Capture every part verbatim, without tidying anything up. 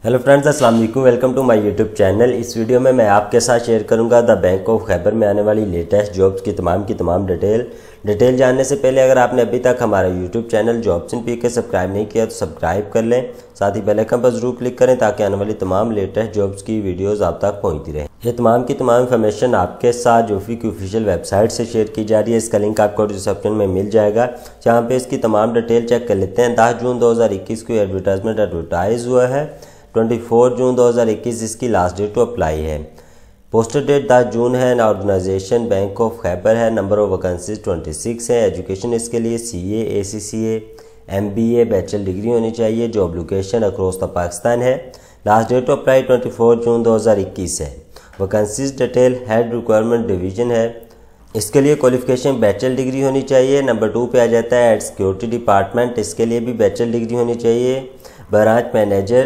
Hello friends, अस्सलाम वालेकुम। Welcome to my YouTube channel. इस वीडियो में मैं आपके साथ शेयर करूंगा द बैंक ऑफ खैबर में आने वाली लेटेस्ट जॉब्स की तमाम की तमाम डिटेल डिटेल जानने से पहले अगर आपने अभी तक हमारा YouTube channel jobs in P K subscribe नहीं किया तो सब्सक्राइब कर लें, साथ ही बेल आइकन पर जरूर क्लिक करें ताकि आने वाली तमाम लेटेस्ट जॉब्स की वीडियोस आप तक पहुंचती रहे। ये तमाम की तमाम इन्फॉर्मेशन आपके साथ जोफी की ऑफिशियल वेबसाइट से शेयर की जा रही है। इसका लिंक आपको डिस्क्रिप्शन में मिल जाएगा, जहाँ पे इसकी तमाम डिटेल चेक कर लेते हैं। दस जून दो हज़ार इक्कीस को एडवर्टाइजमेंट एडवर्टाइज हुआ है। चौबीस जून दो हज़ार इक्कीस इसकी लास्ट डेट टू अप्लाई है। पोस्टेड डेट दस जून है। ऑर्गेनाइजेशन बैंक ऑफ खैबर है। नंबर ऑफ वैकेंसीज छब्बीस है। एजुकेशन इसके लिए CA, ACCA, MBA, bachelor degree होनी चाहिए। Job location across the Pakistan है। लास्ट डेट टू अप्लाई चौबीस जून दो हज़ार इक्कीस है। Vacancies detail head requirement division है। इसके लिए क्वालिफिकेशन बैचलर डिग्री होनी चाहिए। नंबर टू पे आ जाता है एट सिक्योरिटी डिपार्टमेंट, इसके लिए भी बैचलर डिग्री होनी चाहिए। Branch manager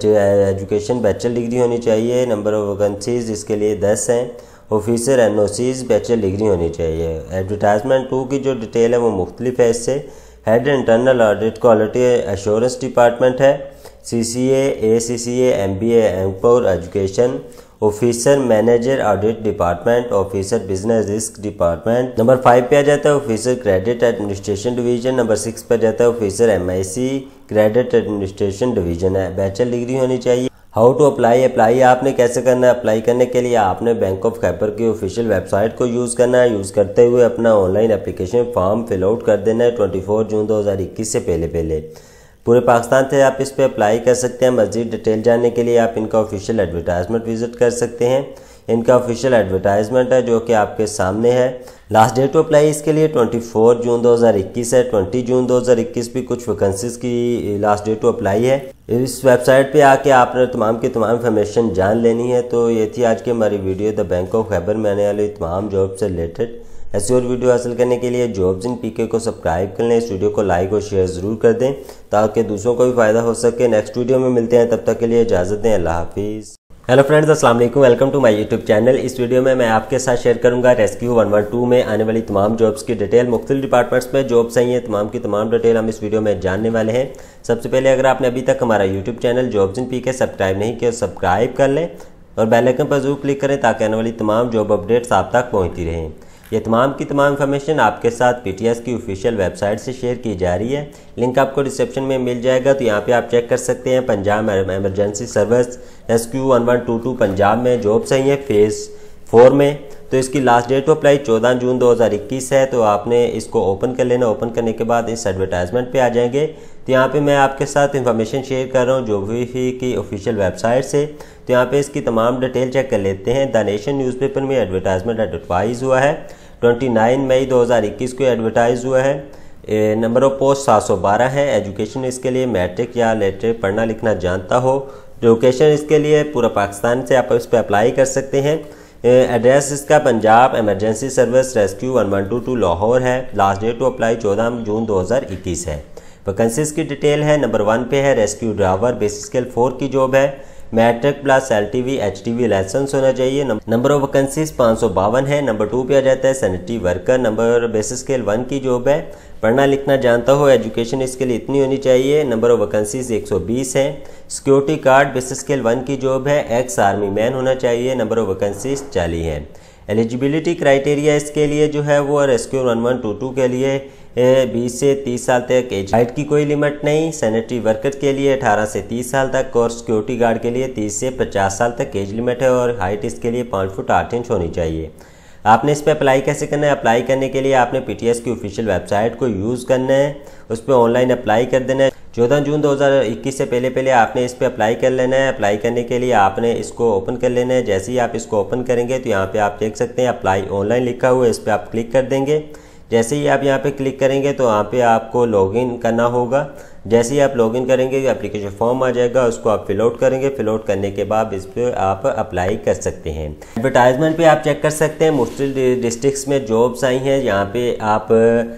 education bachelor degree होनी चाहिए। नंबर ऑफ वैकेंसीज इसके लिए दस हैं। ऑफिसर एनओसीज बैचलर डिग्री होनी चाहिए। एडवर्टाइजमेंट टू की जो डिटेल है वो मुख्तलिफ है। इससे head internal audit quality assurance department है। सीसीए, एसीसीए, एमबीए, एम्पोर education, officer manager audit department, officer business risk department. Number five पे आ जाता है officer credit administration division. Number six पे जाता है officer MIC credit administration division है। बैचलर डिग्री होनी चाहिए। हाउ टू अप्लाई अप्लाई आपने कैसे करना है? अप्लाई करने के लिए आपने बैंक ऑफ खैबर की ऑफिशियल वेबसाइट को यूज़ करना है। यूज़ करते हुए अपना online application form fill out कर देना है चौबीस जून दो हज़ार इक्कीस से पहले पहले। पूरे पाकिस्तान से आप इस पे अप्लाई कर सकते हैं। मज़ीद डिटेल जानने के लिए आप इनका ऑफिशियल एडवर्टाइजमेंट विजिट कर सकते हैं। इनका ऑफिशियल एडवर्टाइजमेंट है जो कि आपके सामने है। लास्ट डेट टू अप्लाई इसके लिए चौबीस जून दो हज़ार इक्कीस है। बीस जून दो हज़ार इक्कीस भी कुछ वैकेंसीज की लास्ट डेट टू अप्लाई है। इस वेबसाइट पे आके आपने तमाम की तमाम इन्फॉर्मेशन जान लेनी है। तो ये थी आज की हमारी video the bank of Khyber में आने वाली तमाम जॉब से रिलेटेड। ऐसी और वीडियो हासिल करने के लिए जॉब्स इन पीके को सब्सक्राइब कर लें। इस वीडियो को लाइक और शेयर ज़रूर कर दें ताकि दूसरों को भी फ़ायदा हो सके। नेक्स्ट वीडियो में मिलते हैं, तब तक के लिए इजाज़त दें। अल्लाह हाफिज़। हेलो फ्रेंड्स, अस्सलाम वालेकुम। Welcome to my YouTube channel. इस वीडियो में मैं आपके साथ शेयर करूंगा रेस्क्यू वन वन टू में आने वाली तमाम जॉब्स की डिटेल। मुख्तलिफ डिपार्टमेंट्स में जॉब्स आई हैं, तमाम की तमाम डिटेल हम इस वीडियो में जानने वाले हैं। सबसे पहले अगर आपने अभी तक हमारा YouTube channel jobs in PK subscribe नहीं किया सब्सक्राइब कर लें और बेल आइकन पर जरूर क्लिक करें ताकि आने वाली तमाम जॉब अपडेट्स आप तक पहुँचती रहें। ये तमाम की तमाम इन्फॉर्मेशन आपके साथ पीटीएस की ऑफिशियल वेबसाइट से शेयर की जा रही है। लिंक आपको डिस्क्रिप्शन में मिल जाएगा, तो यहाँ पे आप चेक कर सकते हैं। Punjab emergency service rescue one one two two Punjab में जॉब्स आई हैं फेज़ फोर में। तो इसकी लास्ट डेट टू अप्लाई चौदह जून दो हज़ार इक्कीस है। तो आपने इसको ओपन कर लेना। ओपन करने के बाद इस एडवर्टाइजमेंट पे आ जाएंगे। तो यहाँ पे मैं आपके साथ इन्फॉर्मेशन शेयर कर रहा हूँ जोफी की ऑफिशियल वेबसाइट से। तो यहाँ पे इसकी तमाम डिटेल चेक कर लेते हैं। द नेशन न्यूज़पेपर में एडवर्टाइजमेंट एडवर्टाइज हुआ है। उनतीस मई दो हज़ार इक्कीस को एडवर्टाइज हुआ है। नंबर ऑफ पोस्ट सात सौ बारह है। एजुकेशन इसके लिए मैट्रिक या लेटर पढ़ना लिखना जानता हो। लोकेशन इसके लिए पूरा पाकिस्तान से आप इस पर अप्लाई कर सकते हैं। एड्रेस इसका Punjab emergency service rescue one one two two Lahore है। लास्ट डेट टू अप्लाई चौदह जून दो हज़ार इक्कीस है। वैकेंसीज की डिटेल है। नंबर वन पे है rescue driver, basic scale four की जॉब है। Matric plus L T V H T V licence होना चाहिए। नंबर ऑफ वैकेंसीज पाँच सौ बावन है। नंबर टू पे आ जाता है sanitary worker. Number basic scale one की जॉब है। पढ़ना लिखना जानता हो। एजुकेशन इसके लिए इतनी होनी चाहिए। नंबर ऑफ वैकेंसीज एक सौ बीस है। Security guard basic scale one की जॉब है। एक्स आर्मी मैन होना चाहिए। नंबर ऑफ वैकेंसीज चालीस है। एलिजिबिलिटी क्राइटेरिया इसके लिए जो है वो rescue one one two two के लिए बीस से तीस साल तक एज, हाइट की कोई लिमिट नहीं। सैनिटरी वर्कर के लिए अठारह से तीस साल तक और सिक्योरिटी गार्ड के लिए तीस से पचास साल तक एज लिमिट है और हाइट इसके लिए पाँच फुट आठ इंच होनी चाहिए। आपने इस पर अप्लाई कैसे करना है? अप्लाई करने के लिए आपने पीटीएस की ऑफिशियल वेबसाइट को यूज़ करना है। उस पर ऑनलाइन अप्लाई कर देना है। चौदह जून दो हज़ार इक्कीस से पहले पहले आपने इस पर अप्लाई कर लेना है। अप्लाई करने के लिए आपने इसको ओपन कर लेना है। जैसे ही आप इसको ओपन करेंगे तो यहाँ पे आप देख सकते हैं अप्लाई ऑनलाइन लिखा हुआ है। इस पर आप क्लिक कर देंगे। जैसे ही आप यहाँ पे क्लिक करेंगे तो यहाँ पे आपको लॉगिन करना होगा। जैसे ही आप लॉगिन करेंगे एप्लीकेशन फॉर्म आ जाएगा, उसको आप फिल आउट करेंगे। फिल आउट करने के बाद इस पर आप अप्लाई कर सकते हैं। एडवर्टाइजमेंट पे आप चेक कर सकते हैं मुख्तलिफ डिस्ट्रिक्ट्स में जॉब्स आई हैं। यहाँ पे आप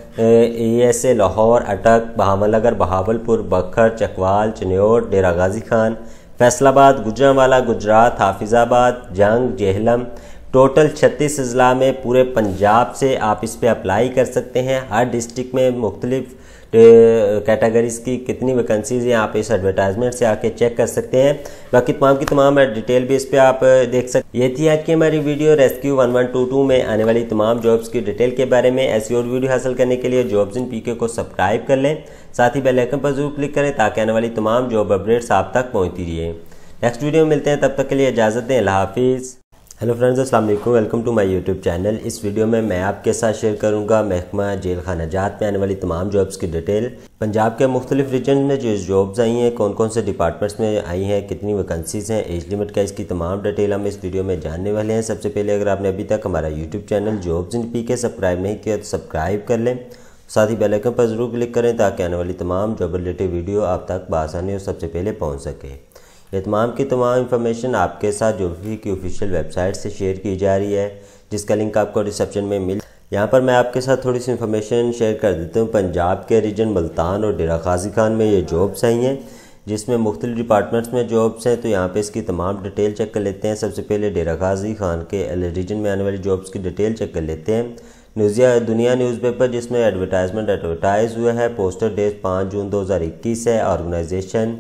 ए एस ए लाहौर, अटक, बहावलनगर, बहावलपुर, बखर, चकवाल, चन्योट, डेरा गाजी खान, फैसलाबाद, गुजरांवाला, गुजरात, हाफिजाबाद, जंग, जेहलम, टोटल छत्तीस अजला में पूरे पंजाब से आप इस पर अप्लाई कर सकते हैं। हर डिस्ट्रिक्ट में मुख्तलिफ कैटेगरीज की कितनी वैकेंसीज हैं आप इस एडवर्टाइजमेंट से आके चेक कर सकते हैं। बाकी तमाम की तमाम डिटेल भी इस पे आप देख सकते हैं। ये थी आज की हमारी video rescue one one two two में आने वाली तमाम जॉब्स की डिटेल के बारे में। ऐसी और वीडियो हासिल करने के लिए जॉब्स इन पीके को सब्सक्राइब कर लें, साथ ही बेल आइकन पर जरूर क्लिक करें ताकि आने वाली तमाम जॉब अपडेट्स आप तक पहुँचती रहे। नेक्स्ट वीडियो में मिलते हैं, तब तक के लिए इजाज़त दें। अल्लाह हाफिज़। हेलो फ्रेंड्स, अस्सलाम वालेकुम, welcome to my YouTube channel. इस वीडियो में मैं आपके साथ शेयर करूंगा महकमा जेल खाना जात में आने वाली तमाम जॉब्स की डिटेल। पंजाब के मुख्तलिफ रीजन में जो जॉब्स आई हैं, कौन कौन से डिपार्टमेंट्स में आई हैं, कितनी वैकेंसीज हैं, एज लिमिट का, इसकी तमाम डिटेल हम इस वीडियो में जानने वाले हैं। सबसे पहले अगर आपने अभी तक हमारा YouTube channel jobs in PK subscribe नहीं किया तो सब्सक्राइब कर लें, साथ ही बेल आइकन पर जरूर क्लिक करें ताकि आने वाली तमाम जॉब रिलेटेड वीडियो आप तक बआसानी और सबसे पहले पहुँच सके। ये तमाम की तमाम इन्फॉर्मेशन आपके साथ जो भी की ऑफिशियल वेबसाइट से शेयर की जा रही है, जिसका लिंक आपको डिस्क्रिप्शन में मिल। यहाँ पर मैं आपके साथ थोड़ी सी इन्फॉर्मेशन शेयर कर देता हूँ। पंजाब के रीजन मुल्तान और डेरा गाजी खान में ये जॉब्स आई हैं, जिसमें मुख्तलिफ डिपार्टमेंट्स में जॉब्स हैं। तो यहाँ पे इसकी तमाम डिटेल चेक कर लेते हैं। सबसे पहले डेरा गाजी खान के रीजन में आने वाली जॉब्स की डिटेल चेक कर लेते हैं। न्यूज़िया दुनिया न्यूज़पेपर जिसमें एडवर्टाइजमेंट एडवर्टाइज हुआ है, पोस्टर डेट पाँच जून दो हज़ार इक्कीस है। ऑर्गेनाइजेशन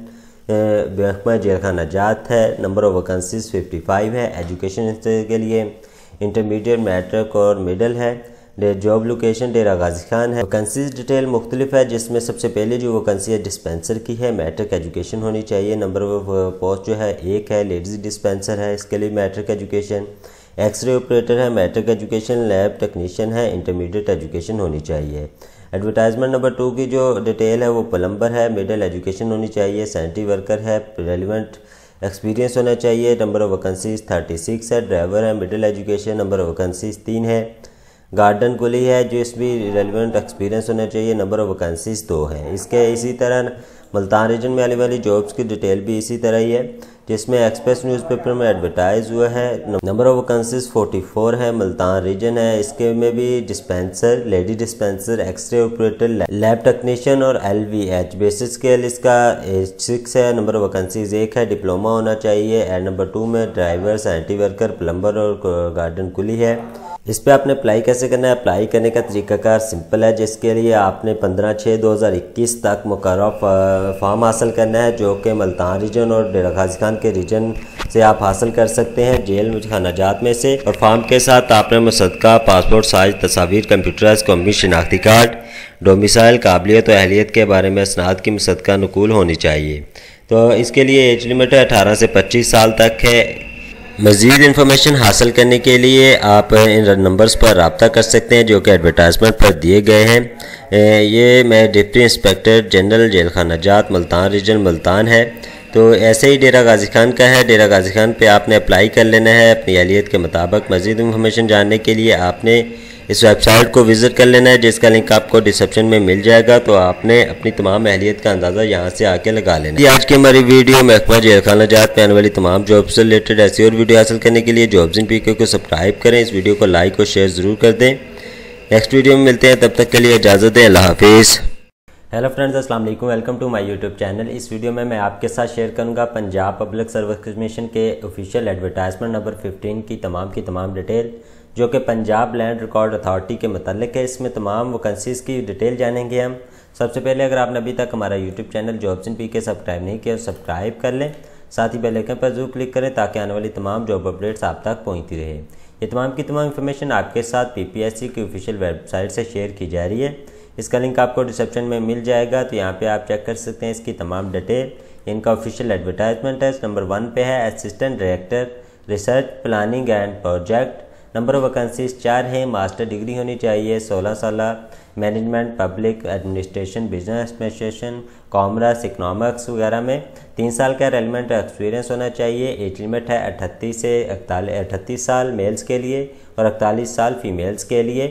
महकमा जेल खाना जात है। नंबर ऑफ वैकेंसीज पचपन है। एजुकेशन के लिए इंटरमीडिएट, मैट्रिक और मिडल है। जॉब लोकेशन डेरा गाजी खान है। वैकेंसीज डिटेल मुख्तलिफ है, जिसमें सबसे पहले जो वैकेंसी है डिस्पेंसर की है। मैट्रिक एजुकेशन होनी चाहिए। नंबर ऑफ पोस्ट जो है एक है। लेडीज डिस्पेंसर है, इसके लिए मैट्रिक एजुकेशन। एक्सरे ऑपरेटर है, मैट्रिक एजुकेशन। लैब टेक्नीशियन है, इंटरमीडिएट एजुकेशन होनी चाहिए। एडवर्टाइजमेंट नंबर टू की जो डिटेल है वो प्लम्बर है, मिडिल एजुकेशन होनी चाहिए। सैनिटरी वर्कर है, रेलिवेंट एक्सपीरियंस होना चाहिए। नंबर ऑफ वैकेंसीज छत्तीस है। ड्राइवर है, middle education. Number of vacancies तीन है। गार्डन कुली है, जो इसमें रेलिवेंट एक्सपीरियंस होना चाहिए। नंबर ऑफ वैकेंसीज दो है। इसके इसी तरह मुल्तान रीजन में आने वाली जॉब्स की डिटेल भी इसी तरह ही है, जिसमें एक्सप्रेस न्यूज़पेपर में एडवर्टाइज हुआ है। नंबर ऑफ वैकेंसीज चौवालीस है। मुल्तान रीजन है, इसके में भी dispenser, lady dispenser, x-ray operator, lab technician और एलवीएच। बेसिक स्केल इसका सिक्स है। नंबर ऑफ वैकेंसीज एक है। डिप्लोमा होना चाहिए। एड नंबर टू में ड्राइवर, सैनिटरी वर्कर, प्लम्बर और गार्डन कुली है। इस पर आपने अप्लाई कैसे करना है? अप्लाई करने का तरीकाकार सिंपल है, जिसके लिए आपने पंद्रह छः दो हज़ार इक्कीस तक मुकर्रर फॉर्म हासिल करना है, जो कि मुल्तान रीजन और डेरा गाजी खान के रीजन से आप हासिल कर सकते हैं जेल खाना जात में से। और फॉर्म के साथ आपने मुसद्दका पासपोर्ट साइज तस्वीर, कंप्यूटराइज कौमी शनाख्ती कार्ड, डोमिसाइल, काबिलियत और अहलियत के बारे में इसनाद की मुसद्दका नकूल होनी चाहिए। तो इसके लिए एज लिमिट है अठारह से पच्चीस साल तक है। मज़ीद इन्फॉर्मेशन हासिल करने के लिए आप इन नंबर्स पर रब्ता कर सकते हैं, जो कि एडवर्टाइजमेंट पर दिए गए हैं। ये मैं डिप्टी इंस्पेक्टर जनरल जेल खाना जात मुल्तान रीजन मुल्तान है। तो ऐसे ही डेरा गाजी खान का है। डेरा गाजी खान पे आपने अप्लाई कर लेना है अपनी अहलियत के मुताबिक। मज़ीद इन्फॉर्मेशन जानने के लिए आपने इस वेबसाइट को विज़िट कर लेना है, जिसका लिंक आपको डिस्क्रिप्शन में मिल जाएगा। तो आपने अपनी तमाम अहलियत का अंदाज़ा यहाँ से आके लगा लेना है। आज की हमारी वीडियो महकमा जेल खाना जात में आने वाली तमाम जॉब से रिलेटेड। ऐसी और वीडियो हासिल करने के लिए जॉब्स इन पीके को सब्सक्राइब करें। इस वीडियो को लाइक और शेयर ज़रूर कर दें। नेक्स्ट वीडियो में मिलते हैं, तब तक के लिए इजाज़त दें। अल्लाह हाफिज़। हेलो फ्रेंड्स, अस्सलाम वालेकुम, welcome to my YouTube channel. इस वीडियो में मैं आपके साथ शेयर करूंगा पंजाब पब्लिक सर्विस कमीशन के ऑफिशियल एडवर्टाइजमेंट नंबर पंद्रह की तमाम की तमाम डिटेल, जो कि पंजाब लैंड रिकॉर्ड अथॉरिटी के मतलब है। इसमें तमाम वैकेंसीज़ की डिटेल जानेंगे हम। सबसे पहले अगर आपने अभी तक हमारा YouTube channel jobs in PK subscribe नहीं किया तो सब्सक्राइब कर लें, साथ ही बेल आइकन पर जरूर क्लिक करें ताकि आने वाली तमाम जॉब अपडेट्स आप तक पहुँचती रहे। ये तमाम की तमाम इन्फॉर्मेशन आपके साथ पी पी एस सी की ऑफिशियल वेबसाइट से शेयर की जा रही है। इसका लिंक आपको डिस्क्रिप्शन में मिल जाएगा। तो यहाँ पे आप चेक कर सकते हैं इसकी तमाम डिटेल। इनका ऑफिशियल एडवर्टाइजमेंट है। नंबर वन पे है assistant director research planning and project. Number of vacancies चार है। मास्टर डिग्री होनी चाहिए। सोलह साल management, public administration, business administration, commerce, economics वगैरह में तीन साल का रेलिवेंट एक्सपीरियंस होना चाहिए। एज लिमिट है अठतीस से अड़तीस साल मेल्स के लिए और इकतालीस साल फीमेल्स के लिए।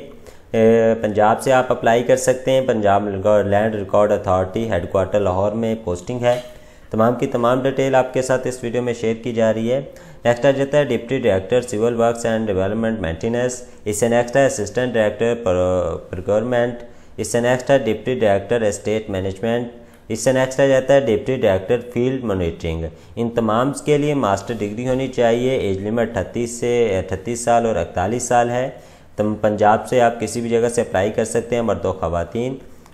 पंजाब से आप अप्लाई कर सकते हैं। Punjab land record authority headquarter Lahore में पोस्टिंग है। तमाम की तमाम डिटेल आपके साथ इस वीडियो में शेयर की जा रही है। नेक्स्ट आ जाता है deputy director civil works and development maintenance. इससे नेक्स्ट है असिस्टेंट डायरेक्टर प्रोक्योरमेंट। इससे नेक्स्ट है डिप्टी डायरेक्टर एस्टेट मैनेजमेंट। इससे नेक्स्ट आ जाता है डिप्टी डायरेक्टर फील्ड मॉनिटरिंग। इन तमाम के लिए मास्टर डिग्री होनी चाहिए। एज लिमिट अट्ठतीस से अट्ठतीस साल और इकतालीस साल है। तो पंजाब से आप किसी भी जगह से अप्लाई कर सकते हैं, मर्द व ख़वातीन।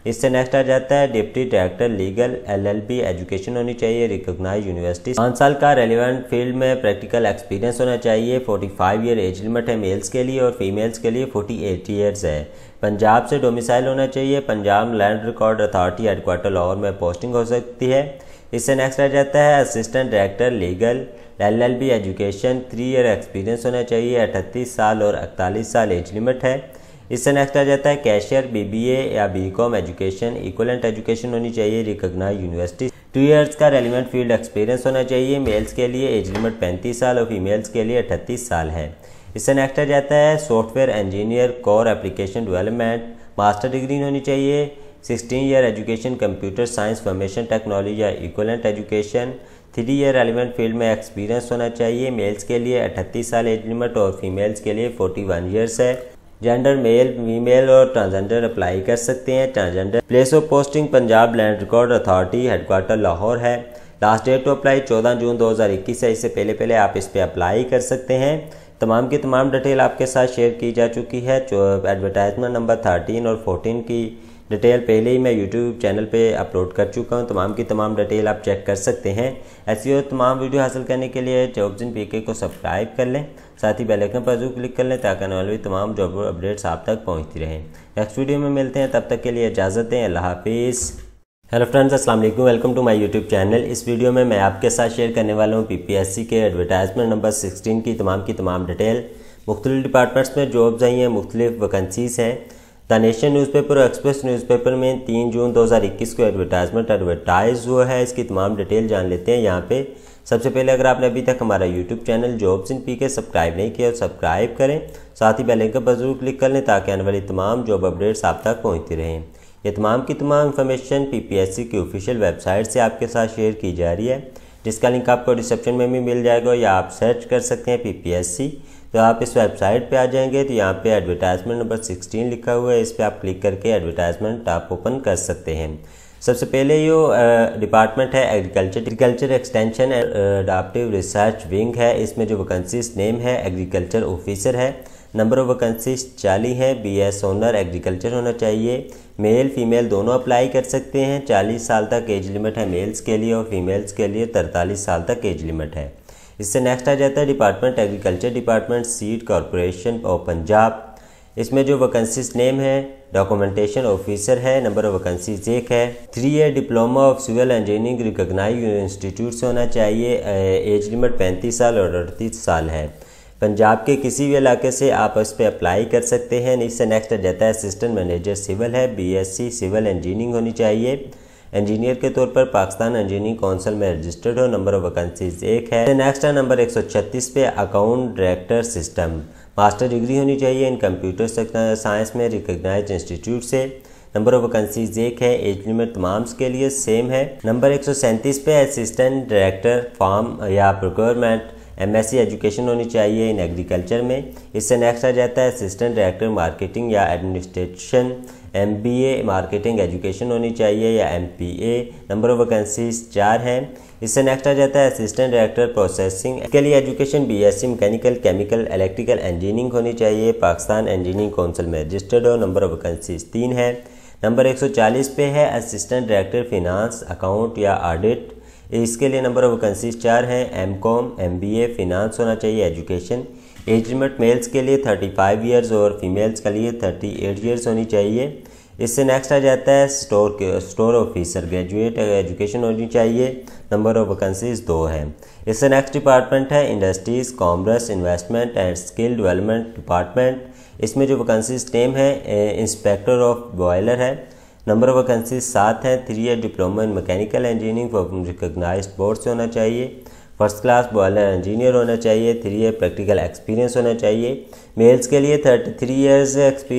इससे नेक्स्ट आ जाता है deputy director legal LLB education होनी चाहिए, रिकॉग्नाइज यूनिवर्सिटी। पाँच साल का रेलिवेंट फील्ड में प्रैक्टिकल एक्सपीरियंस होना चाहिए। पैंतालीस ईयर एज लिमिट है मेल्स के लिए और फीमेल्स के लिए अड़तालीस ईयर्स है। पंजाब से डोमिसाइल होना चाहिए। Punjab land record authority headquarter Lahore में पोस्टिंग हो सकती है। इससे नेक्स्ट आ जाता है assistant director legal LLB education, three year experience होना चाहिए। अड़तीस साल और इकतालीस साल एज लिमिट है। इससे नेक्स्ट आ जाता है कैशियर बीबीए या बीकॉम एजुकेशन, इक्वलेंट एजुकेशन होनी चाहिए, रिकॉग्नाइज यूनिवर्सिटी। टू इयर्स का रेलिवेंट फील्ड एक्सपीरियंस होना चाहिए। मेल्स के लिए एज लिमिट पैंतीस साल और फीमेल्स के लिए अड़तीस साल है। इससे नेक्स्ट आ जाता है software engineer core application development, master degree होनी चाहिए। Sixteen year education computer science information technology या equivalent education. Three year relevant field में एक्सपीरियंस होना चाहिए। मेल्स के लिए अड़तीस साल एज लिमिट और फीमेल्स के लिए इकतालीस ईयर्स है। जेंडर मेल फीमेल और ट्रांसजेंडर अप्लाई कर सकते हैं। Transgender place of posting Punjab land record authority headquarter Lahore है। लास्ट डेट टू अप्लाई चौदह जून दो हज़ार इक्कीस है। इससे पहले पहले आप इस पर अप्लाई कर सकते हैं। तमाम की तमाम डिटेल आपके साथ शेयर की जा चुकी है। एडवर्टाइजमेंट नंबर थर्टीन और फोर्टीन की डिटेल पहले ही मैं यूट्यूब चैनल पे अपलोड कर चुका हूँ। तमाम की तमाम डिटेल आप चेक कर सकते हैं। ऐसी और तमाम वीडियो हासिल करने के लिए जॉब्स इन पीके को सब्सक्राइब कर लें, साथ ही बेल आइकन पर जरूर क्लिक कर लें ताकि आने वाली तमाम जॉब अपडेट्स आप तक पहुँचती रहें। नेक्स्ट वीडियो में मिलते हैं, तब तक के लिए इजाज़त दें। अल्लाह हाफिज़। हेलो फ्रेंड्स, अस्सलाम वालेकुम, welcome to my YouTube channel. इस वीडियो में मैं आपके साथ शेयर करने वाला हूँ पीपीएससी के एडवर्टाइजमेंट नंबर सिक्सटीन की तमाम की तमाम डिटेल। मुख्तलिफ डिपार्टमेंट्स में जॉब्स आई हैं, मुख्तलिफ वैकेंसीज़ हैं। द नेशन न्यूज़पेपर और एक्सप्रेस न्यूज़पेपर में तीन जून दो हज़ार इक्कीस को एडवर्टाइजमेंट एडवर्टाइज हुआ है। इसकी तमाम डिटेल जान लेते हैं यहाँ पे। सबसे पहले अगर आपने अभी तक हमारा YouTube channel jobs in PK subscribe नहीं किया तो सब्सक्राइब करें, साथ ही बेल आइकन पर जरूर क्लिक कर लें ताकि आने वाली तमाम जॉब अपडेट्स आप तक पहुँचती रहें। ये तमाम की तमाम इन्फॉर्मेशन पीपीएससी की ऑफिशियल वेबसाइट से आपके साथ शेयर की जा रही है, जिसका लिंक आपको डिस्क्रिप्शन में भी मिल जाएगा या आप सर्च कर सकते हैं पीपीएससी। तो आप इस वेबसाइट पे आ जाएंगे तो यहाँ पे एडवर्टाइजमेंट नंबर सिक्सटीन लिखा हुआ है, इस पर आप क्लिक करके एडवर्टाइजमेंट आप ओपन कर सकते हैं। सबसे पहले ये डिपार्टमेंट है agriculture agriculture extension adaptive research wing है। इसमें जो वैकेंसीज नेम है एग्रीकल्चर ऑफिसर है। नंबर ऑफ वैकेंसीज चालीस है। बी एस ऑनर एग्रीकल्चर होना चाहिए। मेल फीमेल दोनों अप्लाई कर सकते हैं। चालीस साल तक एज लिमिट है मेल्स के लिए और फीमेल्स के लिए तरतालीस साल तक एज लिमिट है। इससे नेक्स्ट आ जाता है department agriculture department seed corporation of Punjab. इसमें जो वैकेंसीज नेम है डॉक्यूमेंटेशन ऑफिसर है। नंबर ऑफ वैकेंसीज एक है। Three year diploma of civil engineering recognize institute से होना चाहिए। एज लिमिट पैंतीस साल और अड़तीस साल है। पंजाब के किसी भी इलाके से आप इस पर अप्लाई कर सकते हैं। इससे नेक्स्ट आ जाता है असिस्टेंट मैनेजर सिविल है। बीएससी सिविल इंजीनियरिंग होनी चाहिए। इंजीनियर के तौर पर पाकिस्तान इंजीनियरिंग काउंसिल में रजिस्टर्ड हो। नंबर ऑफ वैकेंसीज एक है। नेक्स्ट है नंबर एक सौ छत्तीस पे account director system, master degree होनी चाहिए इन कंप्यूटर साइंस में रिकॉग्नाइज इंस्टीट्यूट से। नंबर ऑफ वैकेंसीज एक है। एज लिमिट तमाम के लिए सेम है। नंबर एक सौ सैंतीस पे असिस्टेंट डायरेक्टर फार्म या प्रोक्योरमेंट एमएससी एजुकेशन होनी चाहिए इन एग्रीकल्चर में। इससे नेक्स्ट आ जाता है असिस्टेंट डायरेक्टर मार्केटिंग या एडमिनिस्ट्रेशन, एमबीए मार्केटिंग एजुकेशन होनी चाहिए या एमपीए। नंबर ऑफ वैकेंसीज चार है। इससे नेक्स्ट आ जाता है असिस्टेंट डायरेक्टर प्रोसेसिंग के लिए education BSc mechanical chemical electrical engineering होनी चाहिए। पाकिस्तान इंजीनियरिंग काउंसिल में रजिस्टर्ड हो। नंबर ऑफ वैकेंसीज तीन है। नंबर एक सौ चालीस पे है असिस्टेंट डायरेक्टर फिनांस अकाउंट या ऑडिट। इसके लिए नंबर ऑफ वैकेंसीज चार हैं। M com M B A finance होना चाहिए एजुकेशन। एज लिमिट मेल्स के लिए पैंतीस इयर्स और फीमेल्स के लिए अड़तीस इयर्स होनी चाहिए। इससे नेक्स्ट आ जाता है स्टोर के स्टोर ऑफिसर ग्रेजुएट एजुकेशन होनी चाहिए। नंबर ऑफ वैकेंसीज दो है। इससे नेक्स्ट डिपार्टमेंट है industries commerce investment and skill development department. इसमें जो वैकेंसीज नेम है इंस्पेक्टर ऑफ बॉयलर है। नंबर ऑफ वैकेंसीज सात है। Three year diploma in mechanical engineering from recognized board से होना चाहिए। फर्स्ट क्लास बॉयलर इंजीनियर होना चाहिए। थ्री ईयर प्रैक्टिकल एक्सपीरियंस होना चाहिए। मेल्स के लिए thirty three years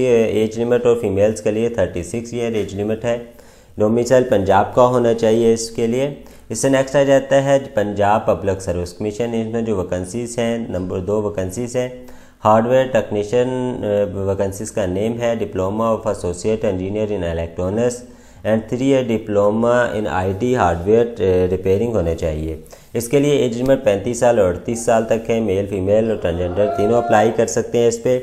age limit और फीमेल्स के लिए thirty six year age limit है। डोमिसाइल पंजाब का होना चाहिए इसके लिए। इससे नेक्स्ट आ जाता है पंजाब पब्लिक सर्विस कमीशन। इसमें जो वैकेंसीज हैं नंबर दो वैकेंसीज हैं। हार्डवेयर टेक्नीशियन वैकेंसीज का नेम है diploma of associate engineer in electronics and three year diploma in IT hardware repairing होने चाहिए। इसके लिए एज लिमिट पैंतीस साल और अड़तीस साल तक है। मेल फीमेल और ट्रांसजेंडर तीनों अप्लाई कर सकते हैं इस पर।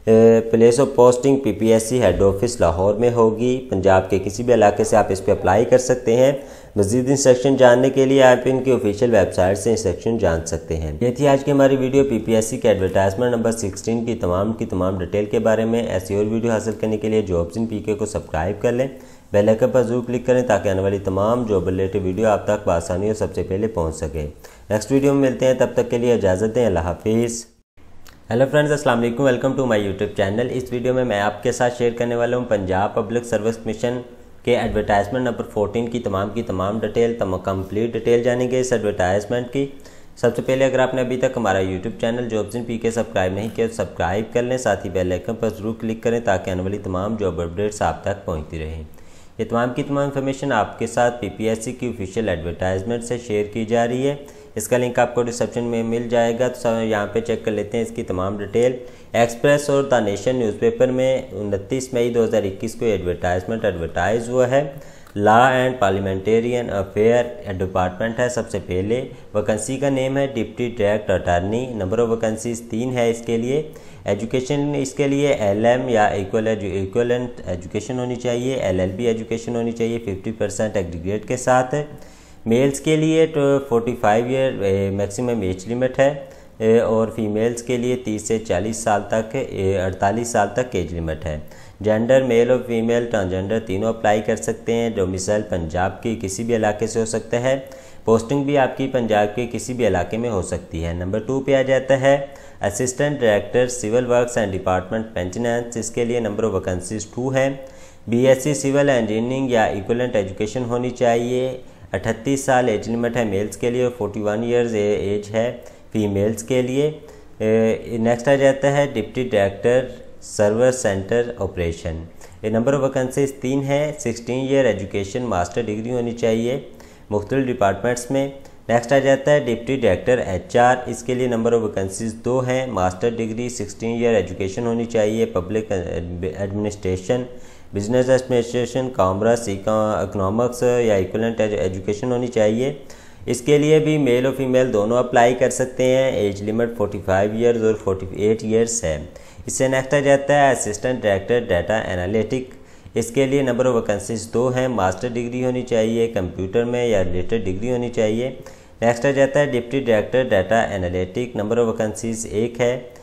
Place of posting PPSC head office Lahore में होगी। पंजाब के किसी भी इलाके से आप इस पर अप्लाई कर सकते हैं। मज़ीद इंस्ट्रक्शन जानने के लिए आप इनकी ऑफिशियल वेबसाइट से इंस्ट्रक्शन जान सकते हैं। ये थी आज की हमारी वीडियो पीपीएससी के एडवर्टाइजमेंट नंबर सिक्सटीन की तमाम की तमाम डिटेल के बारे में। ऐसी और वीडियो हासिल करने के लिए जॉब्स इन पीके को सब्सक्राइब कर लें, बेल आइकन पर जरूर क्लिक करें ताकि आने वाली तमाम जॉब रिलेटेड वीडियो आप तक बआसानी और सबसे पहले पहुँच सके। नेक्स्ट वीडियो में मिलते हैं, तब तक के लिए इजाज़त दें। अल्लाह हाफिज़। हेलो फ्रेंड्स, अस्सलाम वालेकुम, welcome to my YouTube channel. इस वीडियो में मैं आपके साथ शेयर करने वाला हूं पंजाब पब्लिक सर्विस कमीशन के एडवर्टाइजमेंट नंबर फोर्टीन की तमाम की तमाम डिटेल तम कंप्लीट डिटेल जानेंगे इस एडवर्टाइजमेंट की। सबसे पहले अगर आपने अभी तक हमारा YouTube channel jobs in PK subscribe नहीं किया तो सब्सक्राइब कर लें, साथ ही बेल आइकन पर जरूर क्लिक करें ताकि आने वाली तमाम जॉब अपडेट्स आप तक पहुँचती रहें। ये तमाम की तमाम इन्फॉर्मेशन आपके साथ पीपीएससी की ऑफिशियल एडवर्टाइजमेंट से शेयर की जा रही है। इसका लिंक आपको डिस्क्रिप्शन में मिल जाएगा, तो यहाँ पे चेक कर लेते हैं इसकी तमाम डिटेल। एक्सप्रेस और द नेशन न्यूज़पेपर में उनतीस मई दो हज़ार इक्कीस को एडवर्टाइजमेंट एडवर्टाइज हुआ है। Law and parliamentarian affair department है। सबसे पहले वैकेंसी का नेम है deputy direct attorney. Number of vacancies तीन है इसके लिए। एजुकेशन इसके लिए एलएम या इक्वल इक्वलेंट एजुकेशन होनी चाहिए, एलएलबी एजुकेशन होनी चाहिए फिफ्टी परसेंट एग्रीगेट के साथ। मेल्स के लिए तो forty five year maximum age limit है और फीमेल्स के लिए तीस से चालीस साल तक अड़तालीस साल तक एज लिमिट है। जेंडर मेल और फीमेल ट्रांसजेंडर तीनों अप्लाई कर सकते हैं। डोमिसाइल पंजाब के किसी भी इलाके से हो सकता है। पोस्टिंग भी आपकी पंजाब के किसी भी इलाके में हो सकती है। नंबर टू पे आ जाता है assistant director civil works and department maintenance. इसके लिए नंबर ऑफ वैकेंसीज टू है। बीएससी सिविल इंजीनियरिंग या इक्विवेलेंट एजुकेशन होनी चाहिए। अठतीस साल एज लिमिट है मेल्स के लिए और फोर्टी वन ईयर्स एज है फीमेल्स के लिए। नेक्स्ट आ जाता है deputy director server center operation. ये नंबर ऑफ वैकेंसीज तीन है। Sixteen year education master degree होनी चाहिए मुख्तलिफ डिपार्टमेंट्स में। नेक्स्ट आ जाता है डिप्टी डायरेक्टर एचआर। इसके लिए नंबर ऑफ वैकेंसीज दो हैं। Master degree, sixteen year education होनी चाहिए, public administration, business administration, commerce, economics या इक्विवेलेंट एजुकेशन होनी चाहिए। इसके लिए भी मेल और फीमेल दोनों अप्लाई कर सकते हैं। Age limit forty five years और फोर्टी एट ईयर्स है। इससे नेक्स्ट आ जाता है असिस्टेंट डायरेक्टर डाटा एनालिटिक। इसके लिए नंबर ऑफ वैकेंसीज दो हैं। मास्टर डिग्री होनी चाहिए कंप्यूटर में या रिलेटेड डिग्री होनी चाहिए। नेक्स्ट आ जाता है deputy director data analytic. Number of vacancies एक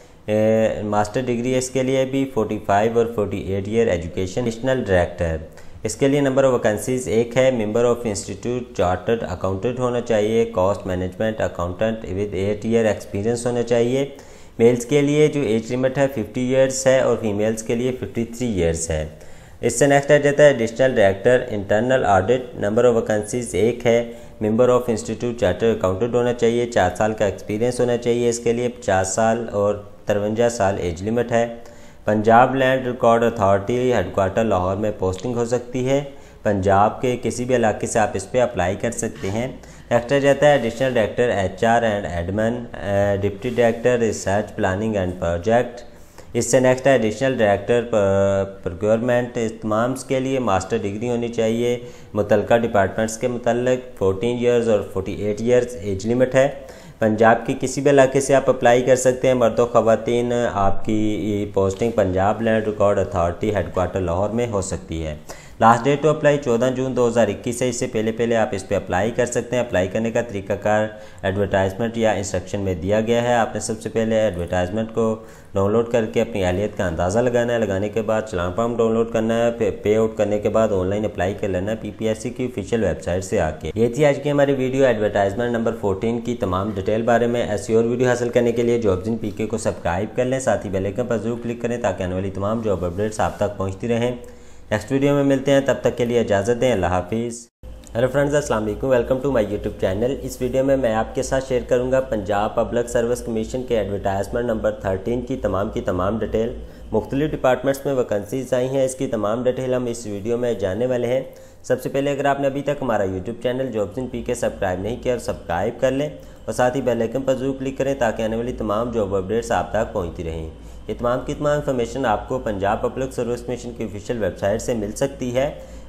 है। मास्टर डिग्री इसके लिए भी फोर्टी फाइव और forty eight year education. National director इसके लिए नंबर ऑफ वैकेंसीज एक है। Member of institute chartered accountant होना चाहिए। Cost management accountant with eight year experience होना चाहिए। मेल्स के लिए जो एज लिमिट है फिफ्टी ईयर्स है और फीमेल्स के लिए फिफ्टी थ्री ईयर्स है। इससे नेक्स्ट आ जाता है additional director internal audit. Number of vacancies एक है। Member of institute chartered accountant होना चाहिए। चार साल का एक्सपीरियंस होना चाहिए इसके लिए। पचास साल और तिरवंजा साल एज लिमिट है। Punjab land record authority headquarter Lahore में पोस्टिंग हो सकती है। पंजाब के किसी भी इलाके से आप इस पर अप्लाई कर सकते हैं। नेक्स्ट आ जाता है additional director HR and admin, deputy director research planning and project. इससे नेक्स्ट है एडिशनल डायरेक्टर प्रोक्योरमेंट। तमाम के लिए मास्टर डिग्री होनी चाहिए मुतल्लिका डिपार्टमेंट्स के मुतल्लिक। फोर्टीन ईयर्स और forty eight years age limit है। पंजाब के किसी भी इलाके से आप अप्लाई कर सकते हैं। मर्द व ख़वातीन आपकी posting Punjab land record authority headquarter Lahore में हो सकती है। लास्ट डेट टू अप्लाई चौदह जून दो हज़ार इक्कीस है। इससे पहले पहले आप इस पर अप्लाई कर सकते हैं। अप्लाई करने का तरीकाकार एडवर्टाइजमेंट या इंस्ट्रक्शन में दिया गया है। आपने सबसे पहले एडवर्टाइजमेंट को डाउनलोड करके अपनी अहलियत का अंदाज़ा लगाना है। लगाने के बाद चलान फॉर्म डाउनलोड करना है। पे, पे आउट करने के बाद ऑनलाइन अप्लाई कर लेना है पीपीएससी की ऑफिशियल वेबसाइट से आके। ये थी आज की हमारी वीडियो एडवर्टाइजमेंट नंबर फोर्टीन की तमाम डिटेल बारे में। ऐसी और वीडियो हासिल करने के लिए जॉब्स इन पीके को सब्सक्राइब कर लें, साथ ही बेल आइकन पर जरूर क्लिक करें ताकि आने वाली तमाम जॉब अपडेट्स आप तक पहुँचती रहें। नेक्स्ट वीडियो में मिलते हैं, तब तक के लिए इजाज़त दें। अल्लाह हाफिज़। हेलो फ्रेंड्स, अस्सलाम वालेकुम, welcome to my YouTube channel. इस वीडियो में मैं आपके साथ शेयर करूंगा पंजाब पब्लिक सर्विस कमीशन के एडवर्टाइजमेंट नंबर थर्टीन की तमाम की तमाम डिटेल। मुख्तलिफ डिपार्टमेंट्स में वैकेंसीज आई हैं, इसकी तमाम डिटेल हम इस वीडियो में जानने वाले हैं। सबसे पहले अगर आपने अभी तक हमारा YouTube channel jobs in PK subscribe नहीं किया, सब्सक्राइब कर लें और साथ ही बेल आइकन पर जरूर क्लिक करें ताकि आने वाली तमाम जॉब अपडेट्स आप तक पहुँचती रहें। ये तमाम की तमाम इन्फॉर्मेशन आपको पंजाब पब्लिक सर्विस कमीशन की ऑफिशियल वेबसाइट से मिल सकती है।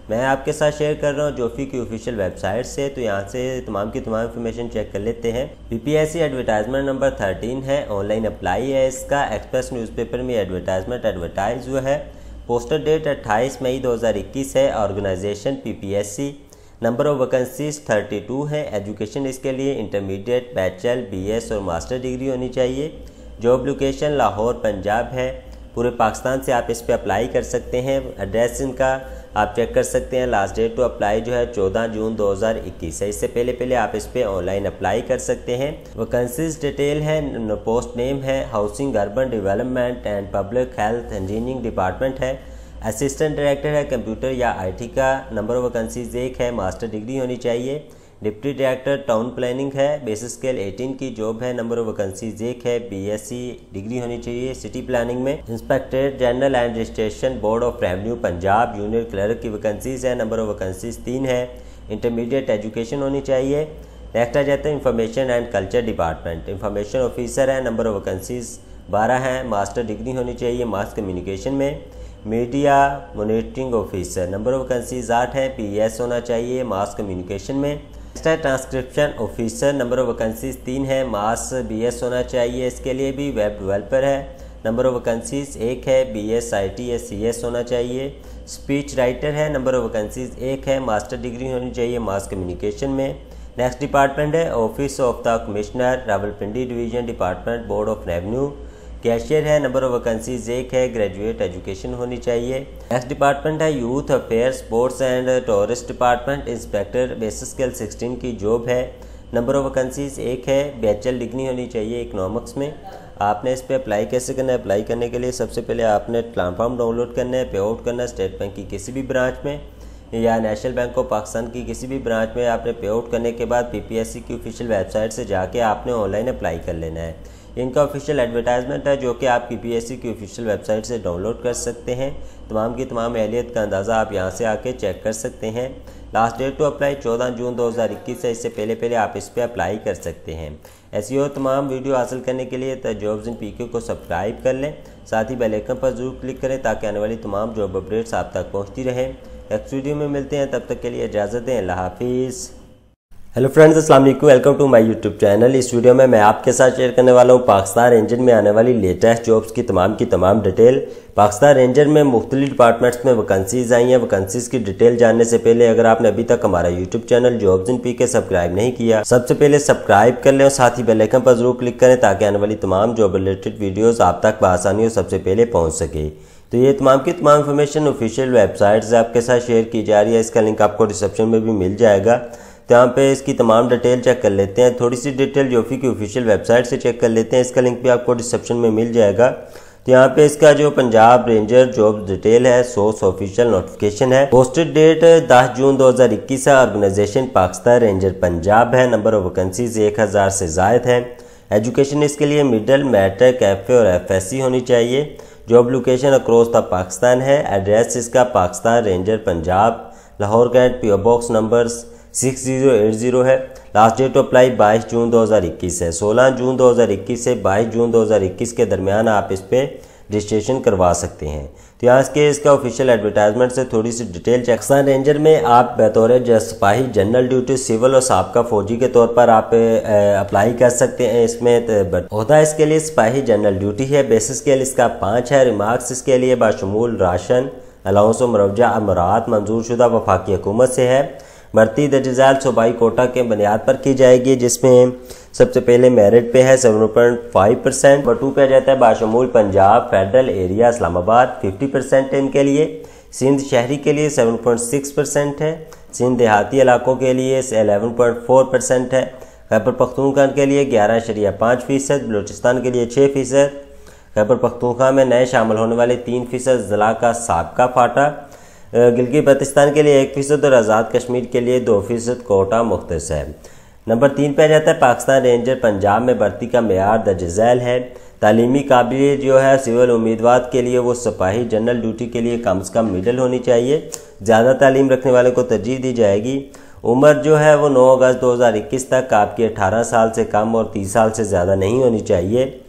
मैं आपके साथ शेयर कर रहा हूँ जोफी की ऑफिशियल वेबसाइट से। तो यहाँ से तमाम की तमाम इन्फॉर्मेशन चेक कर लेते हैं। पीपीएससी एडवर्टाइजमेंट नंबर थर्टीन है, ऑनलाइन अप्लाई है इसका। एक्सप्रेस न्यूज़पेपर में एडवर्टाइजमेंट एडवर्टाइज हुआ है। पोस्टर डेट अट्ठाईस मई दो हज़ार इक्कीस है। Organisation PPSC. Number of vacancies thirty two है। एजुकेशन इसके लिए इंटरमीडिएट, बैचलर, बीएस और मास्टर डिग्री होनी चाहिए। जॉब लोकेशन लाहौर पंजाब है। पूरे पाकिस्तान से आप इस पे अप्लाई कर सकते हैं। एड्रेस इनका आप चेक कर सकते हैं। लास्ट डेट टू अप्लाई जो है चौदह जून दो हज़ार इक्कीस है। इससे पहले पहले आप इस पे ऑनलाइन अप्लाई कर सकते हैं। वैकेंसीज डिटेल है, पोस्ट नेम है housing, urban development and public health engineering department है। असिस्टेंट डायरेक्टर है कंप्यूटर या आईटी का। नंबर ऑफ वैकेंसीज एक है। मास्टर डिग्री होनी चाहिए। डिप्टी डायरेक्टर टाउन प्लानिंग है। बेसिक स्केल अठारह की जॉब है। नंबर ऑफ वैकेंसीज एक है। बीएससी डिग्री होनी चाहिए सिटी प्लानिंग में। Inspector general and registration board of revenue Punjab, junior clerk की वैकेंसीज है। नंबर ऑफ वैकेंसीज तीन है। इंटरमीडिएट एजुकेशन होनी चाहिए। नेक्स्ट आ जाता है information and culture department. Information officer है। नंबर ऑफ वैकेंसीज बारह हैं। मास्टर डिग्री होनी चाहिए मास कम्युनिकेशन में। Media monitoring officer, number of vacancies आठ है। पीएस होना चाहिए मास कम्युनिकेशन में। Transcription officer, number of vacancies तीन है। मास बीएस होना चाहिए इसके लिए भी। वेब डेवलपर है। नंबर ऑफ वैकेंसीज एक है। बीएस आईटी या सीएस होना चाहिए। स्पीच राइटर है। नंबर ऑफ वैकेंसीज एक है। मास्टर डिग्री होनी चाहिए मास कम्युनिकेशन में। नेक्स्ट डिपार्टमेंट है office of the commissioner, Rawalpindi division, department board of revenue. Cashier है। नंबर ऑफ वैकेंसीज एक है। ग्रेजुएट एजुकेशन होनी चाहिए। नेक्स्ट डिपार्टमेंट है youth affairs, sports and tourist department. Inspector basic scale सोलह की जॉब है। नंबर ऑफ वैकेंसीज एक है। बैचलर डिग्री होनी चाहिए इकोनॉमिक्स में। आपने इस पर अप्लाई कैसे करना है? अप्लाई करने के लिए सबसे पहले आपने प्लेटफॉर्म डाउनलोड करना है, पे आउट करना है स्टेट बैंक की किसी भी ब्रांच में या नेशनल बैंक ऑफ पाकिस्तान की किसी भी ब्रांच में। आपने पे आउट करने के बाद पीपीएससी की ऑफिशियल वेबसाइट से जाके आपने ऑनलाइन अप्लाई कर लेना है। इनका ऑफिशियल एडवर्टाइजमेंट है जो कि आप पीपीएससी की ऑफिशियल वेबसाइट से डाउनलोड कर सकते हैं। तमाम की तमाम एहलियत का अंदाज़ा आप यहां से आके चेक कर सकते हैं। लास्ट डेट टू अप्लाई चौदह जून दो हज़ार इक्कीस है। इससे पहले पहले आप इस पर अप्लाई कर सकते हैं। ऐसी और तमाम वीडियो हासिल करने के लिए जॉब्स इन पीके को सब्सक्राइब कर लें। साथ ही बेल आइकन पर जरूर क्लिक करें ताकि आने वाली तमाम जॉब अपडेट्स आप तक पहुँचती रहें। नेक्स्ट वीडियो में मिलते हैं, तब तक के लिए इजाज़त दें। अल्लाह हाफिज़। हेलो फ्रेंड्स, अस्सलाम वालेकुम, welcome to my YouTube channel. इस वीडियो में मैं आपके साथ शेयर करने वाला हूँ पाकिस्तान रेंजर में आने वाली लेटेस्ट जॉब्स की तमाम की तमाम डिटेल। पाकिस्तान रेंजर में मुख्तलिफ डिपार्टमेंट्स में वैकेंसीज आई हैं। वैकेंसीज की डिटेल जानने से पहले अगर आपने अभी तक हमारा YouTube channel jobs in PK subscribe नहीं किया, सबसे पहले सब्सक्राइब कर लें और साथ ही बेल आइकन पर जरूर क्लिक करें ताकि आने वाली तमाम जॉब रिलेटेड वीडियोज़ आप तक बआसानी और सबसे पहले पहुँच सके। तो ये तमाम की तमाम इन्फॉर्मेशन ऑफिशियल वेबसाइट से आपके साथ शेयर की जा रही है। इसका लिंक आपको डिस्क्रिप्शन में भी मिल जाएगा। तो यहाँ पे इसकी तमाम डिटेल चेक कर लेते हैं। थोड़ी सी डिटेल जोफी की ऑफिशियल वेबसाइट से चेक कर लेते हैं। इसका लिंक भी आपको डिस्क्रिप्शन में मिल जाएगा। तो यहाँ पे इसका जो पंजाब रेंजर जॉब डिटेल है, सोर्स ऑफिशियल नोटिफिकेशन है। पोस्टेड डेट दस जून दो हज़ार इक्कीस है। ऑर्गेनाइजेशन पाकिस्तान रेंजर पंजाब है। नंबर ऑफ वैकेंसीज एक हज़ार से ज़ायद है। एजुकेशन इसके लिए मिडल, मैट्रिक, एफ ए और एफ एस सी होनी चाहिए। Job location across the Pakistan है। एड्रेस इसका Pakistan ranger Punjab, Lahore cantt, P O box number six zero eight zero है। लास्ट डेट टू अप्लाई बाईस जून दो हज़ार इक्कीस है। सोलह जून दो हज़ार इक्कीस से बाईस जून दो हज़ार इक्कीस के दरमियान आप इस पे रजिस्ट्रेशन करवा सकते हैं। तो यहाँ के इसका ऑफिशियल एडवर्टाइजमेंट से थोड़ी सी डिटेल चेक। पाकिस्तान रेंजर में आप बतौर सिपाही जनरल ड्यूटी, सिविल और साबका फौजी के तौर पर आप अप्लाई कर सकते हैं। इसमें ओहदा इसके लिए सिपाही जनरल ड्यूटी है। बेसिस स्केल इसका पाँच है। रिमार्क्स इसके लिए बाशमूल राशन, अलाउंस और मुआवजा अमरात मंजूर शुदा वफाकी हुकूमत से है। भर्ती दर्जाल सूबाई कोटा के बुनियाद पर की जाएगी, जिसमें सबसे पहले मेरिट पे है seven point five percent. Number two पे जाता है बाशमूल Punjab federal area Islamabad, fifty percent है इनके लिए। सिंध शहरी के लिए सेवन पॉइंट सिक्स परसेंट है। सिंध देहाती इलाकों के लिए एलेवन पॉइंट फोर परसेंट है। खैबर पख्तूनख्वा के लिए ग्यारह शरिया पाँच फीसद। बलूचिस्तान के लिए छः फीसद। खैबर पख्तूनख्वा में नए शामिल होने वाले तीन फीसद जिला का साबका फाटा। गिलगित बल्तिस्तान के लिए एक फीसद और आज़ाद कश्मीर के लिए दो फीसद कोटा मुख्तस है। नंबर तीन पे आ जाता है पाकिस्तान रेंजर पंजाब में भर्ती का मेयार दर्ज झैल है। तालीमी काबिलियत जो है सिविल उम्मीदवार के लिए वो सिपाही जनरल ड्यूटी के लिए कम से कम मिडल होनी चाहिए। ज़्यादा तालीम रखने वाले को तरजीह दी जाएगी। उम्र जो है वो नौ अगस्त दो हज़ार इक्कीस तक आपकी अठारह साल से कम और तीस साल से ज़्यादा नहीं होनी चाहिए।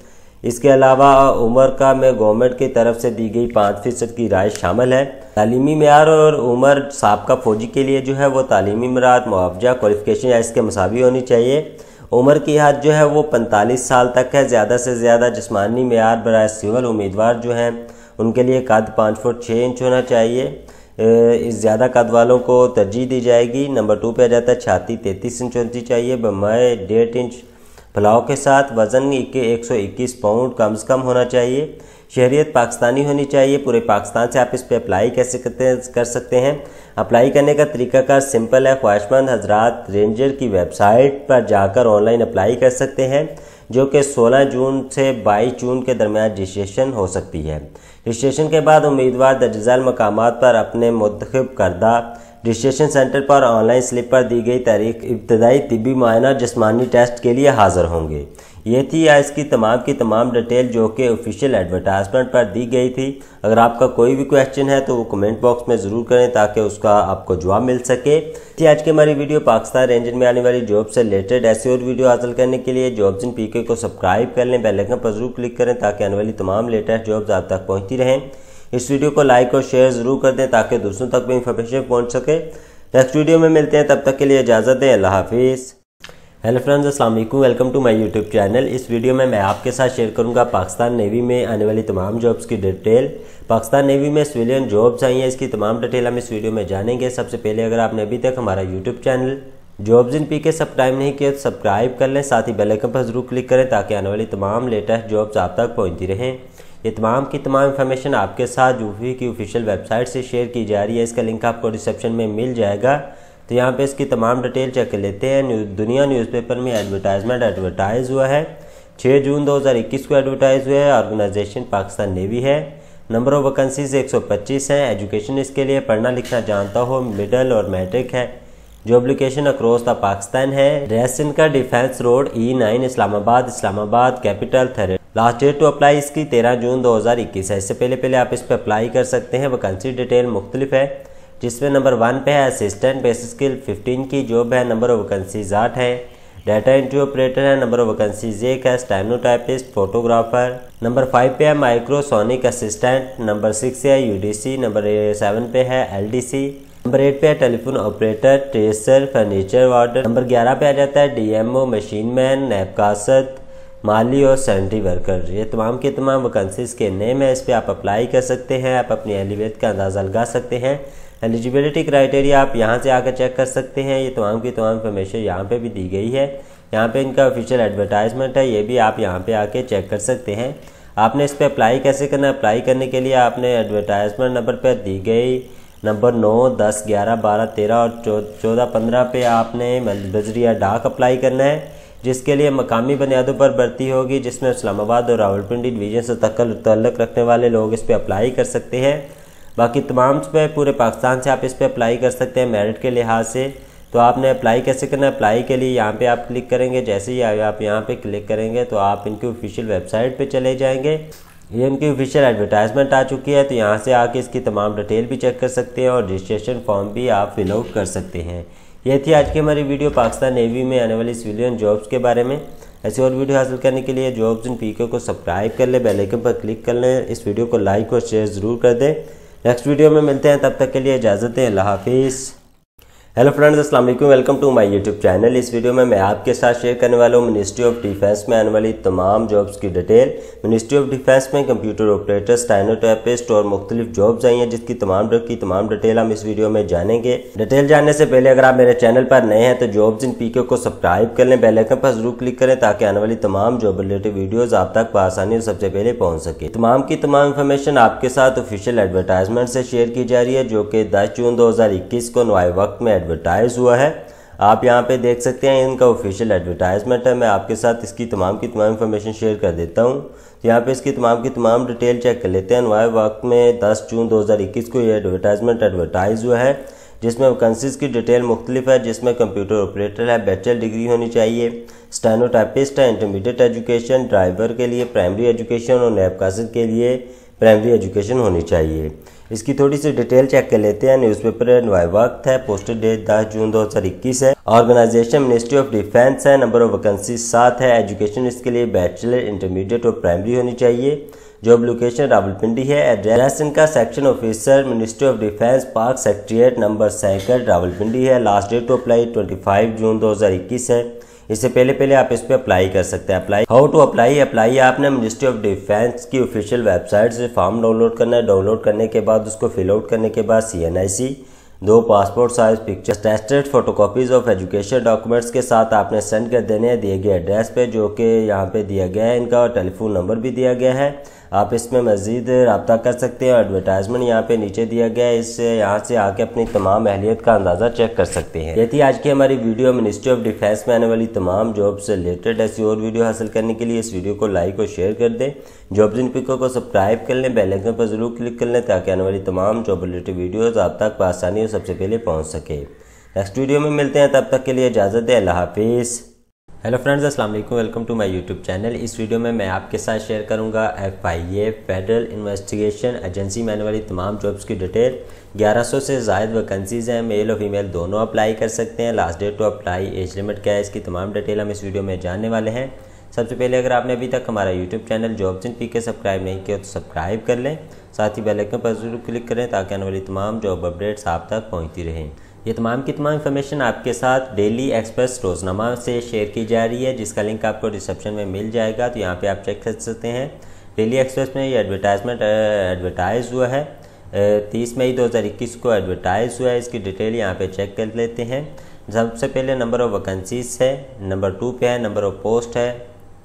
इसके अलावा उम्र का में गवर्नमेंट की तरफ से दी गई पाँच फीसद की राइश शामिल है। तालीमी मेयार और उम्र साबका फौजी के लिए जो है वो तालीमी मराहत मुआवजा क्वालिफिकेशन या इसके मसावी होनी चाहिए। उम्र की हद जो है वो पैंतालीस साल तक है। ज़्यादा से ज़्यादा जिस्मानी मेयार बराए सिविल उम्मीदवार जो हैं उनके लिए कद पाँच फुट छः इंच होना चाहिए। इस ज़्यादा कद वालों को तरजीह दी जाएगी। नंबर टू पे आ जाता है छाती तैंतीस इंच होनी चाहिए बमाए डेढ़ इंच फैलाव के साथ। वज़न के एक सौ इक्कीस पाउंड कम से कम होना चाहिए। शहरियत पाकिस्तानी होनी चाहिए। पूरे पाकिस्तान से आप इस पे अप्लाई कैसे करते कर सकते हैं। अप्लाई करने का तरीकाकार सिंपल है। ख्वाहिशमंद हजरात रेंजर की वेबसाइट पर जाकर ऑनलाइन अप्लाई कर सकते हैं, जो कि सोलह जून से बाईस जून के दरमियान रजिस्ट्रेशन हो सकती है। रजिस्ट्रेशन के बाद उम्मीदवार दर्जैल मकामात पर अपने मुंतखब करदा रजिस्ट्रेशन सेंटर पर ऑनलाइन स्लिप पर दी गई तारीख इब्तदाई तिब्बी मुआयना जिस्मानी टेस्ट के लिए हाजिर होंगे। ये थी या इसकी तमाम की तमाम डिटेल जो कि ऑफिशियल एडवर्टाइजमेंट पर दी गई थी। अगर आपका कोई भी क्वेश्चन है तो वो कमेंट बॉक्स में ज़रूर करें ताकि उसका आपको जवाब मिल सके। थी आज की हमारी वीडियो। पाकिस्तान रेंजर में आने वाली जॉब से रिलेटेड ऐसी और वीडियो हासिल करने के लिए जॉब्स इन पीके को सब्सक्राइब कर लें, बेल आइकन पर जरूर क्लिक करें ताकि आने वाली तमाम लेटेस्ट जॉब्स आप तक पहुँचती रहें। इस वीडियो को लाइक और शेयर ज़रूर कर दें ताकि दूसरों तक भी इंफॉर्मेशन पहुँच सके। नेक्स्ट वीडियो में मिलते हैं, तब तक के लिए इजाज़त दें। अल्लाह हाफिज़। हेलो फ्रेंड्स, अस्सलाम वालेकुम, welcome to my YouTube channel. इस वीडियो में मैं आपके साथ शेयर करूंगा पाकिस्तान नेवी में आने वाली तमाम जॉब्स की डिटेल। पाकिस्तान नेवी में सिविलियन जॉब्स आई हैं, इसकी तमाम डिटेल हम इस वीडियो में जानेंगे। सबसे पहले अगर आपने अभी तक हमारा YouTube channel jobs in PK subscribe नहीं किया तो सब्सक्राइब कर लें, साथ ही बेल आइकन पर जरूर क्लिक करें ताकि आने वाली तमाम लेटेस्ट जॉब्स आप तक पहुँचती रहें। ये तमाम की तमाम इन्फॉर्मेशन आपके साथ यूफी की ऑफिशियल वेबसाइट से शेयर की जा रही है। इसका लिंक आपको डिस्क्रिप्शन में मिल जाएगा। तो यहाँ पे इसकी तमाम डिटेल चेक कर लेते हैं। न्यूज़ दुनिया न्यूज़पेपर में एडवर्टाइजमेंट एडवर्टाइज हुआ है। छः जून दो हज़ार इक्कीस को एडवर्टाइज हुआ है। ऑर्गेनाइजेशन पाकिस्तान नेवी है। नंबर ऑफ वैकेंसीज एक सौ पच्चीस हैं। एजुकेशन इसके लिए पढ़ना लिखना जानता हो, मिडल और मैट्रिक है। Job location across the Pakistan है। ड्रेस इनका defence road E nine Islamabad Islamabad capital territory. Last date to apply इसकी तेरह जून दो हज़ार इक्कीस है। इससे पहले पहले आप इस पर अप्लाई कर सकते हैं। वैकेंसी डिटेल मुख्तलिफ है, जिसमें नंबर वन पे है असिस्टेंट बेसिक स्किल फिफ्टीन की जॉब है। नंबर ऑफ वैकेंसीज आठ है। डाटा एंट्री ऑपरेटर है। नंबर ऑफ वैकेंसीज एक है। Stenotypist photographer. नंबर फाइव पे है माइक्रोसोनिक असिस्टेंट। नंबर सिक्स है यूडीसी। नंबर सेवन पे है एलडीसी। नंबर एट पे है telephone operator, tracer, furniture warder. Number ग्यारह पे आ जाता है डीएमओ, मशीन मैन, नैपकासत, माली और सैनिटरी वर्कर। ये तमाम के तमाम वैकेंसीज के नेम है। इस पर आप अप्लाई कर सकते हैं। आप अपनी एलिवेट का अंदाज़ा लगा सकते हैं। एलिजिबिलिटी क्राइटेरिया आप यहाँ से आकर चेक कर सकते हैं। ये तमाम की तमाम इन्फॉर्मेशन यहाँ पे भी दी गई है। यहाँ पे इनका ऑफिशियल एडवर्टाइजमेंट है, ये भी आप यहाँ पे आके चेक कर सकते हैं। आपने इस पर अप्लाई कैसे करना है? अप्लाई करने के लिए आपने एडवर्टाइजमेंट नंबर पर दी गई नंबर नौ, दस, ग्यारह, बारह, तेरह और चौदह, पंद्रह पे आपने बजरिया डाक अप्लाई करना है, जिसके लिए मकामी बुनियादों पर भर्ती होगी, जिसमें इस्लामाबाद और रावलपिंडी डिवीजन से तल्लुक़ रखने वाले लोग इस पर अप्लाई कर सकते हैं। बाकी तमाम पे पूरे पाकिस्तान से आप इस पर अप्लाई कर सकते हैं मेरिट के लिहाज से। तो आपने अप्लाई कैसे करना है? अप्लाई के लिए यहाँ पे आप क्लिक करेंगे। जैसे ही आप यहाँ पे क्लिक करेंगे तो आप इनकी ऑफिशियल वेबसाइट पे चले जाएंगे। ये इनकी ऑफिशियल एडवर्टाइजमेंट आ चुकी है, तो यहाँ से आके इसकी तमाम डिटेल भी चेक कर सकते हैं और रजिस्ट्रेशन फॉर्म भी आप फिल आउट कर सकते हैं। ये थी आज की हमारी वीडियो पाकिस्तान नेवी में आने वाली सिविलियन जॉब्स के बारे में। ऐसी और वीडियो हासिल करने के लिए जॉब्स इन पीके को सब्सक्राइब कर लें, बेल आइकन पर क्लिक कर लें। इस वीडियो को लाइक और शेयर ज़रूर कर दें। नेक्स्ट वीडियो में मिलते हैं, तब तक के लिए इजाज़त दें। अल्लाह हाफिज़। हेलो फ्रेंड्स, अस्सलाम वालेकुम, welcome to my YouTube channel. इस वीडियो में मैं आपके साथ शेयर करने वाला हूँ मिनिस्ट्री ऑफ डिफेंस में आने वाली तमाम जॉब्स की डिटेल। मिनिस्ट्री ऑफ डिफेंस में कंप्यूटर ऑपरेटर, स्टेनोटाइपिस्ट और मुख्तलिफ जॉब्स आई हैं, जिसकी तमाम की तमाम डिटेल हम इस वीडियो में जानेंगे। डिटेल जानने से पहले अगर आप मेरे चैनल पर नए हैं तो जॉब्स इन पीके को सब्सक्राइब कर लें, बेल आइकन पर जरूर क्लिक करें ताकि आने वाली तमाम जॉब रिलेटेड वीडियोज आप तक बआसानी और सबसे पहले पहुँच सके। तमाम की तमाम इन्फॉर्मेशन आपके साथ ऑफिशियल एडवर्टाइजमेंट से शेयर की जा रही है, जो कि दस जून दो हज़ार इक्कीस को नए वक्त में एडवर्टाइज हुआ है। आप यहां पे देख सकते हैं, इनका ऑफिशियल एडवर्टाइजमेंट है। मैं आपके साथ इसकी तमाम की तमाम इन्फॉर्मेशन शेयर कर देता हूं। तो यहाँ पे इसकी तमाम की तमाम डिटेल चेक कर लेते हैं। नए वक्त में दस जून दो हज़ार इक्कीस को ये एडवर्टाइजमेंट एडवर्टाइज हुआ है, जिसमें वैकेंसीज की डिटेल मुख्तलिफ है, जिसमें कंप्यूटर ऑपरेटर है, बैचलर डिग्री होनी चाहिए, स्टेनोटाइपिस्ट है, इंटरमीडिएट एजुकेशन, ड्राइवर के लिए प्राइमरी एजुकेशन और नैपकासत के लिए प्राइमरी एजुकेशन होनी चाहिए। इसकी थोड़ी सी डिटेल चेक कर लेते हैं। न्यूज़पेपर वक्त है, पोस्टेड डेट दस जून दो हज़ार इक्कीस है। ऑर्गेनाइजेशन मिनिस्ट्री ऑफ डिफेंस है। नंबर ऑफ वैकेंसी सात है। एजुकेशन इसके लिए बैचलर, इंटरमीडिएट और प्राइमरी होनी चाहिए। जॉब लोकेशन रावलपिंडी है। एड्रेस इनका section officer, ministry of defence, Pak secretariat, number cycle, Rawalpindi है। लास्ट डेट टू अप्लाई पच्चीस जून दो हज़ार इक्कीस है। इससे पहले पहले आप इस पर अप्लाई कर सकते हैं। Apply how to apply apply आपने मिनिस्ट्री ऑफ डिफेंस की ऑफिशियल वेबसाइट से फॉर्म डाउनलोड करना है। डाउनलोड करने के बाद उसको फिल आउट करने के बाद सी एन आई सी, दो passport size picture, attested photocopies of education documents के साथ आपने सेंड कर देने हैं दिए गए एड्रेस पे, जो कि यहाँ पे दिया गया है। इनका टेलीफोन नंबर भी दिया गया है, आप इसमें मजीद रब्ता कर सकते हैं। एडवर्टाइजमेंट यहाँ पे नीचे दिया गया है, इससे यहाँ से आके अपनी तमाम अहलियत का अंदाज़ा चेक कर सकते हैं। ये थी आज की हमारी वीडियो। मिनिस्ट्री ऑफ डिफेंस में आने वाली तमाम जॉब से रिलेटेड ऐसी और वीडियो हासिल करने के लिए इस वीडियो को लाइक और शेयर कर दें। जॉब्स इन पिको को सब्सक्राइब कर लें, बेल आइकन पर जरूर क्लिक कर लें ताकि आने वाली तमाम जॉब रिलेटेड वीडियोज़ आप तक आसानी और सबसे पहले पहुँच सके। नेक्स्ट वीडियो में मिलते हैं, तब तक के लिए इजाज़त दें। अल्लाह हाफिज़। हेलो फ्रेंड्स, अस्सलाम वालेकुम, welcome to my YouTube channel. इस वीडियो में मैं आपके साथ शेयर करूंगा F I A federal investigation agency में आने वाली तमाम जॉब्स की डिटेल। ग्यारह सौ से ज़ायद वैकेंसीज़ हैं, मेल और फीमेल दोनों अप्लाई कर सकते हैं। Last date to apply, age limit क्या है, इसकी तमाम डिटेल हम इस वीडियो में जानने वाले हैं। सबसे पहले अगर आपने अभी तक हमारा YouTube channel jobs in P K subscribe नहीं किया तो सब्सक्राइब कर लें, साथ ही बेल आइकन पर जरूर क्लिक करें ताकि आने वाली तमाम जॉब अपडेट्स आप तक पहुँचती रहें। ये तमाम की तमाम इन्फॉर्मेशन आपके साथ डेली एक्सप्रेस रोजनामा से शेयर की जा रही है, जिसका लिंक आपको डिस्क्रिप्शन में मिल जाएगा, तो यहाँ पे आप चेक कर सकते हैं। डेली एक्सप्रेस में ये एडवर्टाइजमेंट एडवर्टाइज हुआ है, तीस मई दो हज़ार इक्कीस को एडवर्टाइज हुआ है। इसकी डिटेल यहाँ पे चेक कर लेते हैं। सबसे पहले नंबर ऑफ वैकेंसीज है, नंबर टू पे है, नंबर ऑफ पोस्ट है,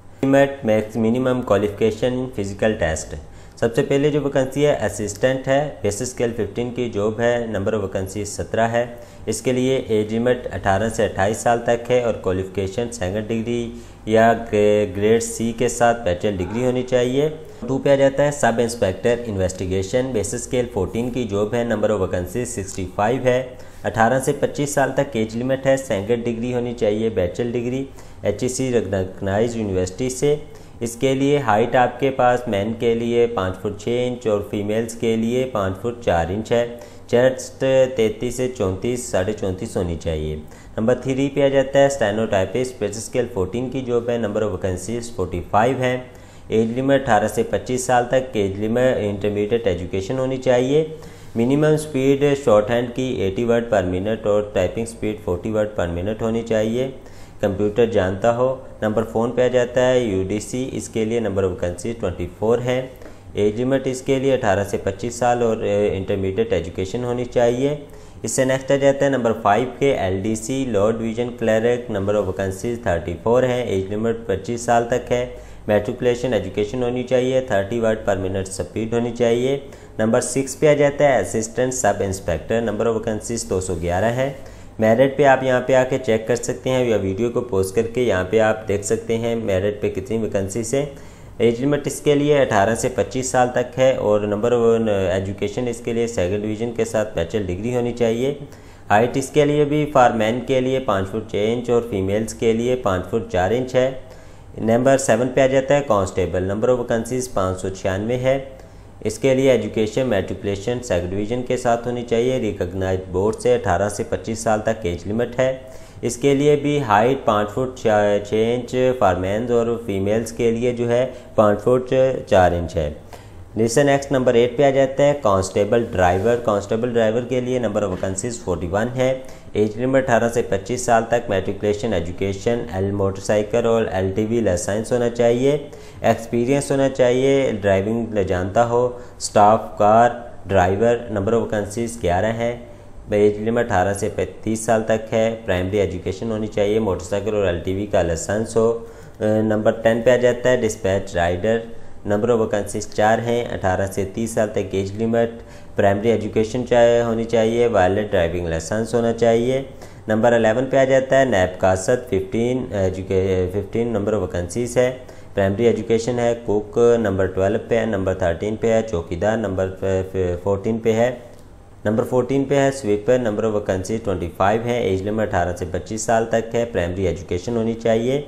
max minimum qualification, physical test. सबसे पहले जो वैकेंसी है असिस्टेंट है, बेसिक स्केल पंद्रह की जॉब है, नंबर ऑफ वैकेंसी सत्रह है। इसके लिए एज लिमिट अठारह से अट्ठाईस साल तक है और क्वालिफिकेशन सेकंड डिग्री या ग्रेड सी के साथ बैचलर डिग्री होनी चाहिए। टू पे आ जाता है sub inspector investigation, basic scale चौदह की जॉब है, नंबर ऑफ वैकेंसी पैंसठ है। अठारह से पच्चीस साल तक एज लिमिट है, सेकंड डिग्री होनी चाहिए, bachelor degree H E C recognised university से। इसके लिए हाइट आपके पास मैन के लिए पाँच फुट छः इंच और फीमेल्स के लिए पाँच फुट चार इंच है। चेस्ट तैंतीस से चौंतीस साढ़े चौंतीस होनी चाहिए। नंबर थ्री पे आ जाता है स्टेनोटाइपिस्ट, बेसिक स्केल चौदह की जॉब है, नंबर ऑफ वैकेंसीज पैंतालीस है। एज लिमिट अठारह से पच्चीस साल तक, एज लिमिट इंटरमीडिएट एजुकेशन होनी चाहिए। मिनिमम स्पीड शॉर्ट हैंड की अस्सी वर्ड पर मिनट और टाइपिंग स्पीड चालीस वर्ड पर मिनट होनी चाहिए। कंप्यूटर जानता हो। नंबर फ़ोन पे आ जाता है यू डी सी, इसके लिए नंबर ऑफ वैकेंसी चौबीस है। एज लिमिट इसके लिए अठारह से पच्चीस साल और इंटरमीडिएट एजुकेशन होनी चाहिए। इससे नेक्स्ट आ जाता है नंबर फाइव के L D C law division clerk, number of vacancies चौंतीस है, एज लिमिट पच्चीस साल तक है। मैट्रिकुलेशन एजुकेशन होनी चाहिए, तीस वर्ड पर मिनट स्पीड होनी चाहिए। नंबर सिक्स पे आ जाता है assistant sub inspector, number of vacancies दो सौ ग्यारह है। मेरिट पे आप यहाँ पे आके चेक कर सकते हैं या वीडियो को पोस्ट करके यहाँ पे आप देख सकते हैं मेरिट पे कितनी वैकेंसी से। एज लिमिट इसके लिए अठारह से पच्चीस साल तक है और नंबर ऑफ एजुकेशन इसके लिए सेकंड डिवीजन के साथ बैचलर डिग्री होनी चाहिए। हाइट इसके लिए भी फॉर मैन के लिए पाँच फुट छः इंच और फीमेल्स के लिए पाँच फुट चार इंच है। नंबर सेवन पे आ जाता है कांस्टेबल, नंबर ऑफ वैकेंसीज पाँच सौ छियानवे है। इसके लिए एजुकेशन मैट्रिकुलेशन सेकंड डिवीजन के साथ होनी चाहिए, रिकॉग्नाइज्ड बोर्ड से। अठारह से पच्चीस साल तक एज लिमिट है। इसके लिए भी हाइट पाँच फुट छः इंच फॉर मेंस और फीमेल्स के लिए जो है पाँच फुट चार इंच है। जैसे नेक्स्ट नंबर एट पे आ जाता है कांस्टेबल ड्राइवर। कांस्टेबल ड्राइवर के लिए नंबर ऑफ वैकेंसीज इकतालीस है। एज लिमिट अठारह से पच्चीस साल तक, मैट्रिकुलेशन एजुकेशन, एल मोटरसाइकिल और एल टी वी लाइसेंस होना चाहिए। एक्सपीरियंस होना चाहिए, ड्राइविंग जानता हो। Staff car driver, number of vacancies ग्यारह है। एज लिमिट अठारह से पैंतीस साल तक है। प्राइमरी एजुकेशन होनी चाहिए, मोटरसाइकिल और एल टी वी का लाइसेंस हो। नंबर टेन पे आ जाता है dispatch rider, number of vacancies चार हैं। अठारह से तीस साल तक एज लिमिट, प्राइमरी एजुकेशन चाहिए होनी चाहिए, वैलिड ड्राइविंग लाइसेंस होना चाहिए। नंबर अलेवन पे आ जाता है नैब कासत, फिफ्टीन एजुके फिफ्टीन नंबर ऑफ वैकेंसीज है। प्राइमरी एजुकेशन है। कुक नंबर ट्वेल्व पे है। नंबर थर्टीन पे है चौकीदार, नंबर फोर्टीन पे है। नंबर फोर्टीन पे है स्वीपर, नंबर ऑफ वैकेंसी पच्चीस है। एज लिमिट अठारह से पच्चीस साल तक है। प्राइमरी एजुकेशन होनी चाहिए।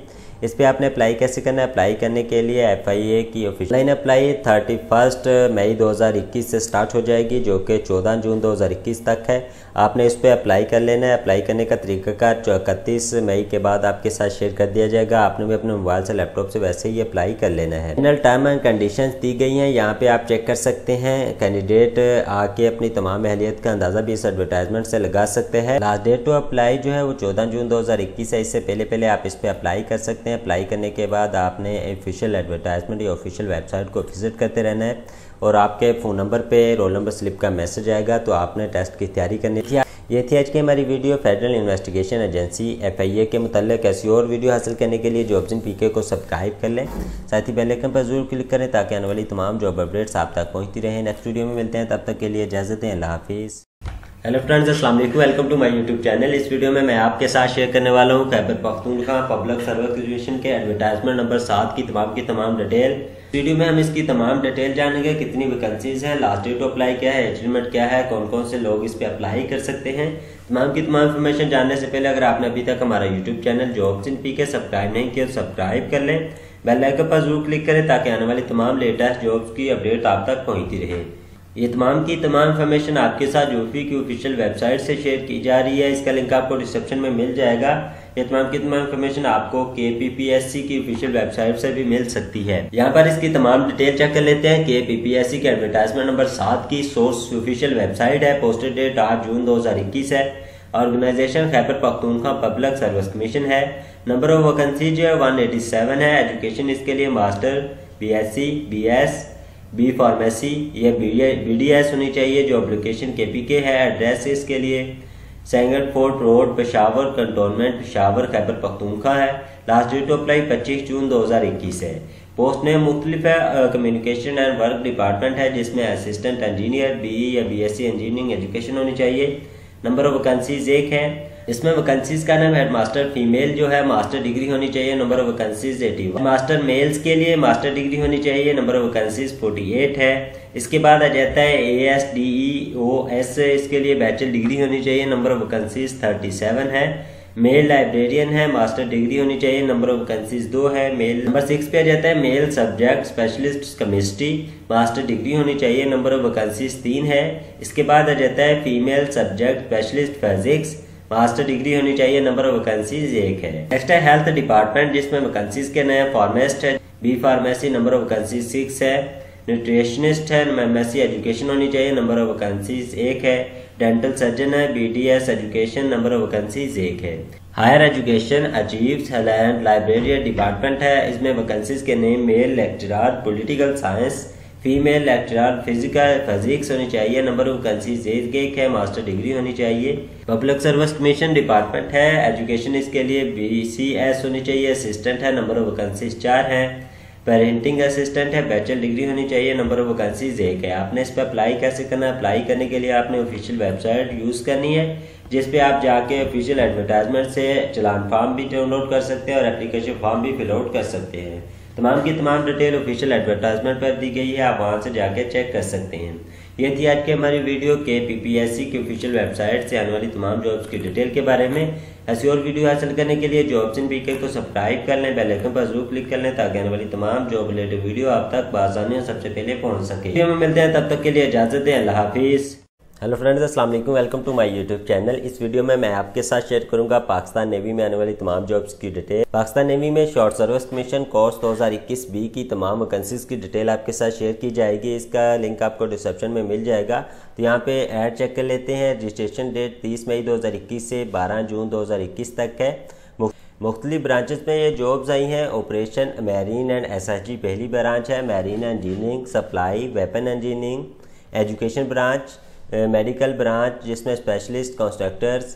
इस पर आपने अप्लाई कैसे करना है? अप्लाई करने के लिए एफ आई ए की ऑफिशियल अप्लाई थर्टी फर्स्ट मई दो हज़ार इक्कीस से स्टार्ट हो जाएगी, जो कि चौदह जून दो हज़ार इक्कीस तक है। आपने इस पर अप्लाई कर लेना है। अप्लाई करने का तरीक़ाकार इकतीस मई के बाद आपके साथ शेयर कर दिया जाएगा। आपने भी अपने मोबाइल से लैपटॉप से वैसे ही अप्लाई कर लेना है। फाइनल टर्म एंड कंडीशंस दी गई हैं, यहाँ पे आप चेक कर सकते हैं। कैंडिडेट आके अपनी तमाम अहलियत का अंदाज़ा भी इस एडवर्टाइजमेंट से लगा सकते हैं। लास्ट डेट टू अप्लाई जो है वो चौदह जून दो हज़ार इक्कीस है। इससे पहले पहले आप इस पर अप्लाई कर सकते हैं। अप्लाई करने के बाद आपने ऑफिशियल एडवर्टाइजमेंट या ऑफिशियल वेबसाइट को विजिट करते रहना है और आपके फ़ोन नंबर पे रोल नंबर स्लिप का मैसेज आएगा, तो आपने टेस्ट की तैयारी करनी थी। ये थी आज की हमारी video. Federal investigation agency F I A के मुताल्लिक ऐसी और वीडियो हासिल करने के लिए जॉब्स इन पीके को सब्सक्राइब कर लें, साथ ही बेल आइकन पर जरूर क्लिक करें ताकि आने वाली तमाम जॉब अपडेट्स आप तक पहुँचती रहें। नेक्स्ट वीडियो में मिलते हैं, तब तक के लिए इजाज़त दें। अल्लाह हाफिज़। हेलो फ्रेंड्स, अस्सलाम वालेकुम, welcome to my YouTube channel. इस वीडियो में मैं आपके साथ शेयर करने वाला हूं Khyber Pakhtunkhwa public service commission के एडवर्टाइजमेंट नंबर सात की तमाम की तमाम डिटेल। वीडियो में हम इसकी तमाम डिटेल जानेंगे, कितनी वैकेंसीज हैं, लास्ट डेट टू अप्लाई क्या है, एज लिमिट क्या है, कौन कौन से लोग इस पे अप्लाई कर सकते हैं। तमाम की तमाम इन्फॉर्मेशन जानने से पहले अगर आपने अभी तक हमारा YouTube channel jobs in PK subscribe नहीं किया तो सब्सक्राइब कर लें, बेल आइकन पर जरूर क्लिक करें ताकि आने वाली तमाम लेटेस्ट जॉब्स की अपडेट आप तक पहुँचती रहे। ये तमाम की तमाम इन्फॉर्मेशन आपके साथ यूपी की ऑफिशियल वेबसाइट से शेयर की जा रही है। इसका लिंक आपको डिस्क्रिप्शन में मिल जाएगा। ये तमाम की तमाम इन्फॉर्मेशन आपको के पी पी एस सी की ऑफिशियल वेबसाइट से भी मिल सकती है। यहाँ पर इसकी तमाम डिटेल चेक कर लेते हैं। के पी पी एस सी के एडवर्टाइजमेंट नंबर सात की सोर्स ऑफिशियल वेबसाइट है। पोस्टेड डेट आठ जून दो हजार इक्कीस है। Organisation Khyber Pakhtunkhwa public service commission है। नंबर ऑफ वैकेंसी जो है वन एटी सेवन है। एजुकेशन इसके लिए master, B S C, B S, B pharmacy या बी डी एस होनी चाहिए। जो एप्लीकेशन के पी के है। एड्रेस इसके लिए सेंगट fort road, Peshawar cantonment, Peshawar Khyber Pakhtunkhwa है। लास्ट डेट टू अप्लाई पच्चीस जून दो हज़ार इक्कीस है। पोस्ट नेम मुख्तलिफ है। कम्युनिकेशन एंड वर्क डिपार्टमेंट है, जिसमें असिस्टेंट इंजीनियर, बी ई या B S C engineering education होनी चाहिए। नंबर ऑफ वैकेंसीज एक है। इसमें वैकेंसीज का नाम हेड मास्टर फीमेल जो है मास्टर डिग्री होनी चाहिए। Number of vacancies eighty one. Master males के लिए मास्टर डिग्री होनी चाहिए। Number of vacancies forty eight है। इसके बाद आ जाता है A S D E O S, इसके लिए बैचलर डिग्री होनी चाहिए। Number of vacancies thirty seven है। मेल लाइब्रेरियन है, मास्टर डिग्री होनी चाहिए। नंबर ऑफ वैकेंसीज दो है। मेल नंबर सिक्स पे आ जाता है male subject specialist chemistry, master degree होनी चाहिए। नंबर ऑफ वैकेंसीज तीन है। इसके बाद आ जाता है female subject specialist physics, master degree होनी चाहिए। नंबर ऑफ वैकेंसीज एक है। नेक्स्ट है हेल्थ डिपार्टमेंट, जिसमें वैकेंसीज के नए फार्मासिस्ट है, B pharmacy, number of vacancies six है। न्यूट्रिशनिस्ट है, एम एस सी एजुकेशन होनी चाहिए। नंबर ऑफ वैकेंसीज एक है। डेंटल सर्जन है, B D S education, number of vacancies एक है। Higher education archives librarian department है। इसमें वैकेंसीज के name male lecturer political science, female lecturer physical physics होनी चाहिए। नंबर ऑफ वैकेंसीज एक है। मास्टर डिग्री होनी चाहिए। पब्लिक सर्विस कमीशन डिपार्टमेंट है। एजुकेशन इसके लिए बी सी एस होनी चाहिए। असिस्टेंट है, नंबर ऑफ वैकेंसीज चार है। पेरेंटिंग असिस्टेंट है, बैचलर डिग्री होनी चाहिए। नंबर ऑफ वैकेंसीज एक है। आपने इस पर अप्लाई कैसे करना है? अप्लाई करने के लिए आपने ऑफिशियल वेबसाइट यूज करनी है, जिस पे आप जाके ऑफिशियल एडवर्टाइजमेंट से चलान फॉर्म भी डाउनलोड कर सकते हैं और एप्लीकेशन फॉर्म भी फिल आउट कर सकते हैं। तमाम की तमाम डिटेल ऑफिशियल एडवर्टाइजमेंट पर दी गई है, आप वहां से जाके चेक कर सकते हैं। ये थी आज की हमारी वीडियो के पी पी एस सी की ऑफिशियल वेबसाइट से आने वाली तमाम जॉब्स की डिटेल के बारे में। ऐसी और वीडियो हासिल करने के लिए जॉब्स इन पीके को सब्सक्राइब कर लें, बेल आइकन पर जरूर क्लिक कर लें ताकि आने वाली तमाम जॉब रिलेटेड वीडियो आप तक बआसानी सबसे पहले पहुंच सके। वीडियो में मिलते हैं, तब तक के लिए इजाजत दें। अल्लाह हाफिज़। हेलो फ्रेंड्स, अस्सलाम वालेकुम, welcome to my YouTube channel. इस वीडियो में मैं आपके साथ शेयर करूंगा पाकिस्तान नेवी में आने वाली तमाम जॉब्स की डिटेल। पाकिस्तान नेवी में शॉर्ट सर्विस कमीशन कोर्स दो हज़ार इक्कीस बी की तमाम वैकेंसीज की डिटेल आपके साथ शेयर की जाएगी। इसका लिंक आपको डिस्क्रिप्शन में मिल जाएगा। तो यहाँ पे ऐड चेक कर लेते हैं। रजिस्ट्रेशन डेट तीस मई दो हज़ार इक्कीस से बारह जून दो हज़ार इक्कीस तक है। मुख्तलिफ ब्रांचेस में ये जॉब्स आई हैं। Operation marine and S S G पहली ब्रांच है। Marine engineering, supply, weapon engineering, education branch, medical branch जिसमें स्पेशलिस्ट कंस्ट्रक्टर्स,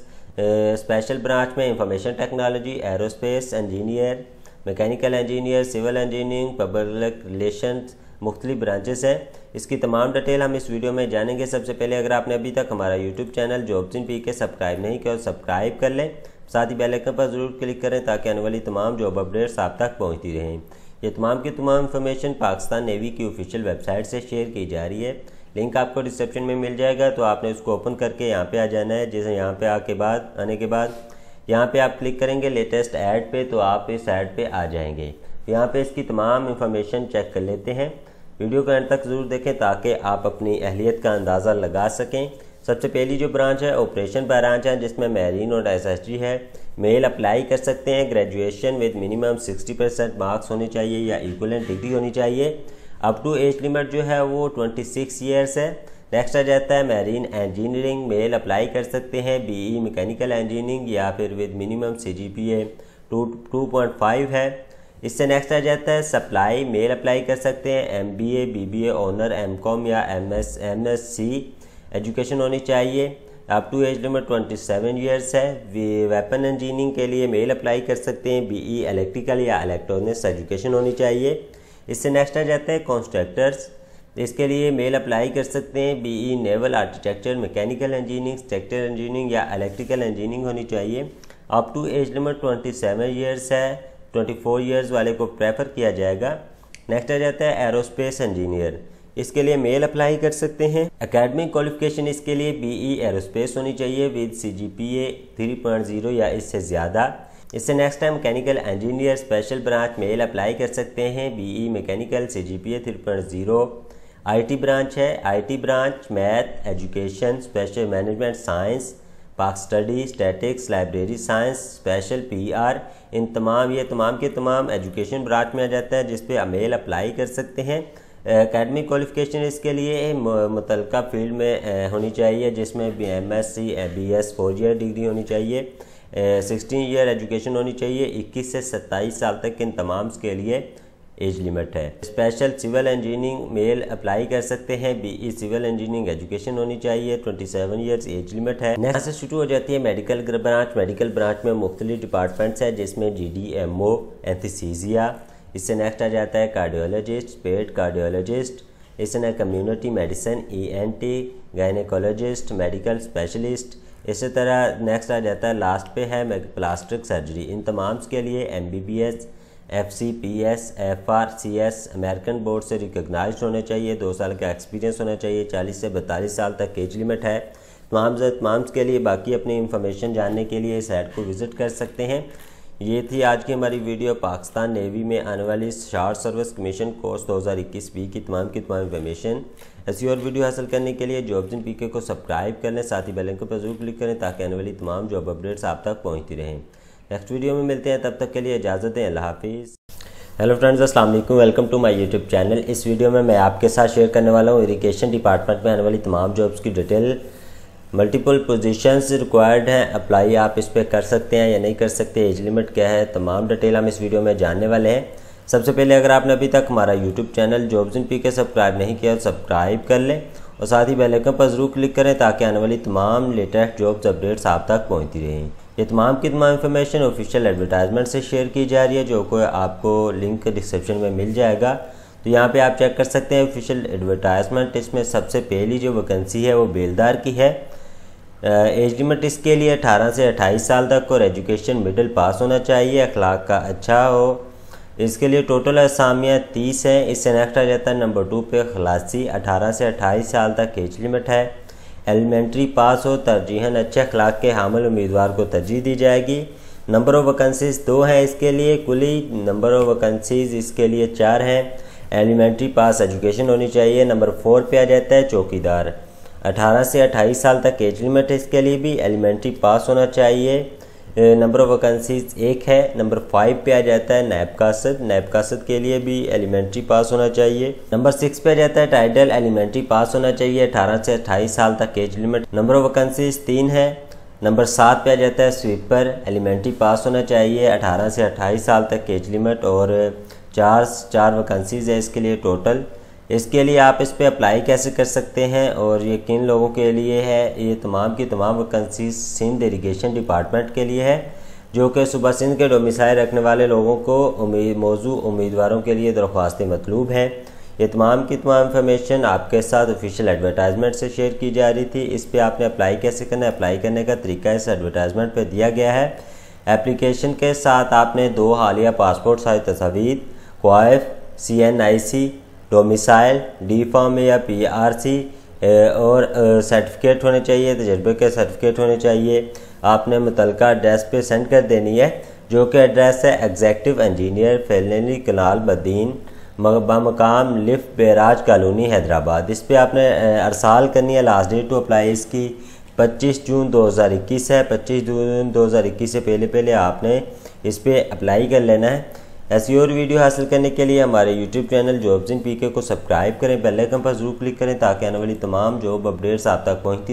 स्पेशल ब्रांच में information technology, aerospace engineer, mechanical engineer, civil engineering, public relations, मुख्तलिफ branches है। इसकी तमाम detail हम इस वीडियो में जानेंगे। सबसे पहले अगर आपने अभी तक हमारा YouTube channel jobs in PK subscribe नहीं किया तो सब्सक्राइब कर लें, साथ ही बेल आइकन पर जरूर क्लिक करें ताकि आने वाली तमाम जॉब अपडेट्स आप तक पहुँचती रहें। ये तमाम की तमाम इन्फॉर्मेशन पाकिस्तान नेवी की ऑफिशियल वेबसाइट से शेयर की जा रही है। लिंक आपको डिस्क्रिप्शन में मिल जाएगा, तो आपने उसको ओपन करके यहाँ पे आ जाना है। जैसे यहाँ पे आके बाद आने के बाद यहाँ पे आप क्लिक करेंगे लेटेस्ट ऐड पे तो आप इस ऐड पे आ जाएंगे। यहाँ पे इसकी तमाम इंफॉर्मेशन चेक कर लेते हैं। वीडियो को एंड तक ज़रूर देखें ताकि आप अपनी अहलियत का अंदाज़ा लगा सकें। सबसे पहली जो ब्रांच है ऑपरेशन ब्रांच है, जिसमें मैरीन और एसएसजी है। मेल अप्लाई कर सकते हैं। Graduation with minimum sixty percent marks होने चाहिए या इक्वलेंट डिग्री होनी चाहिए। अप टू एज लिमिट जो है वो ट्वेंटी सिक्स ईयर्स है। नेक्स्ट आ जाता है मैरीन इंजीनियरिंग। मेल अप्लाई कर सकते हैं। बीई मैकेनिकल इंजीनियरिंग या फिर with minimum CGPA two two point five है। इससे नेक्स्ट आ जाता है सप्लाई। मेल अप्लाई कर सकते हैं। एमबीए, बीबीए ऑनर, एमकॉम या एमएस एमएससी एजुकेशन होनी चाहिए। Up to age limit twenty seven years है। वेपन इंजीनियरिंग के लिए मेल अप्लाई कर सकते हैं। बीई इलेक्ट्रिकल या इलेक्ट्रॉनिक्स एजुकेशन होनी चाहिए। इससे नेक्स्ट आ जाते हैं कॉन्ट्रैक्टर्स। इसके लिए मेल अप्लाई कर सकते हैं। BE naval architecture, mechanical engineering, structural engineering या इलेक्ट्रिकल इंजीनियरिंग होनी चाहिए। Up to age limit twenty seven years है। ट्वेंटी फोर ईयर्स वाले को प्रेफर किया जाएगा। नेक्स्ट आ जाता है एरोस्पेस इंजीनियर। इसके लिए मेल अप्लाई कर सकते हैं। एकेडमिक क्वालिफिकेशन इसके लिए बीई एरोस्पेस होनी चाहिए with CGPA three point zero या इससे ज़्यादा। इससे नेक्स्ट है mechanical engineer special branch. Male apply कर सकते हैं। BE mechanical, CGPA three point zero. IT branch है। IT branch math, education, special management science, Pak study, statics, library science, special PR, इन तमाम ये तमाम के तमाम एजुकेशन ब्रांच में आ जाता है, जिस पे मेल अप्लाई कर सकते हैं। एकेडमिक क्वालिफिकेशन इसके लिए मुतलका फील्ड में होनी चाहिए, जिसमें B M S C B S four year degree होनी चाहिए। सिक्सटीन ईयर एजुकेशन होनी चाहिए। इक्कीस से सत्ताईस साल तक इन तमाम के लिए एज लिमिट है। Special civil engineering male apply कर सकते हैं। बीई सिविल इंजीनियरिंग एजुकेशन होनी चाहिए। Twenty seven years age limit है। नेक्स्ट से शुरू हो जाती है मेडिकल ब्रांच। मेडिकल ब्रांच में मुख्तलिफ डिपार्टमेंट्स हैं, जिसमें जी डी एम ओ, एंथीसीजिया। इससे नेक्स्ट आ जाता है कार्डियोलॉजिस्ट, पेट कार्डियोलॉजिस्ट। इससे next community medicine, E N T, gynaecologist, medical specialist. इसी तरह नेक्स्ट आ जाता है लास्ट पे है प्लास्टिक सर्जरी। इन तमाम के लिए M B B S, F C P S, F R C S American board से रिकॉग्नाइज्ड होने चाहिए। दो साल का एक्सपीरियंस होना चाहिए। चालीस से बैतालीस साल तक एज लिमिट है। तमाम तमाम के लिए बाकी अपनी इंफॉर्मेशन जानने के लिए इस ऐड को विज़िट कर सकते हैं। ये थी आज की हमारी वीडियो। पाकिस्तान नेवी में आने वाली शार्ट सर्विस कमीशन कोर्स दो हज़ार इक्कीस बी की तमाम की तमाम इंफॉर्मेशन। ऐसी और वीडियो हासिल करने के लिए जॉब्स इन पीके को सब्सक्राइब कर लें, साथ ही बेल आइकन पर जरूर क्लिक करें ताकि आने वाली तमाम जॉब अपडेट्स आप तक पहुँचती रहें। नेक्स्ट वीडियो में मिलते हैं, तब तक के लिए इजाज़त दें। अल्लाह हाफिज़। हेलो फ्रेंड्स, अस्सलाम वालेकुम। Welcome to my YouTube channel. इस वीडियो में मैं आपके साथ शेयर करने वाला हूँ इरिगेशन डिपार्टमेंट में आने वाली तमाम जॉब्स की डिटेल। मल्टीपल पोजीशंस रिक्वायर्ड हैं। अप्लाई आप इस पर कर सकते हैं या नहीं कर सकते, एज लिमिट क्या है, तमाम डिटेल हम इस वीडियो में जानने वाले हैं। सबसे पहले अगर आपने अभी तक हमारा YouTube channel jobs in PK subscribe नहीं किया तो सब्सक्राइब कर लें और साथ ही बेल आइकन पर ज़रूर क्लिक करें ताकि आने वाली तमाम लेटेस्ट जॉब्स अपडेट्स आप तक पहुँचती रहें। ये तमाम की तमाम इन्फॉर्मेशन ऑफिशियल एडवर्टाइजमेंट से शेयर की जा रही है, जो को आपको लिंक डिस्क्रिप्शन में मिल जाएगा। तो यहाँ पे आप चेक कर सकते हैं ऑफिशियल एडवर्टाइजमेंट। इसमें सबसे पहली जो वैकेंसी है वो बेलदार की है। एज लिमिट इसके लिए अठारह से अट्ठाईस साल तक और एजुकेशन मिडिल पास होना चाहिए, अखलाक का अच्छा हो। इसके लिए टोटल असामियाँ तीस हैं। इससे नेक्स्ट आ जाता है नंबर टू पे खलासी। अठारह से अट्ठाईस साल तक एज लिमिट है। एलिमेंट्री पास हो, तरजीहन अच्छे अखलाक के हामिल उम्मीदवार को तरजीह दी जाएगी। नंबर ऑफ वैकेंसीज दो हैं इसके लिए। कुली नंबर ऑफ वैकेंसीज इसके लिए चार हैं। एलिमेंट्री पास एजुकेशन होनी चाहिए। नंबर फोर पे आ जाता है चौकीदार। अठारह से अट्ठाईस साल तक एज लिमिट है इसके लिए भी। एलिमेंट्री पास होना चाहिए। नंबर ऑफ वैकेंसीज एक है। नंबर फाइव पे आ जाता है नैब कासद। नैब कासद के लिए भी एलिमेंट्री पास होना चाहिए। नंबर सिक्स पे आ जाता है टाइटल। एलिमेंट्री पास होना चाहिए। अठारह से अट्ठाईस साल तक age limit. Number of vacancies तीन है। नंबर सात पे आ जाता है स्वीपर। एलिमेंट्री पास होना चाहिए। अठारह से अट्ठाईस साल तक एज लिमिट और चार चार वैकेंसीज है इसके लिए टोटल। इसके लिए आप इस पे अप्लाई कैसे कर सकते हैं और ये किन लोगों के लिए है, ये तमाम की तमाम वैकेंसी सिंध इरिगेशन डिपार्टमेंट के लिए है, जो कि सूबा सिंध के डोमिसाइल रखने वाले लोगों को उम्मीद मौजू उम्मीदवारों के लिए दरख्वास्तें मतलूब हैं। ये तमाम की तमाम इन्फॉर्मेशन आपके साथ ऑफिशियल एडवर्टाइजमेंट से शेयर की जा रही थी। इस पर आपने अप्लाई कैसे करना है, अप्लाई करने का तरीका इस एडवर्टाइजमेंट पर दिया गया है। एप्लीकेशन के साथ आपने दो हालिया पासपोर्ट साइज तस्वीर, क्वाइफ, C N I C, domicile, D form या पी आर सी और सर्टिफिकेट होने चाहिए, तजर्बे के सर्टिफिकेट होने चाहिए। आपने मुतलका एड्रेस पे सेंड कर देनी है, जो कि एड्रेस है executive engineer Phuleli canal Badin बमकाम लिफ्ट बैराज कॉलोनी हैदराबाद। इस पर आपने अरसाल करनी है। लास्ट डेट टू अप्लाई इसकी पच्चीस जून दो हज़ार इक्कीस है। पच्चीस जून दो हज़ार इक्कीस से पहले पहले आपने इस पर अप्लाई कर लेना है। ऐसी और वीडियो हासिल करने के लिए हमारे YouTube channel jobs in PK को सब्सक्राइब करें, बेल आइकन पर जरूर क्लिक करें ताकि आने वाली तमाम जॉब अपडेट्स आप तक पहुंचती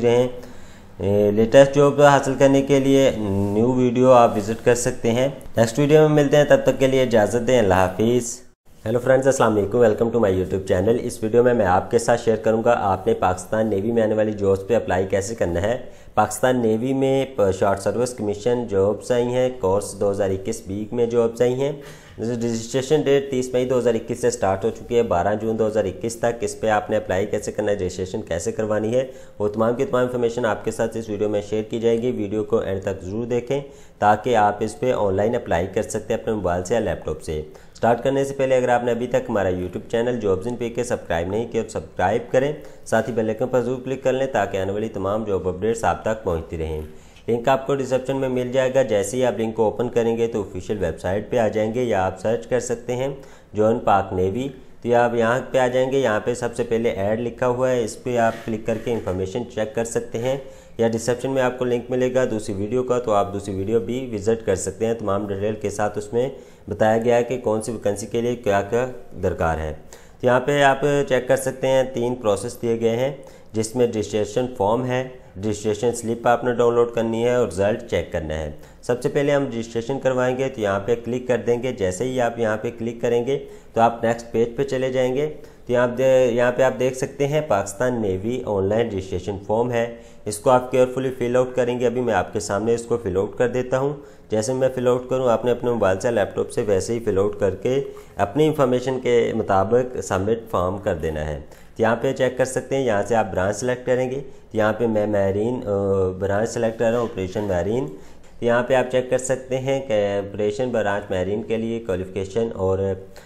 रहें। लेटेस्ट जॉब हासिल करने के लिए न्यू वीडियो आप विजिट कर सकते हैं। नेक्स्ट वीडियो में मिलते हैं, तब तक के लिए इजाज़त दें। अल्लाह हाफिज़। हेलो फ्रेंड्स, अस्सलाम वालेकुम, welcome to my YouTube channel. इस वीडियो में मैं आपके साथ शेयर करूंगा आपने पाकिस्तान नेवी में आने वाली जॉब्स पे अप्लाई कैसे करना है। पाकिस्तान नेवी में शॉर्ट सर्विस कमीशन जॉब्स आई हैं, कोर्स दो हज़ार इक्कीस बीस में जॉब्स आई हैं। रजिस्ट्रेशन डेट तीस मई दो हज़ार इक्कीस से स्टार्ट हो चुकी है, बारह जून दो हज़ार इक्कीस तक। इस पे आपने अप्लाई कैसे करना है, रजिस्ट्रेशन कैसे करवानी है, वो तमाम की तमाम इन्फॉर्मेशन आपके साथ इस वीडियो में शेयर की जाएगी। वीडियो को एंड तक जरूर देखें ताकि आप इस पर ऑनलाइन अप्लाई कर सकते हैं अपने मोबाइल से या लैपटॉप से। स्टार्ट करने से पहले अगर आपने अभी तक हमारा YouTube channel jobs in PK subscribe नहीं किया तो सब्सक्राइब करें, साथ ही बेल आइकन पर जरूर क्लिक कर लें ताकि आने वाली तमाम जॉब अपडेट्स आप तक पहुंचती रहें। लिंक आपको डिस्क्रिप्शन में मिल जाएगा। जैसे ही आप लिंक को ओपन करेंगे तो ऑफिशियल वेबसाइट पे आ जाएंगे, या आप सर्च कर सकते हैं जॉइन पाक नेवी, तो आप यहाँ पे आ जाएंगे। यहाँ पे सबसे पहले ऐड लिखा हुआ है, इस पर आप क्लिक करके इन्फॉर्मेशन चेक कर सकते हैं, या डिस्क्रिप्शन में आपको लिंक मिलेगा दूसरी वीडियो का, तो आप दूसरी वीडियो भी विजिट कर सकते हैं। तमाम डिटेल के साथ उसमें बताया गया है कि कौन सी वैकेंसी के लिए क्या क्या दरकार है। तो यहाँ पे आप चेक कर सकते हैं, तीन प्रोसेस दिए गए हैं जिसमें रजिस्ट्रेशन फॉर्म है, रजिस्ट्रेशन स्लिप आपने डाउनलोड करनी है और रिजल्ट चेक करना है। सबसे पहले हम रजिस्ट्रेशन करवाएंगे, तो यहाँ पे क्लिक कर देंगे। जैसे ही आप यहाँ पे क्लिक करेंगे तो आप नेक्स्ट पेज पे चले जाएंगे। तो यहाँ यहाँ पे आप देख सकते हैं Pakistan navy online registration form है, इसको आप केयरफुली फिल आउट करेंगे। अभी मैं आपके सामने इसको फिल आउट कर देता हूँ। जैसे मैं फिल आउट करूँ, आपने अपने मोबाइल से लैपटॉप से वैसे ही फिल आउट करके अपनी इंफॉर्मेशन के मुताबिक सबमिट फॉर्म कर देना है। तो यहाँ पे चेक कर सकते हैं, यहाँ से आप ब्रांच सेलेक्ट करेंगे। तो यहाँ पे मैं मैरीन ब्रांच सेलेक्ट कर रहा हूँ, ऑपरेशन मैरीन। तो यहाँ पे आप चेक कर सकते हैं कि ऑपरेशन ब्रांच मैरीन के लिए क्वालिफिकेशन और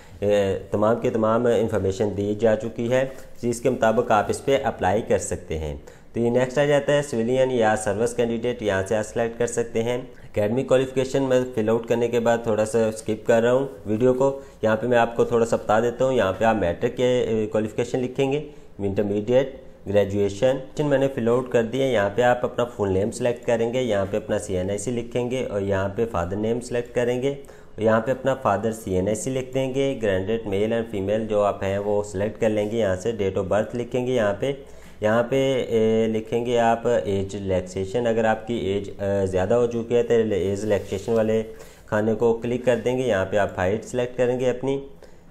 तमाम के तमाम इंफॉर्मेशन दी जा चुकी है, जिसके मुताबिक आप इस पर अप्लाई कर सकते हैं। तो ये नेक्स्ट आ जाता है सिविलियन या सर्विस कैंडिडेट, यहाँ से आप सेलेक्ट कर सकते हैं। एकेडमिक क्वालिफिकेशन मैं फिल आउट करने के बाद थोड़ा सा स्किप कर रहा हूँ वीडियो को, यहाँ पे मैं आपको थोड़ा सा बता देता हूँ। यहाँ पे आप मैट्रिक के क्वालिफिकेशन लिखेंगे, इंटरमीडिएट, ग्रेजुएशन मैंने फिल आउट कर दिया। यहाँ पे आप अपना फुल नेम सेलेक्ट करेंगे, यहाँ पे अपना सी एन आई सी लिखेंगे और यहाँ पे फादर नेम सेलेक्ट करेंगे और यहाँ पे अपना फादर सी एन आई सी लिख देंगे। ग्रेजुएट मेल एंड फीमेल जो आप हैं वो सिलेक्ट कर लेंगे। यहाँ से डेट ऑफ बर्थ लिखेंगे, यहाँ पे यहाँ पे ए, लिखेंगे आप एज रिलैक्सेशन, अगर आपकी एज ज़्यादा हो चुकी है तो एज रिलैक्सेशन वाले खाने को क्लिक कर देंगे। यहाँ पे आप हाइट सेलेक्ट करेंगे अपनी।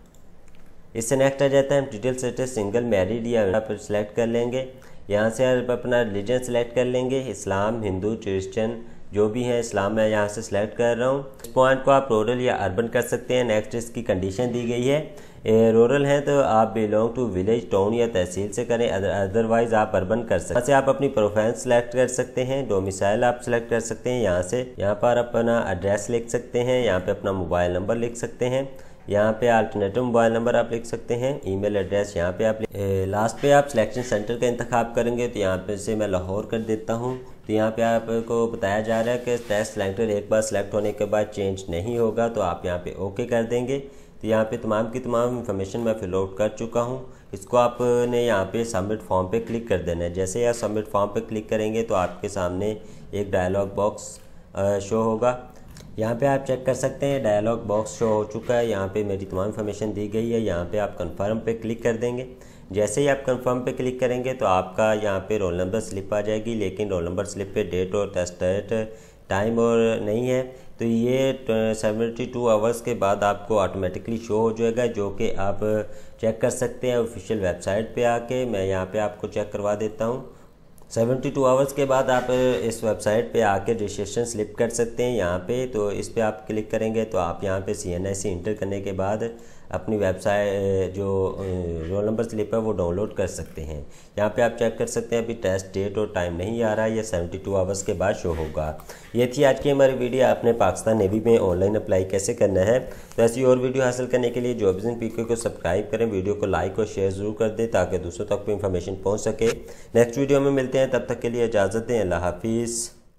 इससे नेक्स्ट आ जाता है डिटेल स्टेटस, सिंगल मैरिड या यहाँ पर सिलेक्ट कर लेंगे। यहाँ से आप अपना रिलीजन सेलेक्ट कर लेंगे, इस्लाम, हिंदू, क्रिश्चियन जो भी है। इस्लाम मैं यहाँ से सिलेक्ट कर रहा हूँ। इस पॉइंट को आप रूरल या अर्बन कर सकते हैं। नेक्स्ट इसकी कंडीशन दी गई है, रूरल है तो आप बिलोंग टू विलेज, टाउन या तहसील से करें, अदरवाइज आप अर्बन कर सकते हैं। यहाँ से आप अपनी प्रोफाइल सेलेक्ट कर सकते हैं, डोमिसाइल आप सेलेक्ट कर सकते हैं। यहाँ से यहाँ पर अपना एड्रेस लिख सकते हैं, यहाँ पे अपना मोबाइल नंबर लिख सकते हैं, यहाँ पे अल्टरनेटिव मोबाइल नंबर आप लिख सकते हैं, ईमेल एड्रेस यहाँ पे आप ए, लास्ट पे आप सिलेक्शन सेंटर का इंतखाब करेंगे। तो यहाँ पे से मैं लाहौर कर देता हूँ। तो यहाँ पे आपको बताया जा रहा है कि टेस्ट सेलेक्टर एक बार सेलेक्ट होने के बाद चेंज नहीं होगा, तो आप यहाँ पे ओके कर देंगे। तो यहाँ पे तमाम की तमाम इन्फॉर्मेशन मैं फिल आउट कर चुका हूँ। इसको आपने यहाँ पे सबमिट फॉर्म पे क्लिक कर देना है। जैसे ही आप सबमिट फॉर्म पे क्लिक करेंगे तो आपके सामने एक डायलॉग बॉक्स शो होगा। यहाँ पे आप चेक कर सकते हैं डायलॉग बॉक्स शो हो चुका है। यहाँ पे मेरी तमाम इन्फॉर्मेशन दी गई है। यहाँ पे आप कंफर्म पे क्लिक कर देंगे। जैसे ही आप कंफर्म पे क्लिक करेंगे तो आपका यहाँ पे रोल नंबर स्लिप आ जाएगी, लेकिन रोल नंबर स्लिप पे डेट और टेस्ट डेट टाइम और नहीं है। तो ये सेवेंटी टू आवर्स के बाद आपको ऑटोमेटिकली शो हो जाएगा, जो कि आप चेक कर सकते हैं ऑफिशियल वेबसाइट पे आके। मैं यहाँ पे आपको चेक करवा देता हूँ। सेवेंटी टू आवर्स के बाद आप इस वेबसाइट पे आके रजिस्ट्रेशन स्लिप कर सकते हैं। यहाँ पे तो इस पे आप क्लिक करेंगे तो आप यहाँ पे सी एन आई सी इंटर करने के बाद अपनी वेबसाइट जो रोल नंबर स्लिप है वो डाउनलोड कर सकते हैं। यहाँ पे आप चेक कर सकते हैं अभी टेस्ट डेट और टाइम नहीं आ रहा है, ये सेवेंटी टू आवर्स के बाद शो होगा। ये थी आज की हमारी वीडियो, आपने पाकिस्तान नेवी में ऑनलाइन अप्लाई कैसे करना है। तो ऐसी और वीडियो हासिल करने के लिए जॉब्स इन पीके को सब्सक्राइब करें, वीडियो को लाइक और शेयर ज़रूर कर दें ताकि दूसरों तक भी इंफॉर्मेशन पहुँच सके। नेक्स्ट वीडियो में मिलते हैं, तब तक के लिए इजाज़त दें। अल्लाह हाफिज़।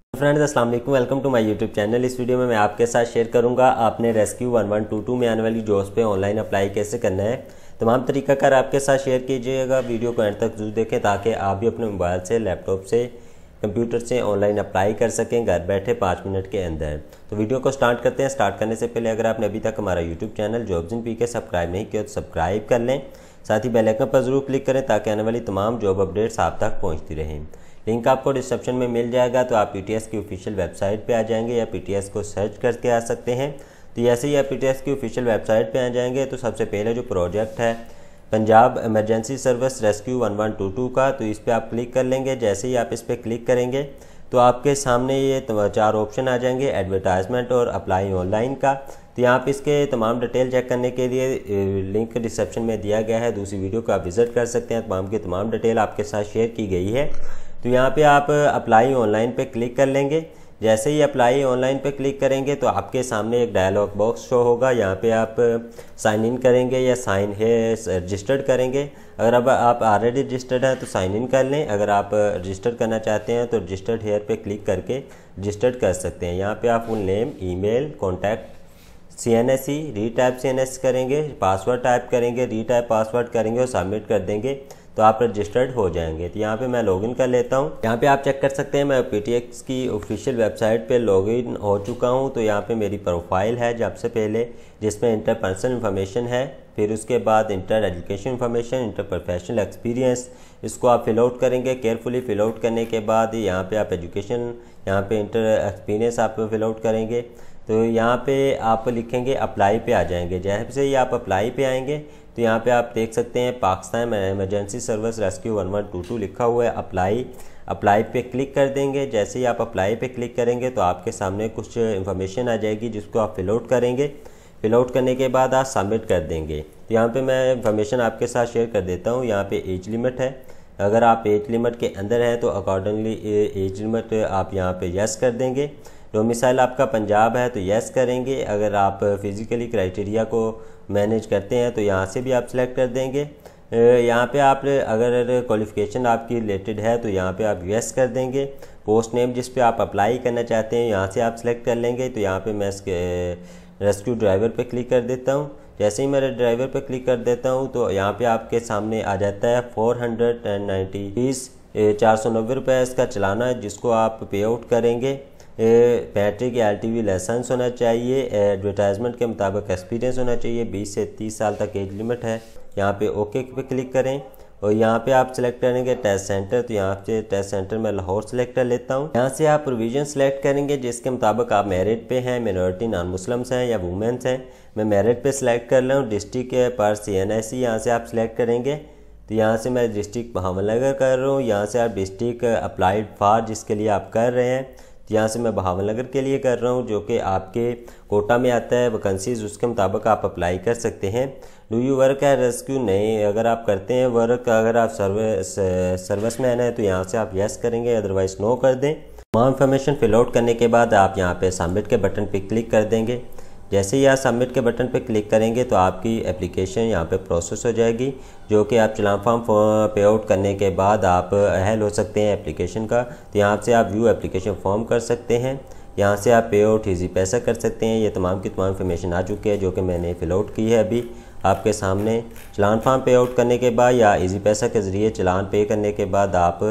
फ्रेंड्स अस्सलाम वालेकुम, welcome to my YouTube channel. इस वीडियो में मैं आपके साथ शेयर करूंगा आपने rescue one one two two में आने वाली जॉब्स पे ऑनलाइन अप्लाई कैसे करना है। तमाम तरीकाकार आपके साथ शेयर कीजिएगा। वीडियो को एंड तक जरूर देखें ताकि आप भी अपने मोबाइल से, लैपटॉप से, कंप्यूटर से ऑनलाइन अप्लाई कर सकें घर बैठे पाँच मिनट के अंदर। तो वीडियो को स्टार्ट करते हैं। स्टार्ट करने से पहले अगर आपने अभी तक हमारा YouTube channel jobs in PK subscribe नहीं किया तो सब्सक्राइब कर लें। साथ ही बेल आइकन पर जरूर क्लिक करें ताकि आने वाली तमाम जॉब अपडेट्स आप तक पहुँचती रहें। लिंक आपको डिस्क्रिप्शन में मिल जाएगा, तो आप पीटीएस की ऑफिशियल वेबसाइट पे आ जाएंगे या पीटीएस को सर्च करके आ सकते हैं। तो जैसे ही आप पीटीएस की ऑफिशियल वेबसाइट पे आ जाएंगे तो सबसे पहले जो प्रोजेक्ट है Punjab emergency service rescue one one two two का, तो इस पर आप क्लिक कर लेंगे। जैसे ही आप इस पर क्लिक करेंगे तो आपके सामने ये चार ऑप्शन आ जाएंगे, एडवर्टाइजमेंट और अप्लाई ऑनलाइन का। तो यहाँ पे इसके तमाम डिटेल चेक करने के लिए लिंक डिस्क्रिप्शन में दिया गया है, दूसरी वीडियो को आप विजिट कर सकते हैं। तमाम की तमाम डिटेल आपके साथ शेयर की गई है। तो यहाँ पे आप अप्लाई ऑनलाइन पे क्लिक कर लेंगे। जैसे ही अप्लाई ऑनलाइन पे क्लिक करेंगे तो आपके सामने एक डायलॉग बॉक्स शो होगा। यहाँ पे आप साइन इन करेंगे या साइन है रजिस्टर्ड करेंगे। अगर अब आप ऑलरेडी रजिस्टर्ड हैं तो साइन इन कर लें। अगर आप रजिस्टर्ड करना चाहते हैं तो रजिस्टर्ड हेयर पे क्लिक करके रजिस्टर्ड कर सकते हैं। यहाँ पे आप full name, email, contact, C N S C, retype C N S करेंगे, पासवर्ड टाइप करेंगे, रीटाइप पासवर्ड करेंगे और सबमिट कर देंगे तो आप रजिस्टर्ड हो जाएंगे। तो यहाँ पे मैं लॉगिन कर लेता हूँ। यहाँ पे आप चेक कर सकते हैं मैं पीटीएस की ऑफिशियल वेबसाइट पे लॉगिन हो चुका हूँ। तो यहाँ पे मेरी प्रोफाइल है सबसे पहले, जिसमें इंटर पर्सनल इन्फॉर्मेशन है, फिर उसके बाद inter education information, inter professional experience, इसको आप फिल आउट करेंगे। केयरफुली फिल आउट करने के बाद यहाँ पे आप एजुकेशन, यहाँ पे इंटर एक्सपीरियंस आप फिल आउट करेंगे। तो यहाँ पे आप लिखेंगे अप्लाई पे आ जाएंगे। जैसे ही आप अप्लाई पे आएंगे तो यहाँ पे आप देख सकते हैं Pakistan emergency service rescue one one two two लिखा हुआ है। अप्लाई अप्लाई पे क्लिक कर देंगे। जैसे ही आप अप्लाई पे क्लिक करेंगे तो आपके सामने कुछ इन्फॉर्मेशन आ जाएगी जिसको आप फिल आउट करेंगे। फिल आउट करने के बाद आप सबमिट कर देंगे। तो यहाँ पे मैं इन्फॉर्मेशन आपके साथ शेयर कर देता हूँ। यहाँ पे एज लिमिट है, अगर आप एज लिमिट के अंदर हैं तो अकॉर्डिंगली एज लिमिट आप यहाँ पे यस कर देंगे। डोमिसाइल आपका पंजाब है तो यस करेंगे। अगर आप फिज़िकली क्राइटेरिया को मैनेज करते हैं तो यहाँ से भी आप सिलेक्ट कर देंगे। यहाँ पे आप अगर क्वालिफ़िकेशन आपकी रिलेटेड है तो यहाँ पे आप यस कर देंगे। पोस्ट नेम जिस पे आप अप्लाई करना चाहते हैं यहाँ से आप सिलेक्ट कर लेंगे। तो यहाँ पे मैं रेस्क्यू ड्राइवर पे क्लिक कर देता हूँ। जैसे ही मैं ड्राइवर पे क्लिक कर देता हूँ तो यहाँ पे आपके सामने आ जाता है four hundred and ninety fees चार सौ नब्बे रुपये इसका चलाना है, जिसको आप पे आउट करेंगे। मैट्रिक या एल टी वी लाइसेंस होना चाहिए। एडवर्टाइजमेंट के मुताबिक एक्सपीरियंस होना चाहिए। बीस से तीस साल तक एज लिमिट है। यहाँ पे ओके पे क्लिक करें और यहाँ पे आप सिलेक्ट करेंगे टेस्ट सेंटर। तो यहाँ से टेस्ट सेंटर में लाहौर सेलेक्ट कर लेता हूँ। यहाँ से आप प्रोविजन सेलेक्ट करेंगे जिसके मुताबिक आप मेरिट पे हैं, मिनॉरिटी, नॉन मुस्लिम्स हैं या वुमेंस हैं। मैं मेरिट पे सिलेक्ट कर रहा हूँ। डिस्ट्रिक्ट पर सी एन एस सी यहाँ से आप सिलेक्ट करेंगे। तो यहाँ से मैं डिस्ट्रिक्ट बहावलनगर कर रहा हूँ। यहाँ से आप डिस्ट्रिक्ट अप्लाइड फॉर जिसके लिए आप कर रहे हैं, तो यहाँ से मैं बहावलनगर के लिए कर रहा हूँ जो कि आपके कोटा में आता है वैकेंसीज, उसके मुताबिक आप अप्लाई कर सकते हैं। डू यू वर्क है रेस्क्यू? नहीं, अगर आप करते हैं वर्क, अगर आप सर्विस सर्विस मैन है तो यहाँ से आप यस करेंगे, अदरवाइज नो कर दें। तमाम इन्फॉर्मेशन फिल आउट करने के बाद आप यहाँ पे सबमिट के बटन पे क्लिक कर देंगे। जैसे ही आप सबमिट के बटन पे क्लिक करेंगे तो आपकी एप्लीकेशन यहाँ पे प्रोसेस हो जाएगी, जो कि आप चलान फॉर्म पे आउट करने के बाद आप अहल हो सकते हैं एप्लीकेशन का। तो यहाँ से आप व्यू एप्लीकेशन फॉर्म कर सकते हैं। यहाँ से आप पे आउट ईजी पैसा कर सकते हैं। ये तमाम की तमाम इन्फॉर्मेशन आ चुकी है जो कि मैंने फिल आउट की है अभी आपके सामने। चलान फॉर्म पे आउट करने के बाद या ईजी पैसा के ज़रिए चलान पे करने के बाद आप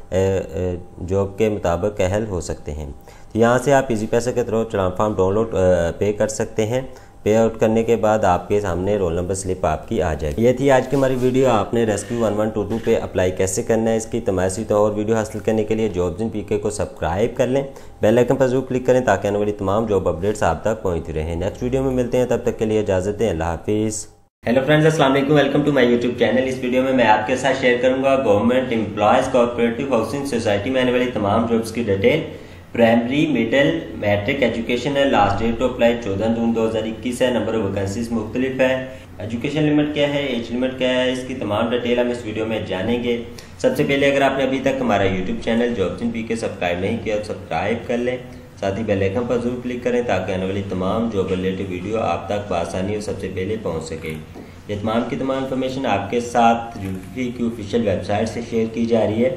जॉब के मुताबिक अहल हो सकते हैं। तो यहाँ से आप इजी पैसे के थ्रू चलान फॉर्म डाउनलोड पे कर सकते हैं। पे आउट करने के बाद आपके सामने रोल नंबर स्लिप आपकी आ जाएगी। ये थी आज की हमारी वीडियो। आपने rescue one one two two पे अप्लाई कैसे करना है, इसकी तमाशी तो और वीडियो हासिल करने के लिए जॉब्स इन पीके को सब्सक्राइब कर लें, बेल आइकन पर जरूर क्लिक करें ताकि आने वाली तमाम जॉब अपडेट्स आप तक पहुँचती रहें। नेक्स्ट वीडियो में मिलते हैं, तब तक के लिए इजाज़त दें। अल्लाह हाफिज़। हेलो फ्रेंड्स, अस्सलाम वालेकुम, welcome to my YouTube channel. इस वीडियो में मैं आपके साथ शेयर करूंगा government employees cooperative housing society में आने वाली तमाम जॉब्स की detail. Primary, middle, matric education है। लास्ट डेट टू अप्लाई चौदह जून दो हज़ार इक्कीस है। नंबर ऑफ वैकेंसीज मुख्तलिफ है। एजुकेशन लिमिट क्या है, एज लिमिट क्या है, इसकी तमाम डिटेल हम इस वीडियो में जानेंगे। सबसे पहले अगर आपने अभी तक हमारा YouTube channel jobs in PK subscribe नहीं किया तो सब्सक्राइब कर लें। साथ ही बेल आइकन पर जरूर क्लिक करें ताकि आने वाली तमाम जॉब रिलेटेड वीडियो आप तक बआसानी और सबसे पहले पहुंच सके। ये तमाम की तमाम इन्फॉर्मेशन आपके साथ यूपी की ऑफिशियल वेबसाइट से शेयर की जा रही है।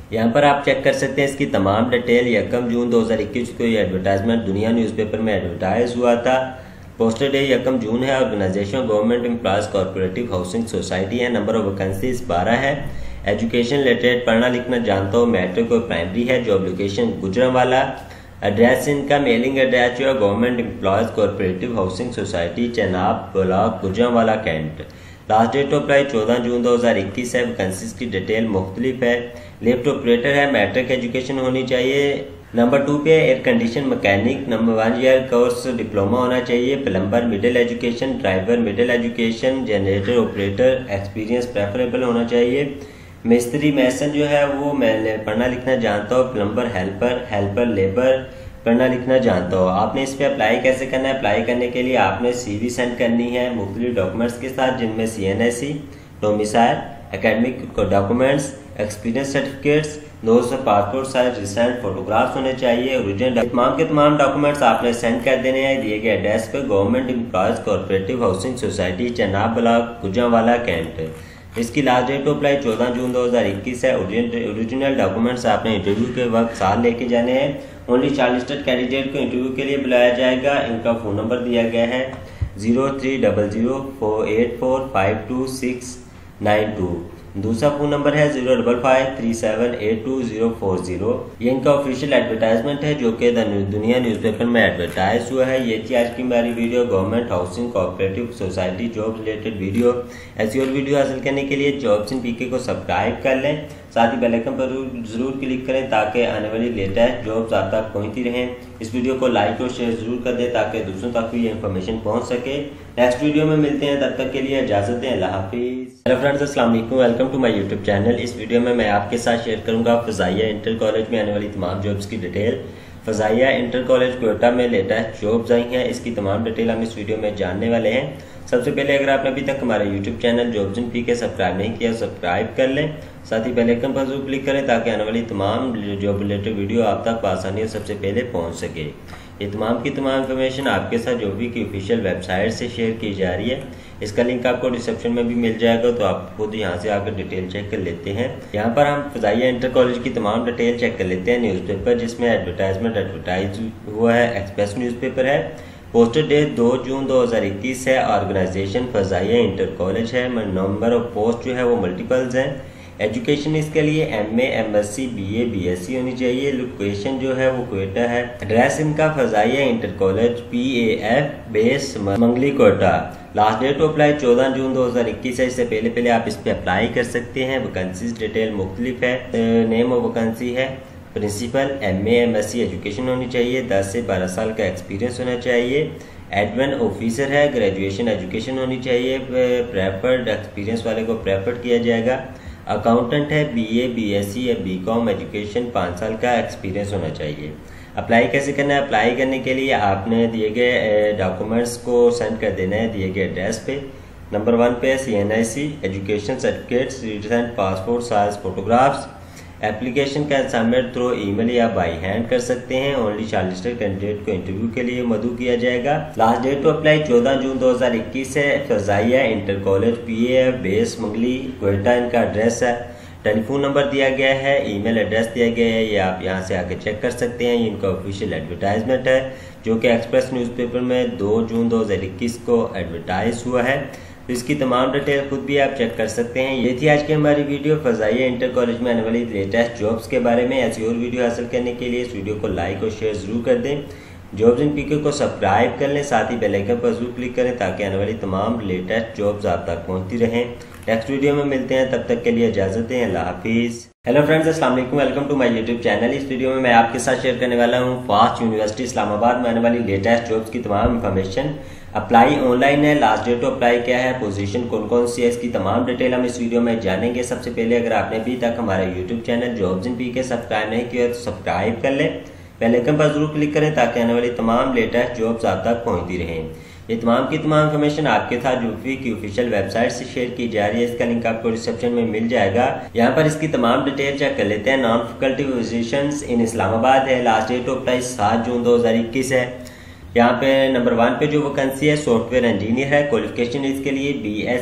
यहाँ पर आप चेक कर सकते हैं इसकी तमाम डिटेल। यकम जून दो हज़ार इक्कीस को ये एडवर्टाइजमेंट दुनिया न्यूज़पेपर में एडवर्टाइज हुआ था। पोस्टर डे यकम जून है। Organisation government employees corporative housing society है। नंबर ऑफ वैकेंसीज बारह है। एजुकेशन रिलेटेड पढ़ना लिखना जानता हो, मैट्रिक और प्राइमरी है। Job location Gujranwala. एड्रेस इनका मेलिंग एड्रेस जो है government employees corporative housing society Chenab block Gujranwala cantt. Last date of apply चौदह जून दो हज़ार इक्कीस है। वैकेंसीज की डिटेल मुख्तलिफ है। लिफ्ट ऑपरेटर है, मैट्रिक एजुकेशन होनी चाहिए। नंबर टू पे air condition mechanic, number one year course diploma होना चाहिए। Plumber middle education, driver middle education, generator operator experience preferable होना चाहिए। मिस्त्री मैसन जो है वो मैं पढ़ना लिखना जानता हो। प्लम्बर हेल्पर, हेल्पर लेबर पढ़ना लिखना जानता हो। आपने इस पे अप्लाई कैसे करना है? अप्लाई करने के लिए आपने सीवी सेंड करनी है मुख्तलिफ डॉक्यूमेंट्स के साथ, जिनमें C N S C, domicile, academic documents, experience certificates, दो सौ पासपोर्ट साइज रिसेंट फोटोग्राफ्स होने चाहिए। ओरिजिनल तमाम के तमाम डॉक्यूमेंट्स आपने सेंड कर देने हैं दिए गए एड्रेस पे, government employees corporative housing society Chenab block Gujranwala cantt. इसकी लास्ट डेट ऑफ अप्लाई चौदह जून दो हज़ार इक्कीस है। ओरिजिनल डॉक्यूमेंट्स आपने इंटरव्यू के वक्त साथ लेके जाने हैं। ओनली शॉर्टलिस्टेड कैंडिडेट को इंटरव्यू के लिए बुलाया जाएगा। इनका फोन नंबर दिया गया है zero three double zero four eight four five two six nine two. दूसरा फोन नंबर है zero double five three seven eight two zero four zero. ये इनका ऑफिशियल एडवर्टाइजमेंट है जो कि दुनिया न्यूज़पेपर में एडवर्टाइज हुआ है। ये थी आज की हमारी video, government housing cooperative society job related video. ऐसी और वीडियो हासिल करने के लिए जॉब्स इन पीके को सब्सक्राइब कर लें, साथ ही बेल आइकन पर जरूर क्लिक करें ताकि आने वाली लेटेस्ट जॉब्स आप तक पहुंचती रहें। इस वीडियो को लाइक और शेयर जरूर कर दें ताकि दूसरों तक भी ये इन्फॉर्मेशन पहुंच सके। नेक्स्ट वीडियो में मिलते हैं, तब तक के लिए इजाजत दें। अल्लाह हाफिज। हेलो फ्रेंड्स, अस्सलाम वालेकुम, welcome to my YouTube channel. इस वीडियो में मैं आपके साथ शेयर करूंगा फजाइया इंटर कॉलेज में आने वाली तमाम जॉब्स की detail. Fazaia inter college Quetta में लेटेस्ट जॉब्स आई हैं, इसकी तमाम डिटेल हम इस वीडियो में जानने वाले हैं। सबसे पहले अगर आपने अभी तक हमारे YouTube channel jobs in PK subscribe नहीं किया, सब्सक्राइब कर लें, साथ ही बेल आइकन पर जरूर क्लिक करें ताकि आने वाली तमाम जॉब रिलेटेड वीडियो आप तक आसानी से सबसे पहले पहुंच सके। ये तमाम की तमाम इन्फॉर्मेशन आपके साथ जो भी की ऑफिशियल वेबसाइट से शेयर की जा रही है। इसका लिंक आपको डिस्क्रिप्शन में भी मिल जाएगा, तो आप खुद यहाँ से आकर डिटेल चेक कर लेते हैं। यहाँ पर हम फजाइया इंटर कॉलेज की तमाम डिटेल चेक कर लेते हैं। न्यूज़पेपर जिसमें एडवर्टाइजमेंट एडवर्टाइज हुआ है एक्सप्रेस न्यूज़पेपर है। पोस्टर डेट दो जून दो हज़ार इक्कीस है। ऑर्गेनाइजेशन फजाइया इंटर कॉलेज है। नंबर ऑफ पोस्ट जो है वो मल्टीपल्स हैं। एजुकेशन इसके लिए M A, M S C, B A, B S C होनी चाहिए। लोकेशन जो है वो कोयटा है। एड्रेस इनका Fazaia inter college P A F base Mangli Quetta. Last date of apply चौदह जून दो हज़ार इक्कीस है। इससे पहले पहले आप इस पे अप्लाई कर सकते हैं। वैकेंसीज डिटेल मुख्तलिफ है। नेम ऑफ वैकेंसी है principal, M A, M S C education होनी चाहिए। दस से बारह साल का एक्सपीरियंस होना चाहिए। एडमिन ऑफिसर है, ग्रेजुएशन एजुकेशन होनी चाहिए। प्रेफर्ड एक्सपीरियंस वाले को प्रेफर्ड किया जाएगा। अकाउंटेंट है, B A, B S C या बी कॉम एजुकेशन, पाँच साल का एक्सपीरियंस होना चाहिए। अप्लाई कैसे करना है? अप्लाई करने के लिए आपने दिए गए डॉक्यूमेंट्स को सेंड कर देना है दिए गए एड्रेस पे। नंबर वन पे है C N I C, education certificates, recent passport size photographs. Application का सबमिट थ्रू ईमेल या बाई हैंड कर सकते हैं। ओनली शॉर्टलिस्टेड कैंडिडेट को इंटरव्यू के लिए मदऊ किया जाएगा। लास्ट डेट टू अप्लाई चौदह जून दो हज़ार इक्कीस है। Fazaia inter college P A base Mangli Quetta इनका एड्रेस है। टेलीफोन नंबर दिया गया है, ईमेल एड्रेस दिया गया है, ये आप यहाँ से आके चेक कर सकते हैं। इनका ऑफिशियल एडवर्टाइजमेंट है जो कि एक्सप्रेस न्यूज़पेपर में दो जून दो हज़ार इक्कीस को एडवर्टाइज हुआ है। तो इसकी तमाम डिटेल खुद भी आप चेक कर सकते हैं। ये थी आज की हमारी वीडियो फजाइया इंटर कॉलेज में आने वाली लेटेस्ट जॉब्स के बारे में। ऐसी और वीडियो हासिल करने के लिए इस वीडियो को लाइक और शेयर जरूर कर दें। जॉब्स इन पीके को सब्सक्राइब कर लें, साथ ही बेल आइकन पर जरूर क्लिक करें ताकि आने वाली तमाम लेटेस्ट जॉब्स आप तक पहुंचती रहें। नेक्स्ट वीडियो में मिलते हैं, तब तक के लिए इजाजत दें। अल्लाह हाफिज। हेलो फ्रेंड्स, अस्सलाम वालेकुम, welcome to my YouTube channel. इस वीडियो में मैं आपके साथ शेयर करने वाला हूँ फास्ट यूनिवर्सिटी इस्लामाबाद में आने वाली लेटेस्ट जॉब्स की तमाम इन्फॉर्मेशन। अप्लाई ऑनलाइन है। लास्ट डेट ऑफ अप्लाई क्या है, पोजीशन कौन कौन सी है, इसकी तमाम डिटेल हम इस वीडियो में जानेंगे। सबसे पहले अगर आपने अभी तक हमारा YouTube channel jobs in PK subscribe नहीं किया तो सब्सक्राइब कर लें, बेल आइकन पर जरूर क्लिक करें ताकि आने वाली तमाम लेटेस्ट जॉब्स आप तक पहुंचती रहें। ये तमाम की तमाम इन्फॉर्मेशन आपके साथ यूपी की ऑफिशियल वेबसाइट से शेयर की जा रही है। इसका लिंक आपको डिस्क्रिप्शन में मिल जाएगा। यहाँ पर इसकी तमाम डिटेल चेक कर लेते हैं। Non faculty positions in Islamabad है। लास्ट डेट ऑफ अप्लाई सात जून दो हज़ार इक्कीस है। यहाँ पे नंबर वन पे जो वैकेंसी है सॉफ्टवेयर इंजीनियर है। क्वालिफिकेशन इसके लिए बी एस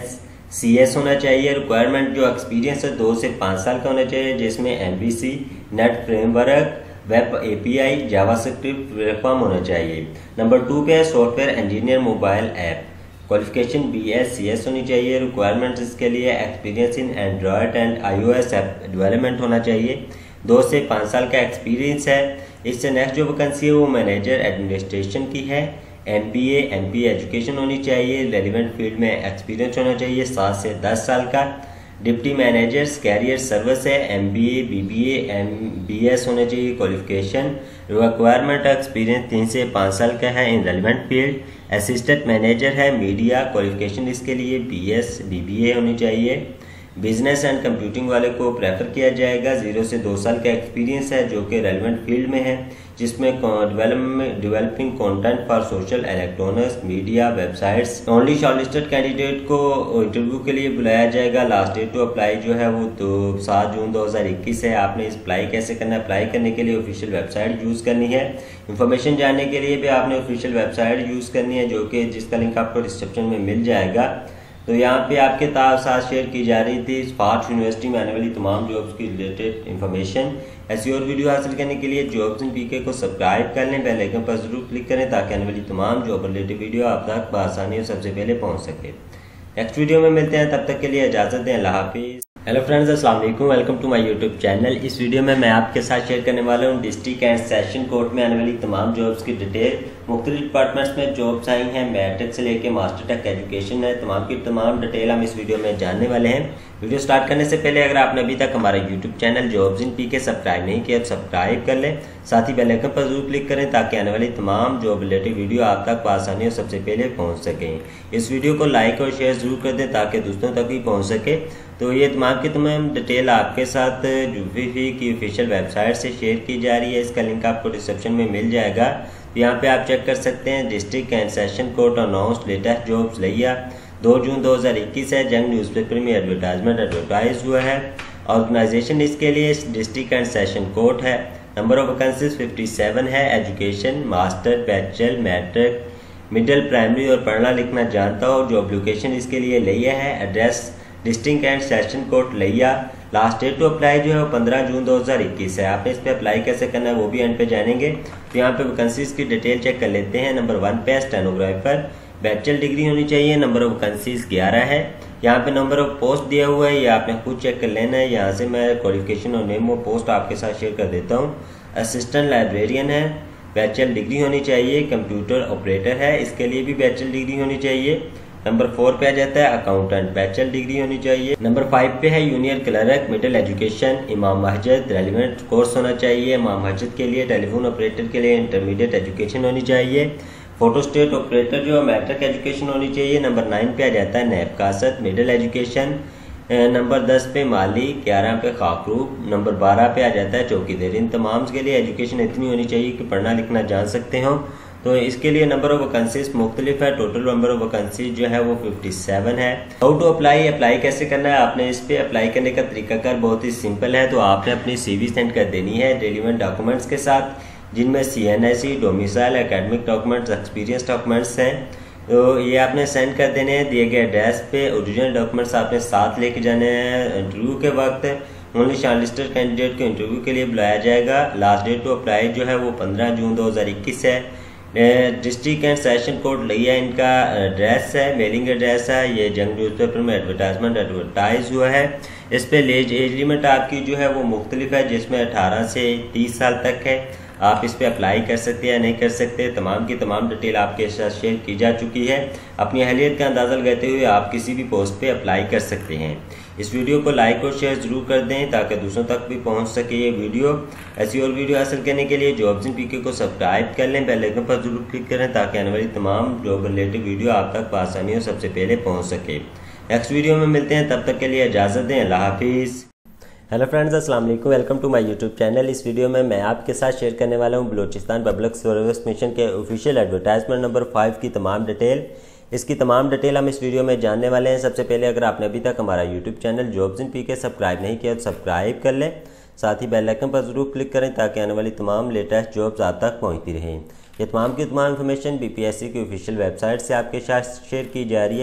सी एस होना चाहिए। रिक्वायरमेंट जो एक्सपीरियंस है दो से पाँच साल का होना चाहिए, जिसमें M B C, net framework, web A P I, JavaScript platform होना चाहिए। नंबर टू पे है software engineer mobile app, qualification B S C S होनी चाहिए। रिक्वायरमेंट इसके लिए experience in Android and I O S app development होना चाहिए, दो से पाँच साल का एक्सपीरियंस है। इससे नेक्स्ट जो वैकेंसी है वो मैनेजर एडमिनिस्ट्रेशन की है। M B A M P education होनी चाहिए, रेलिवेंट फील्ड में एक्सपीरियंस होना चाहिए सात से दस साल का। डिप्टी मैनेजर्स कैरियर सर्विस है, M B A B B A M B S होना चाहिए। क्वालिफिकेशन रिक्वायरमेंट एक्सपीरियंस तीन से पाँच साल का है in relevant field. Assistant manager है मीडिया, क्वालिफिकेशन इसके लिए B S B B A होनी चाहिए। बिजनेस एंड कंप्यूटिंग वाले को प्रेफर किया जाएगा, जीरो से दो साल का एक्सपीरियंस है जो कि रेलिवेंट फील्ड में है, जिसमें development developing content for social electronics media websites. Only shortlisted candidate को इंटरव्यू के लिए बुलाया जाएगा। लास्ट डेट टू अप्लाई जो है वो तो सात जून दो हज़ार इक्कीस है। आपने इस अप्लाई कैसे करना है? अप्लाई करने के लिए ऑफिशियल वेबसाइट यूज करनी है। इन्फॉर्मेशन जानने के लिए भी आपने ऑफिशियल वेबसाइट यूज करनी है, जो कि जिसका लिंक आपको डिस्क्रिप्शन में मिल जाएगा। तो यहाँ पे आपके साथ शेयर की जा रही थी स्पार्क्स यूनिवर्सिटी में आने वाली तमाम जॉब्स की रिलेटेड इन्फॉर्मेशन। ऐसी और वीडियो हासिल करने के लिए जॉब्स इन पीके को सब्सक्राइब कर लें, बेल आइकन पर जरूर क्लिक करें ताकि आने वाली तमाम जॉब रिलेटेड वीडियो आप तक बआसानी और सबसे पहले पहुँच सके। नेक्स्ट वीडियो में मिलते हैं, तब तक के लिए इजाज़त दें। अल्लाह हाफिज़। हेलो फ्रेंड्स, अस्सलाम वालेकुम, welcome to my YouTube channel. इस वीडियो में मैं आपके साथ शेयर करने वाला हूँ डिस्ट्रिक्ट एंड सेशन कोर्ट में आने वाली तमाम जॉब्स की डिटेल। मुख्तलिफ डिपार्टमेंट्स में जॉब्स आई हैं, मैट्रिक से लेके मास्टर तक एजुकेशन है, तमाम की तमाम डिटेल हम इस वीडियो में जानने वाले हैं। वीडियो स्टार्ट करने से पहले अगर आपने अभी तक हमारा YouTube channel jobs in PK subscribe नहीं किया तो सब्सक्राइब कर लें, साथ ही बेल आइकन पर जरूर क्लिक करें ताकि आने वाली तमाम जॉब रिलेटेड वीडियो आप तक आसानी और सबसे पहले पहुंच सकें। इस वीडियो को लाइक और शेयर जरूर कर दें ताकि दोस्तों तक भी पहुंच सके। तो ये तमाम की तमाम डिटेल आपके साथ यूपीपी की ऑफिशियल वेबसाइट से शेयर की जा रही है, इसका लिंक आपको डिस्क्रिप्शन में मिल जाएगा। तो यहाँ पे आप चेक कर सकते हैं district and session court announced latest jobs Layyah दो जून दो हज़ार इक्कीस है। जंग न्यूज़पेपर में एडवर्टाइजमेंट एडवर्टाइज हुआ है। ऑर्गेनाइजेशन इसके लिए डिस्ट्रिक्ट एंड सेशन कोर्ट है। नंबर ऑफ वैकेंसीज सत्तावन है। Education master, bachelor, matric, middle, primary और पढ़ना लिखना जानता हो। जॉब लोकेशन इसके लिए लिया है। Address district and session court Layyah. Last date to apply जो है वो पंद्रह जून दो हज़ार इक्कीस है। आपने इस पर अप्लाई कैसे करना है वो भी एंड पे जानेंगे। तो यहाँ पे वैकेंसीज की डिटेल चेक कर लेते हैं। नंबर वन पे स्टेनोग्राफर, बैचलर डिग्री होनी चाहिए। नंबर ऑफ वैकेंसीज ग्यारह है। यहाँ पे नंबर ऑफ पोस्ट दिया हुआ है, ये आपने खुद चेक कर लेना है। यहाँ से मैं क्वालिफिकेशन और नेम ऑफ पोस्ट आपके साथ शेयर कर देता हूँ। असिस्टेंट लाइब्रेरियन है, बैचलर डिग्री होनी चाहिए। कंप्यूटर ऑपरेटर है, इसके लिए भी बैचलर डिग्री होनी चाहिए। नंबर फोर पे आ जाता है अकाउंटेंट, बैचलर डिग्री होनी चाहिए। नंबर फाइव पे है जूनियर क्लर्क, मिडिल एजुकेशन। इमाम मस्जिद रेलिवेंट कोर्स होना चाहिए। इमाम मस्जिद के लिए टेलीफोन ऑपरेटर के लिए इंटरमीडिएट एजुकेशन होनी चाहिए। फोटोस्टेट ऑपरेटर जो मैट्रिक एजुकेशन होनी चाहिए। नंबर नाइन पे आ जाता है नैब कासत, मिडिल एजुकेशन। नंबर दस पे माली, ग्यारह पे खाकरूब, नंबर बारह पे आ जाता है चौकीदार। इन तमाम के लिए एजुकेशन इतनी होनी चाहिए कि पढ़ना लिखना जान सकते हो। तो इसके लिए नंबर ऑफ वैकेंसीज मुख्तलिफ है। टोटल नंबर ऑफ वैकेंसीज जो है वो सत्तावन है। हाउ टू अप्लाई, अप्लाई कैसे करना है? आपने इस पे अप्लाई करने का तरीकाकार बहुत ही सिंपल है। तो आपने अपनी सीवी सेंड कर देनी है रेलिवेंट डॉक्यूमेंट्स के साथ, जिनमें C N I C, domicile, academic documents, experience documents हैं। तो ये आपने सेंड कर देने हैं दिए गए एड्रेस पे। ओरिजिनल डॉक्यूमेंट्स आपने साथ लेके जाने हैं। इंटरव्यू के वक्त ओनली शॉर्टलिस्टेड कैंडिडेट को इंटरव्यू के लिए बुलाया जाएगा। लास्ट डेट टू अप्लाई जो है वो पंद्रह जून दो हज़ार इक्कीस है। डिस्ट्रिक्ट एंड सेशन कोड लिया, इनका एड्रेस है, मेलिंग एड्रेस है। ये जंग न्यूज़पेपर में एडवर्टाइजमेंट एडवर्टाइज हुआ है। इस पे एज एज लिमिट आपकी जो है वो मुख्तलिफ है, जिसमें अठारह से तीस साल तक है। आप इस पे अप्लाई कर सकते हैं या नहीं कर सकते, तमाम की तमाम डिटेल आपके साथ शेयर की जा चुकी है। अपनी अहलियत का अंदाज़ा लगाते हुए आप किसी भी पोस्ट पे अप्लाई कर सकते हैं। इस वीडियो को लाइक और शेयर जरूर कर दें ताकि दूसरों तक भी पहुंच सके ये वीडियो। ऐसी और वीडियो हासिल करने के लिए जॉब्स इन पीके को सब्सक्राइब कर लें, बेल आइकन पर जरूर क्लिक करें ताकि आने वाली तमाम जॉब रिलेटेड वीडियो आप तक आसानी और सबसे पहले पहुँच सके। नेक्स्ट वीडियो में मिलते हैं, तब तक के लिए इजाज़त दें। अल्लाह हाफिज़। हेलो फ्रेंड्स, अस्सलाम वालेकुम, welcome to my YouTube channel. इस वीडियो में मैं आपके साथ शेयर करने वाला हूं बलूचिस्तान पब्लिक सर्विस मिशन के ऑफिशियल एडवर्टाइजमेंट नंबर फाइव की तमाम डिटेल। इसकी तमाम डिटेल हम इस वीडियो में जानने वाले हैं। सबसे पहले अगर आपने अभी तक हमारा YouTube channel jobs in PK subscribe नहीं किया तो सब्सक्राइब कर लें, साथ ही बेल आइकन पर जरूर क्लिक करें ताकि आने वाली तमाम लेटेस्ट जॉब्स आप तक पहुँचती रहें। ये तमाम की तमाम information B P S C की ऑफिशियल वेबसाइट से आपके साथ शेयर की जा रही है।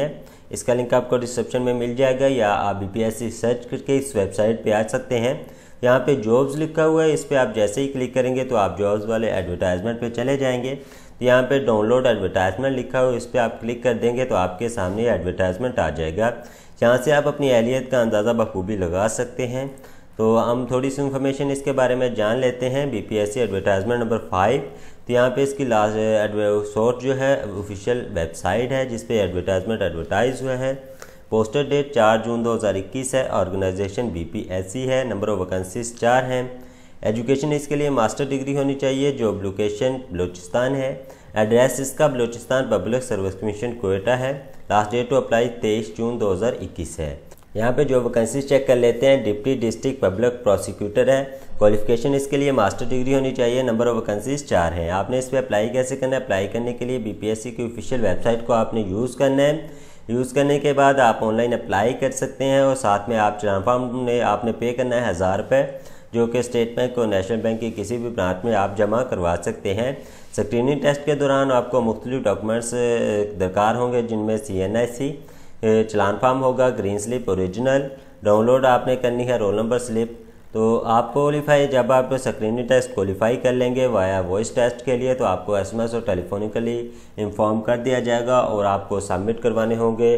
इसका लिंक आपको डिस्क्रिप्शन में मिल जाएगा, या आप बीपीएससी सर्च करके इस वेबसाइट पे आ सकते हैं। यहाँ पे जॉब्स लिखा हुआ है, इस पर आप जैसे ही क्लिक करेंगे तो आप जॉब्स वाले एडवर्टाइजमेंट पे चले जाएंगे। तो यहाँ पे डाउनलोड एडवर्टाइजमेंट लिखा हुआ है, इस पर आप क्लिक कर देंगे तो आपके सामने एडवर्टाइजमेंट आ जाएगा। यहाँ से आप अपनी एहलियत का अंदाज़ा बखूबी लगा सकते हैं। तो हम थोड़ी सी इन्फॉर्मेशन इसके बारे में जान लेते हैं। बीपीएससी एडवर्टाइजमेंट नंबर फाइव, तो यहाँ पे इसकी लास्ट सोर्स जो है ऑफिशियल वेबसाइट है जिस पे एडवर्टाइजमेंट एडवर्टाइज हुआ है। पोस्टर डेट चार जून दो हज़ार इक्कीस है। ऑर्गेनाइजेशन बीपीएससी है। नंबर ऑफ वैकेंसीज चार हैं। एजुकेशन इसके लिए मास्टर डिग्री होनी चाहिए। जॉब लोकेशन बलूचिस्तान है। एड्रेस इसका Balochistan public service commission Quetta है। लास्ट डेट टू अप्लाई तेईस जून दो हज़ार इक्कीस है। यहाँ पे जो वैकेंसीज चेक कर लेते हैं। डिप्टी डिस्ट्रिक्ट पब्लिक प्रोसिक्यूटर है। क्वालिफिकेशन इसके लिए मास्टर डिग्री होनी चाहिए। नंबर ऑफ वैकेंसीज चार हैं। आपने इस पर अप्लाई कैसे करना है? अप्लाई करने के लिए बीपीएससी की ऑफिशियल वेबसाइट को आपने यूज़ करना है। यूज़ करने के बाद आप ऑनलाइन अप्लाई कर सकते हैं और साथ में आप चलान फॉर्म में आपने पे करना है हज़ार रुपये, जो कि स्टेट बैंक और नेशनल बैंक की किसी भी ब्रांच में आप जमा करवा सकते हैं। स्क्रीनिंग टेस्ट के दौरान आपको मुख्तलिफ डॉक्यूमेंट्स दरकार होंगे, जिनमें C N I C, challan form होगा, ग्रीन स्लिप ओरिजिनल, डाउनलोड आपने करनी है रोल नंबर स्लिप। तो आप क्वालिफाई जब आप स्क्रीनिंग टेस्ट क्वालिफाई कर लेंगे वाया वॉइस टेस्ट के लिए, तो आपको एसएमएस और टेलीफोनिकली इन्फॉर्म कर दिया जाएगा और आपको सबमिट करवाने होंगे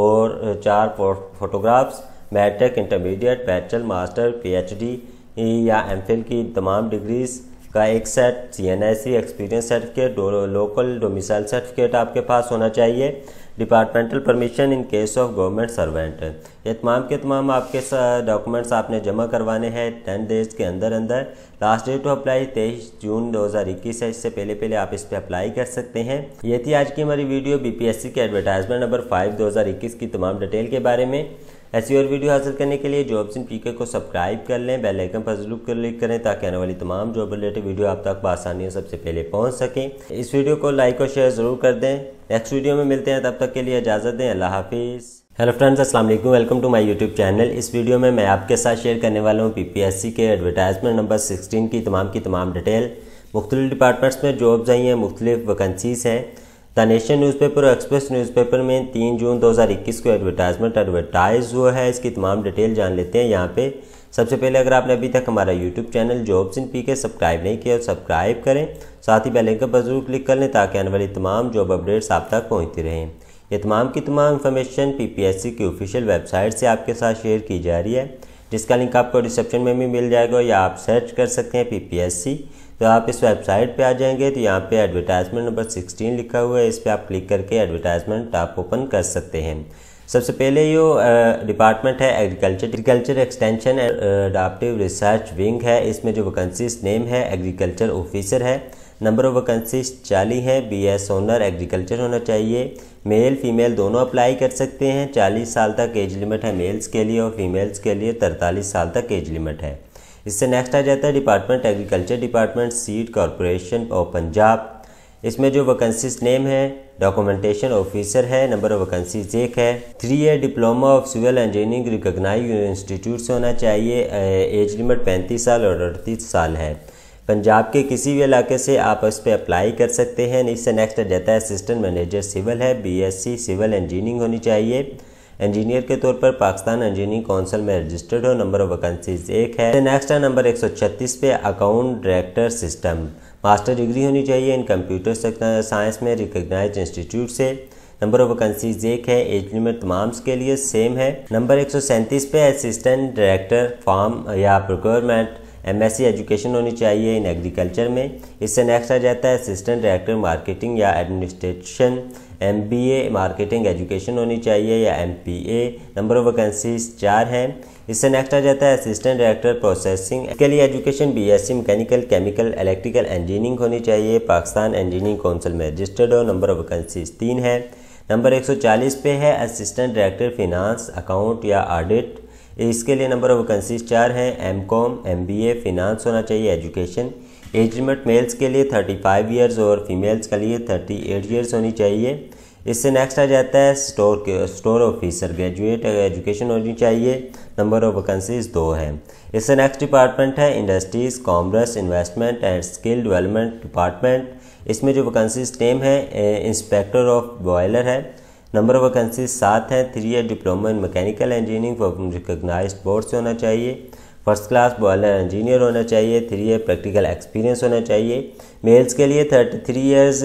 फोर चार photographs, matric, intermediate, bachelor, master, PhD या एमफिल की तमाम डिग्रीज का एक set, CNIC experience certificate, local domicile certificate आपके पास होना चाहिए। Departmental permission in case of government servant. ये तमाम के तमाम आपके डॉक्यूमेंट्स आपने जमा करवाने हैं टेन डेज के अंदर अंदर। लास्ट डेट टू अप्लाई तेईस जून दो हज़ार इक्कीस है। इससे पहले पहले आप इस पर अप्लाई कर सकते हैं। ये थी आज की हमारी वीडियो बीपीएससी के एडवर्टाइजमेंट नंबर फाइव दो हज़ार इक्कीस की तमाम डिटेल के बारे में। ऐसी और वीडियो हासिल करने के लिए जॉब्स इन पीके को सब्सक्राइब कर लें, बेल आइकन पर जरूर क्लिक करें ताकि आने वाली तमाम जॉब रिलेटेड वीडियो आप तक आसानी सबसे पहले पहुंच सकें। इस वीडियो को लाइक और शेयर ज़रूर कर दें। नेक्स्ट वीडियो में मिलते हैं, तब तक के लिए इजाज़त दें। अल्लाह हाफिज़। हेलो फ्रेंड्स, अस्सलाम वालेकुम, welcome to my YouTube channel. इस वीडियो में मैं आपके साथ शेयर करने वाला हूँ पीपीएससी के एडवर्टाइजमेंट नंबर सिक्सटीन की तमाम की तमाम डिटेल। मुख्तलिफ डिपार्टमेंट्स में जॉब्स आई हैं, मुख्तलिफ वैकेंसीज हैं। द नेशन न्यूज़पेपर और एक्सप्रेस न्यूज़पेपर में तीन जून दो हज़ार इक्कीस को एडवर्टाइजमेंट एडवर्टाइज हुआ है। इसकी तमाम डिटेल जान लेते हैं यहाँ पे। सबसे पहले अगर आपने अभी तक हमारा YouTube channel jobs in PK subscribe नहीं किया तो सब्सक्राइब करें, साथ ही बेल आइकन पर जरूर क्लिक कर लें ताकि आने वाली तमाम जॉब अपडेट्स आप तक पहुँचती रहें। ये तमाम की तमाम इन्फॉर्मेशन पीपीएससी की ऑफिशियल वेबसाइट से आपके साथ शेयर की जा रही है, जिसका लिंक आपको डिस्क्रिप्शन में भी मिल जाएगा, या आप सर्च कर सकते हैं पीपीएससी। तो आप इस वेबसाइट पे आ जाएंगे तो यहाँ पे एडवर्टाइजमेंट नंबर सिक्सटीन लिखा हुआ है, इस पर आप क्लिक करके एडवर्टाइजमेंट आप ओपन कर सकते हैं। सबसे पहले ये डिपार्टमेंट है agriculture agriculture extension adaptive research wing है। इसमें जो वैकेंसीज नेम है एग्रीकल्चर ऑफिसर है। नंबर ऑफ वैकेंसीज चालीस है। बी एस ऑनर एग्रीकल्चर होना चाहिए। मेल फीमेल दोनों अप्लाई कर सकते हैं। चालीस साल तक एज लिमिट है मेल्स के लिए और फीमेल्स के लिए तरतालीस साल तक एज लिमिट है। इससे नेक्स्ट आ जाता है department agriculture department seed corporation of Punjab. इसमें जो वैकेंसीज नेम है डॉक्यूमेंटेशन ऑफिसर है। नंबर ऑफ वैकेंसीज एक है। Three year diploma of civil engineering recognised institute से होना चाहिए। एज लिमिट पैंतीस साल और अड़तीस साल है। पंजाब के किसी भी इलाके से आप इस पर अप्लाई कर सकते हैं। इससे नेक्स्ट आ जाता है असिस्टेंट मैनेजर सिविल है। बीएससी सिविल इंजीनियरिंग होनी चाहिए। इंजीनियर के तौर पर पाकिस्तान इंजीनियरिंग काउंसिल में रजिस्टर्ड हो। नंबर ऑफ वैकेंसीज एक है। नेक्स्ट है नंबर एक सौ छत्तीस पे account director system. Master degree होनी चाहिए इन कंप्यूटर साइंस में रिकॉग्नाइज्ड इंस्टीट्यूट से। नंबर ऑफ वैकेंसीज एक है। एज लिमिट तमाम के लिए सेम है। नंबर एक सौ सैंतीस पे असिस्टेंट डायरेक्टर फार्म या प्रोक्योरमेंट एमएससी एजुकेशन होनी चाहिए इन एग्रीकल्चर में। इससे नेक्स्ट आ जाता है असिस्टेंट डायरेक्टर मार्केटिंग या एडमिनिस्ट्रेशन। एमबीए मार्केटिंग एजुकेशन होनी चाहिए या एमपीए। नंबर ऑफ वैकेंसीज चार हैं। इससे नेक्स्ट आ जाता है असिस्टेंट डायरेक्टर प्रोसेसिंग। इसके लिए education BSc mechanical chemical electrical engineering होनी चाहिए। पाकिस्तान इंजीनियरिंग काउंसिल में रजिस्टर्ड हो। नंबर ऑफ वैकेंसीज तीन है। नंबर एक सौ चालीस पे है असिस्टेंट डायरेक्टर फिनांस अकाउंट या ऑडिट। इसके लिए नंबर ऑफ वैकेंसीज चार हैं। M com M B A finance होना चाहिए एजुकेशन। एज लिमिट मेल्स के लिए पैंतीस इयर्स और फीमेल्स के लिए अड़तीस इयर्स होनी चाहिए। इससे नेक्स्ट आ जाता है स्टोर के स्टोर ऑफिसर ग्रेजुएट एजुकेशन होनी चाहिए। नंबर ऑफ वैकेंसीज दो है। इससे नेक्स्ट डिपार्टमेंट है industries commerce investment and skill development department. इसमें जो वैकेंसीज नेम है इंस्पेक्टर ऑफ बॉयलर है। नंबर ऑफ वैकेंसी सात हैं। Three year diploma in mechanical engineering recognised board से होना चाहिए। फर्स्ट क्लास बॉयलर इंजीनियर होना चाहिए। थ्री ईयर प्रैक्टिकल एक्सपीरियंस होना चाहिए। मेल्स के लिए thirty three years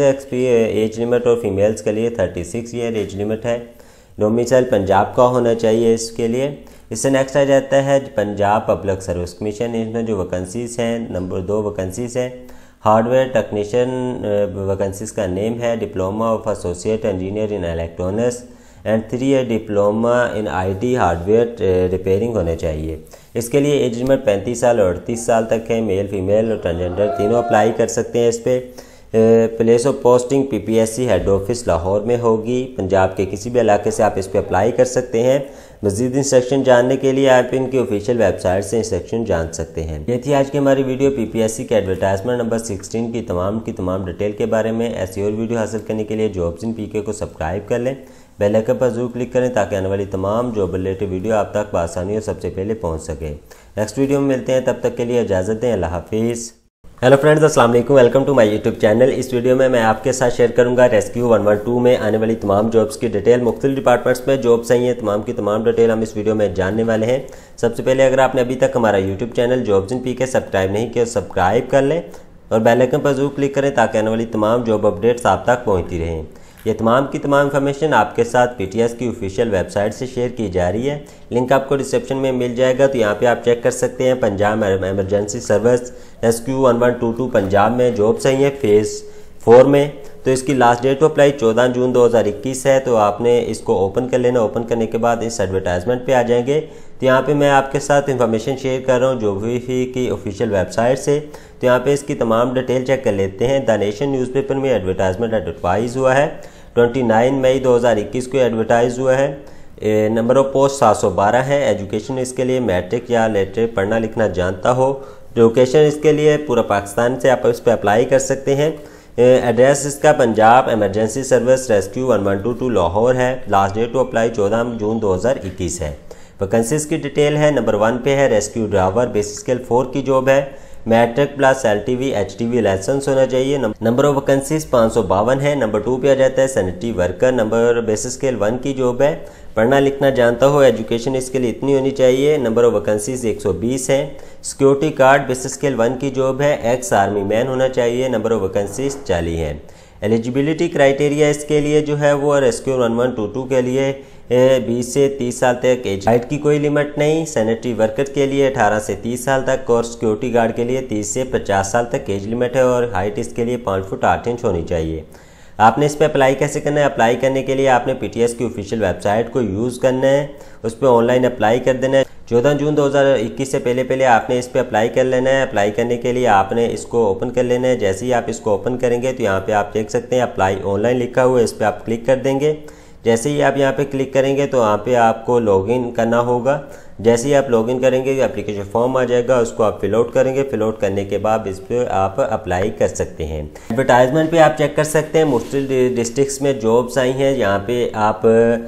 age limit और फीमेल्स के लिए thirty six year age limit है। डोमिसाइल पंजाब का होना चाहिए इसके लिए। इससे नेक्स्ट आ जाता है पंजाब पब्लिक सर्विस कमीशन। इसमें जो वैकेंसीज़ हैं, नंबर दो वैकेंसीज़ हैं। हार्डवेयर टेक्नीशियन वैकेंसीज का नेम है। Diploma of associate engineer in electronics and three year diploma in IT hardware repairing होने चाहिए। इसके लिए एज लिमिट पैंतीस साल और अड़तीस साल तक है। मेल फीमेल और ट्रांसजेंडर तीनों अप्लाई कर सकते हैं इस पर। Place of posting PPSC head office Lahore में होगी। पंजाब के किसी भी इलाके से आप इस पर अप्लाई कर सकते हैं। मज़ीद इंस्ट्रक्शन जानने के लिए आप इनकी ऑफिशियल वेबसाइट से इंस्ट्रक्शन जान सकते हैं। ये थी आज की हमारी वीडियो पीपीएससी के एडवर्टाइजमेंट नंबर सिक्सटीन की तमाम की तमाम डिटेल के बारे में। ऐसी और वीडियो हासिल करने के लिए जॉब्स इन पीके को सब्सक्राइब कर लें, बेल आइकन पर जरूर क्लिक करें ताकि आने वाली तमाम जॉब रिलेटेड वीडियो आप तक बआसानी और सबसे पहले पहुँच सके। नेक्स्ट वीडियो में मिलते हैं, तब तक के लिए इजाज़त दें। अल्लाह हाफिज़। हेलो फ्रेंड्स, अस्सलाम वालेकुम, welcome to my YouTube channel. इस वीडियो में मैं आपके साथ शेयर करूंगा रेस्क्यू वन वन टू में आने वाली तमाम जॉब्स की डिटेल। मुख्तलिफ डिपार्टमेंट्स में जॉब्स आई हैं, तमाम की तमाम डिटेल हम इस वीडियो में जानने वाले हैं। सबसे पहले अगर आपने अभी तक हमारा YouTube channel jobs in PK subscribe नहीं किया, सब्सक्राइब कर लें और बेल आइकन पर जरूर क्लिक करें ताकि आने वाली तमाम जॉब अपडेट्स आप तक पहुँचती रहें। ये तमाम की तमाम इन्फॉर्मेशन आपके साथ पीटीएस की ऑफिशियल वेबसाइट से शेयर की जा रही है। लिंक आपको डिस्क्रिप्शन में मिल जाएगा, तो यहाँ पे आप चेक कर सकते हैं। Punjab emergency service rescue one one two two Punjab में जॉब्स आई हैं फेज़ फोर में। तो इसकी लास्ट डेट टू अप्लाई चौदह जून दो हज़ार इक्कीस है। तो आपने इसको ओपन कर लेना। ओपन करने के बाद इस एडवर्टाइजमेंट पे आ जाएंगे। तो यहाँ पे मैं आपके साथ इन्फॉर्मेशन शेयर कर रहा हूँ जो भी की ऑफिशियल वेबसाइट से। तो यहाँ पे इसकी तमाम डिटेल चेक कर लेते हैं। द नेशन न्यूज़पेपर में एडवर्टाइजमेंट एडवर्टाइज हुआ है। उनतीस मई दो हज़ार इक्कीस को एडवर्टाइज हुआ है। नंबर ऑफ पोस्ट सात सौ बारह है। एजुकेशन इसके लिए मैट्रिक या लेटर पढ़ना लिखना जानता हो। लोकेशन इसके लिए पूरा पाकिस्तान से आप इस पर अप्लाई कर सकते हैं। एड्रेस इसका Punjab emergency service rescue one one two two Lahore है। लास्ट डेट टू अप्लाई चौदह जून दो हज़ार इक्कीस है। वैकेंसीज की डिटेल है। नंबर वन पे है rescue driver, basic scale four की जॉब है। Matric plus LTV HTV licence होना चाहिए। नंबर ऑफ वैकेंसीज पाँच सौ बावन है। नंबर टू पे आ जाता है sanitary worker, number basic scale one की जॉब है। पढ़ना लिखना जानता हो। एजुकेशन इसके लिए इतनी होनी चाहिए। नंबर ऑफ वैकेंसीज एक सौ बीस है। Security guard basic scale one की जॉब है। एक्स आर्मी मैन होना चाहिए। नंबर ऑफ वैकेंसीज चालीस है। एलिजिबिलिटी क्राइटेरिया इसके लिए जो है वो rescue one one two two के लिए बीस से तीस साल तक एज, हाइट की कोई लिमिट नहीं। सैनिटरी वर्कर के लिए अठारह से तीस साल तक और सिक्योरिटी गार्ड के लिए तीस से पचास साल तक एज लिमिट है और हाइट इसके लिए पाँच फुट आठ इंच होनी चाहिए। आपने इस पर अप्लाई कैसे करना है? अप्लाई करने के लिए आपने पीटीएस की ऑफिशियल वेबसाइट को यूज़ करना है, उस पर ऑनलाइन अप्लाई कर देना है। चौदह जून दो हज़ार इक्कीस से पहले पहले आपने इस पर अप्लाई कर लेना है। अप्लाई करने के लिए आपने इसको ओपन कर लेना है। जैसे ही आप इसको ओपन करेंगे तो यहाँ पे आप देख सकते हैं अप्लाई ऑनलाइन लिखा हुआ है, इस पर आप क्लिक कर देंगे। जैसे ही आप यहाँ पे क्लिक करेंगे तो यहाँ पे आपको लॉगिन करना होगा। जैसे ही आप लॉगिन करेंगे एप्लीकेशन फॉर्म आ जाएगा, उसको आप फिल आउट करेंगे। फिल आउट करने के बाद इस पर आप अप्लाई कर सकते हैं। एडवर्टाइजमेंट पे आप चेक कर सकते हैं मुख्तलिफ डिस्ट्रिक्ट्स में जॉब्स आई हैं। यहाँ पे आप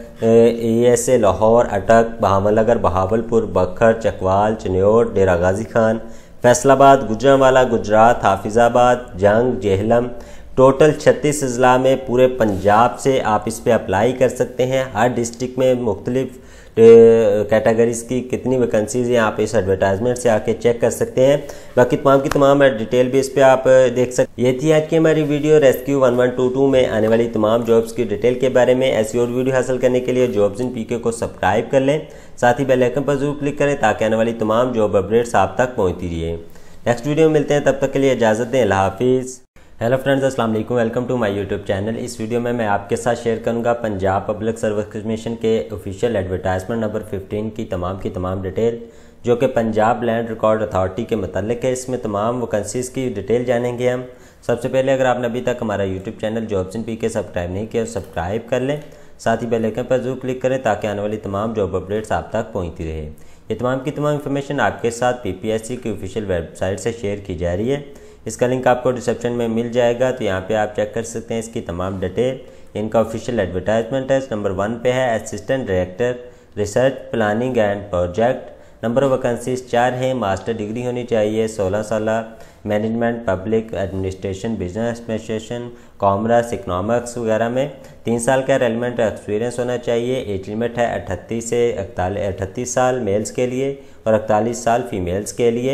ए एस ए लाहौर, अटक, बहावलनगर, बहावलपुर, बखर, चकवाल, चन्योट, डेरा गाजी खान, फैसलाबाद, गुजरांवाला, गुजरात, हाफिजाबाद, जंग, जेहलम, टोटल छत्तीस अजला में पूरे पंजाब से आप इस पर अप्लाई कर सकते हैं। हर डिस्ट्रिक्ट में मुख्तलिफ कैटेगरीज की कितनी वैकेंसीज हैं आप इस एडवर्टाइजमेंट से आके चेक कर सकते हैं। बाकी तमाम की तमाम डिटेल भी इस पर आप देख सकते हैं। ये थी आज की हमारी video rescue one one two two में आने वाली तमाम जॉब्स की डिटेल के बारे में। ऐसी और वीडियो हासिल करने के लिए जॉब्स इन पीके को सब्सक्राइब कर लें, साथ ही बेल आइकन पर जरूर क्लिक करें ताकि आने वाली तमाम जॉब अपडेट्स आप तक पहुँचती रहे। नेक्स्ट वीडियो में मिलते हैं, तब तक के लिए इजाज़त दें। अल्लाह हाफिज़। हेलो फ्रेंड्स, अस्सलाम वालेकुम, welcome to my YouTube channel. इस वीडियो में मैं आपके साथ शेयर करूंगा पंजाब पब्लिक सर्विस कमीशन के ऑफिशियल एडवर्टाइजमेंट नंबर पंद्रह की तमाम की तमाम डिटेल जो कि पंजाब लैंड रिकॉर्ड अथॉरिटी के मतलब है। इसमें तमाम वैकेंसीज़ की डिटेल जानेंगे हम। सबसे पहले अगर आपने अभी तक हमारा YouTube channel jobs in PK subscribe नहीं किया, सब्सक्राइब कर लें, साथ ही बेल आइकन पर जरूर क्लिक करें ताकि आने वाली तमाम जॉब अपडेट्स आप तक पहुँचती रहे। ये तमाम की तमाम इन्फॉर्मेशन आपके साथ पी पी एस सी की ऑफिशियल वेबसाइट से शेयर की जा रही है। इसका लिंक आपको डिस्क्रिप्शन में मिल जाएगा, तो यहाँ पे आप चेक कर सकते हैं इसकी तमाम डिटेल। इनका ऑफिशियल एडवर्टाइजमेंट है। नंबर वन पे है assistant director research planning and project number of vacancies चार हैं। मास्टर डिग्री होनी चाहिए, सोलह साल management, public administration, business administration, commerce, economics वगैरह में। तीन साल का रेलिवेंट एक्सपीरियंस होना चाहिए। एज लिमिट है अठतीस से अड़तीस साल मेल्स के लिए और इकतालीस साल फीमेल्स के लिए।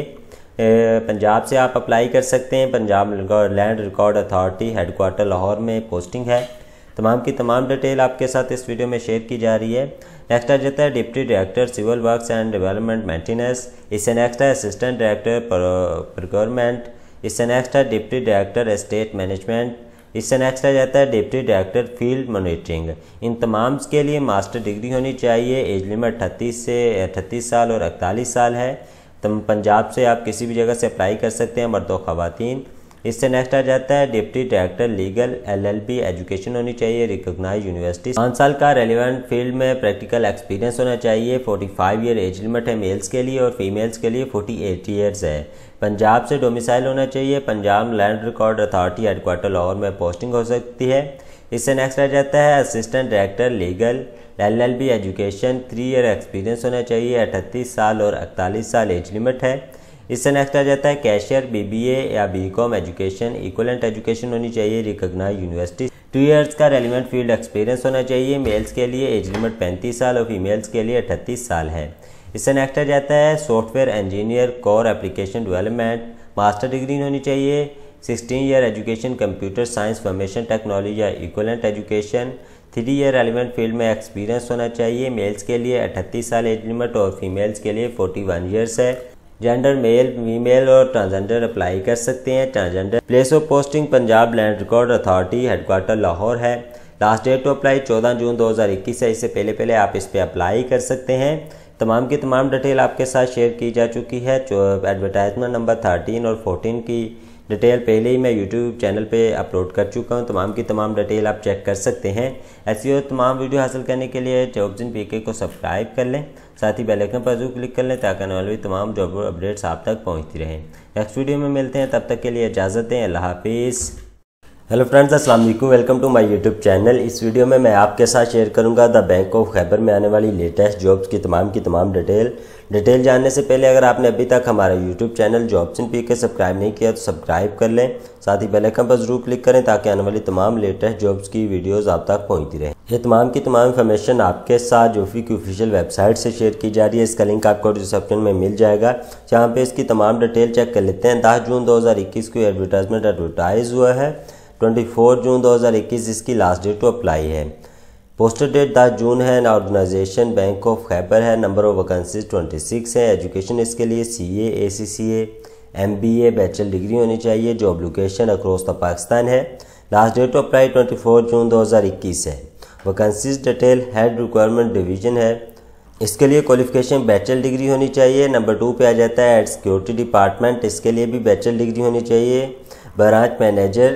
पंजाब से आप अप्लाई कर सकते हैं। Punjab land record authority headquarter Lahore में पोस्टिंग है। तमाम की तमाम डिटेल आपके साथ इस वीडियो में शेयर की जा रही है। नेक्स्ट आ जाता है deputy director civil works and development maintenance. इससे नेक्स्ट है असिस्टेंट डायरेक्टर प्रोक्योरमेंट। इससे नेक्स्ट है डिप्टी डायरेक्टर एस्टेट मैनेजमेंट। इससे नेक्स्ट आ जाता है डिप्टी डायरेक्टर फील्ड मॉनिटरिंग। इन तमाम के लिए मास्टर डिग्री होनी चाहिए। एज लिमिट अट्ठतीस से अट्ठतीस साल और इकतालीस साल है। तुम पंजाब से आप किसी भी जगह से अप्लाई कर सकते हैं, मर्द व ख़वातीन। इससे नेक्स्ट आ जाता है deputy director legal LLB. Education होनी चाहिए रिकॉग्नाइज यूनिवर्सिटी। पाँच साल का रेलिवेंट फील्ड में प्रैक्टिकल एक्सपीरियंस होना चाहिए। पैंतालीस ईयर एज लिमिट है मेल्स के लिए और फीमेल्स के लिए अड़तालीस ईयर्स है। पंजाब से डोमिसाइल होना चाहिए। Punjab land record authority headquarter Lahore में पोस्टिंग हो सकती है। इससे नेक्स्ट आ जाता है assistant director legal LLB education. Three year experience होना चाहिए। अठतीस साल और इकतालीस साल एज लिमिट है। इससे नेक्स्ट आ जाता है कैशियर बीबीए या बीकॉम एजुकेशन। इक्वलेंट एजुकेशन होनी चाहिए रिकॉग्नाइज यूनिवर्सिटी। टू इयर्स का रेलिवेंट फील्ड एक्सपीरियंस होना चाहिए। मेल्स के लिए एज लिमिट पैंतीस साल और फीमेल्स के लिए अठतीस साल है। इससे नेक्स्ट आ जाता है software engineer core application development. Master degree होनी चाहिए। Sixteen year education computer science information technology या equivalent education. Three year relevant field में एक्सपीरियंस होना चाहिए। मेल्स के लिए अठतीस साल एज लिमिट और फीमेल्स के लिए इकतालीस ईयर्स है। जेंडर मेल फीमेल और ट्रांसजेंडर अप्लाई कर सकते हैं। Transgender place of posting Punjab land record authority headquarter Lahore है। लास्ट डेट टू अप्लाई चौदह जून दो हज़ार इक्कीस है। इससे पहले पहले आप इस पर अप्लाई कर सकते हैं। तमाम की तमाम डिटेल आपके साथ शेयर की जा चुकी है। एडवर्टाइजमेंट नंबर थर्टीन और फोर्टीन की डिटेल पहले ही मैं यूट्यूब चैनल पे अपलोड कर चुका हूं। तमाम की तमाम डिटेल आप चेक कर सकते हैं। ऐसी और तमाम वीडियो हासिल करने के लिए जॉब्स इन पीके को सब्सक्राइब कर लें, साथ ही बेल आइकन पर जरूर क्लिक कर लें ताकि आने वाली तमाम जॉब अपडेट्स आप तक पहुंचती रहें। नेक्स्ट वीडियो में मिलते हैं, तब तक के लिए इजाज़त दें। अल्लाह हाफिज़। हेलो फ्रेंड्स, अस्सलाम वालेकुम, welcome to my YouTube channel. इस वीडियो में मैं आपके साथ शेयर करूंगा द बैंक ऑफ खैबर में आने वाली लेटेस्ट जॉब्स की तमाम की तमाम डिटेल डिटेल जानने से पहले अगर आपने अभी तक हमारा YouTube channel jobs in PK subscribe नहीं किया तो सब्सक्राइब कर लें, साथ ही बेल आइकन पर जरूर क्लिक करें ताकि आने वाली तमाम लेटेस्ट जॉब्स की वीडियोज़ आप तक पहुँचती रहें। ये तमाम की तमाम इन्फॉर्मेशन आपके साथ जोफी की ऑफिशियल वेबसाइट से शेयर की जा रही है। इसका लिंक आपको डिस्क्रिप्शन में मिल जाएगा, जहाँ पे इसकी तमाम डिटेल चेक कर लेते हैं। दस जून दो हज़ार इक्कीस को एडवर्टाइजमेंट एडवर्टाइज हुआ है। चौबीस जून दो हज़ार इक्कीस इसकी लास्ट डेट टू अप्लाई है। पोस्टर डेट दस जून है। ऑर्गेनाइजेशन बैंक ऑफ खैबर है। नंबर ऑफ वैकेंसीज छब्बीस है। एजुकेशन इसके लिए CA, ACCA, MBA, bachelor degree होनी चाहिए। Job location across the Pakistan है। लास्ट डेट टू अप्लाई चौबीस जून दो हज़ार इक्कीस है। Vacancies detail head requirement division है। इसके लिए क्वालिफिकेशन बैचलर डिग्री होनी चाहिए। नंबर टू पे आ जाता है एट सिक्योरिटी डिपार्टमेंट, इसके लिए भी बैचलर डिग्री होनी चाहिए। Branch manager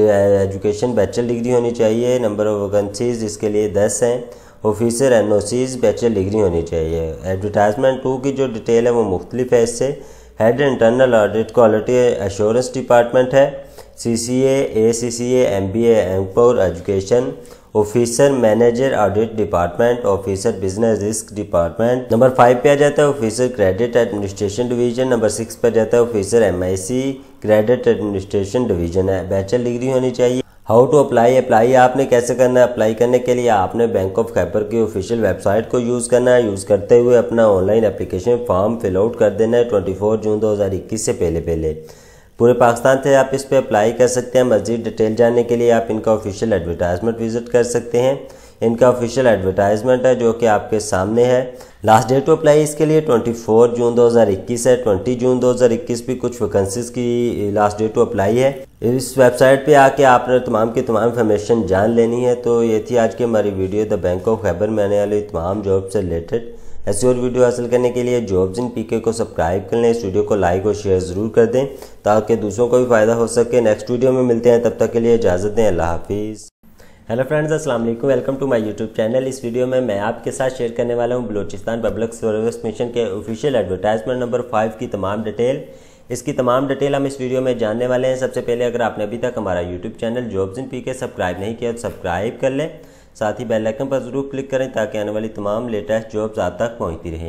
education bachelor degree होनी चाहिए। नंबर ऑफ वैकेंसीज इसके लिए दस हैं। ऑफिसर एनओसीज बैचलर डिग्री होनी चाहिए। एडवर्टाइजमेंट टू की जो डिटेल है वो मुख्तलिफ है इससे। Head internal audit quality assurance department है। सीसीए, एसीसीए, एमबीए, एम्पोर education. Officer manager audit department. Officer business risk department. Number five पे आ जाता है officer credit administration division. Number six पे जाता है officer MIC credit administration division है। बैचलर डिग्री होनी चाहिए। हाउ टू अप्लाई अप्लाई आपने कैसे करना है? अप्लाई करने के लिए आपने बैंक ऑफ खैबर की ऑफिशियल वेबसाइट को यूज़ करना है। यूज़ करते हुए अपना online application form fill out कर देना है चौबीस जून दो हज़ार इक्कीस से पहले पहले। पूरे पाकिस्तान से आप इस पर अप्लाई कर सकते हैं। मज़ीद डिटेल जानने के लिए आप इनका ऑफिशियल एडवर्टाइजमेंट विजिट कर सकते हैं। इनका ऑफिशियल एडवर्टाइजमेंट है जो कि आपके सामने है। लास्ट डेट टू अप्लाई इसके लिए चौबीस जून दो हज़ार इक्कीस है। बीस जून दो हज़ार इक्कीस भी कुछ वैकेंसीज की लास्ट डेट टू अप्लाई है। इस वेबसाइट पे आके आपने तमाम की तमाम इन्फॉर्मेशन जान लेनी है। तो ये थी आज की हमारी video the bank of Khyber में आने वाली तमाम जॉब से रिलेटेड। ऐसी और वीडियो हासिल करने के लिए जॉब्स इन पीके को सब्सक्राइब कर लें। इस वीडियो को लाइक और शेयर ज़रूर कर दें ताकि दूसरों को भी फ़ायदा हो सके। नेक्स्ट वीडियो में मिलते हैं, तब तक के लिए इजाज़त दें। अल्लाह हाफिज़। हेलो फ्रेंड्स, अस्सलाम वालेकुम, welcome to my YouTube channel. इस वीडियो में मैं आपके साथ शेयर करने वाला हूं बलूचिस्तान पब्लिक सर्विस मिशन के ऑफिशियल एडवर्टाइजमेंट नंबर फाइव की तमाम डिटेल। इसकी तमाम डिटेल हम इस वीडियो में जानने वाले हैं। सबसे पहले अगर आपने अभी तक हमारा YouTube channel jobs in PK subscribe नहीं किया तो सब्सक्राइब कर लें, साथ ही बेल आइकन पर जरूर क्लिक करें ताकि आने वाली तमाम लेटेस्ट जॉब्स आप तक पहुँचती रहें।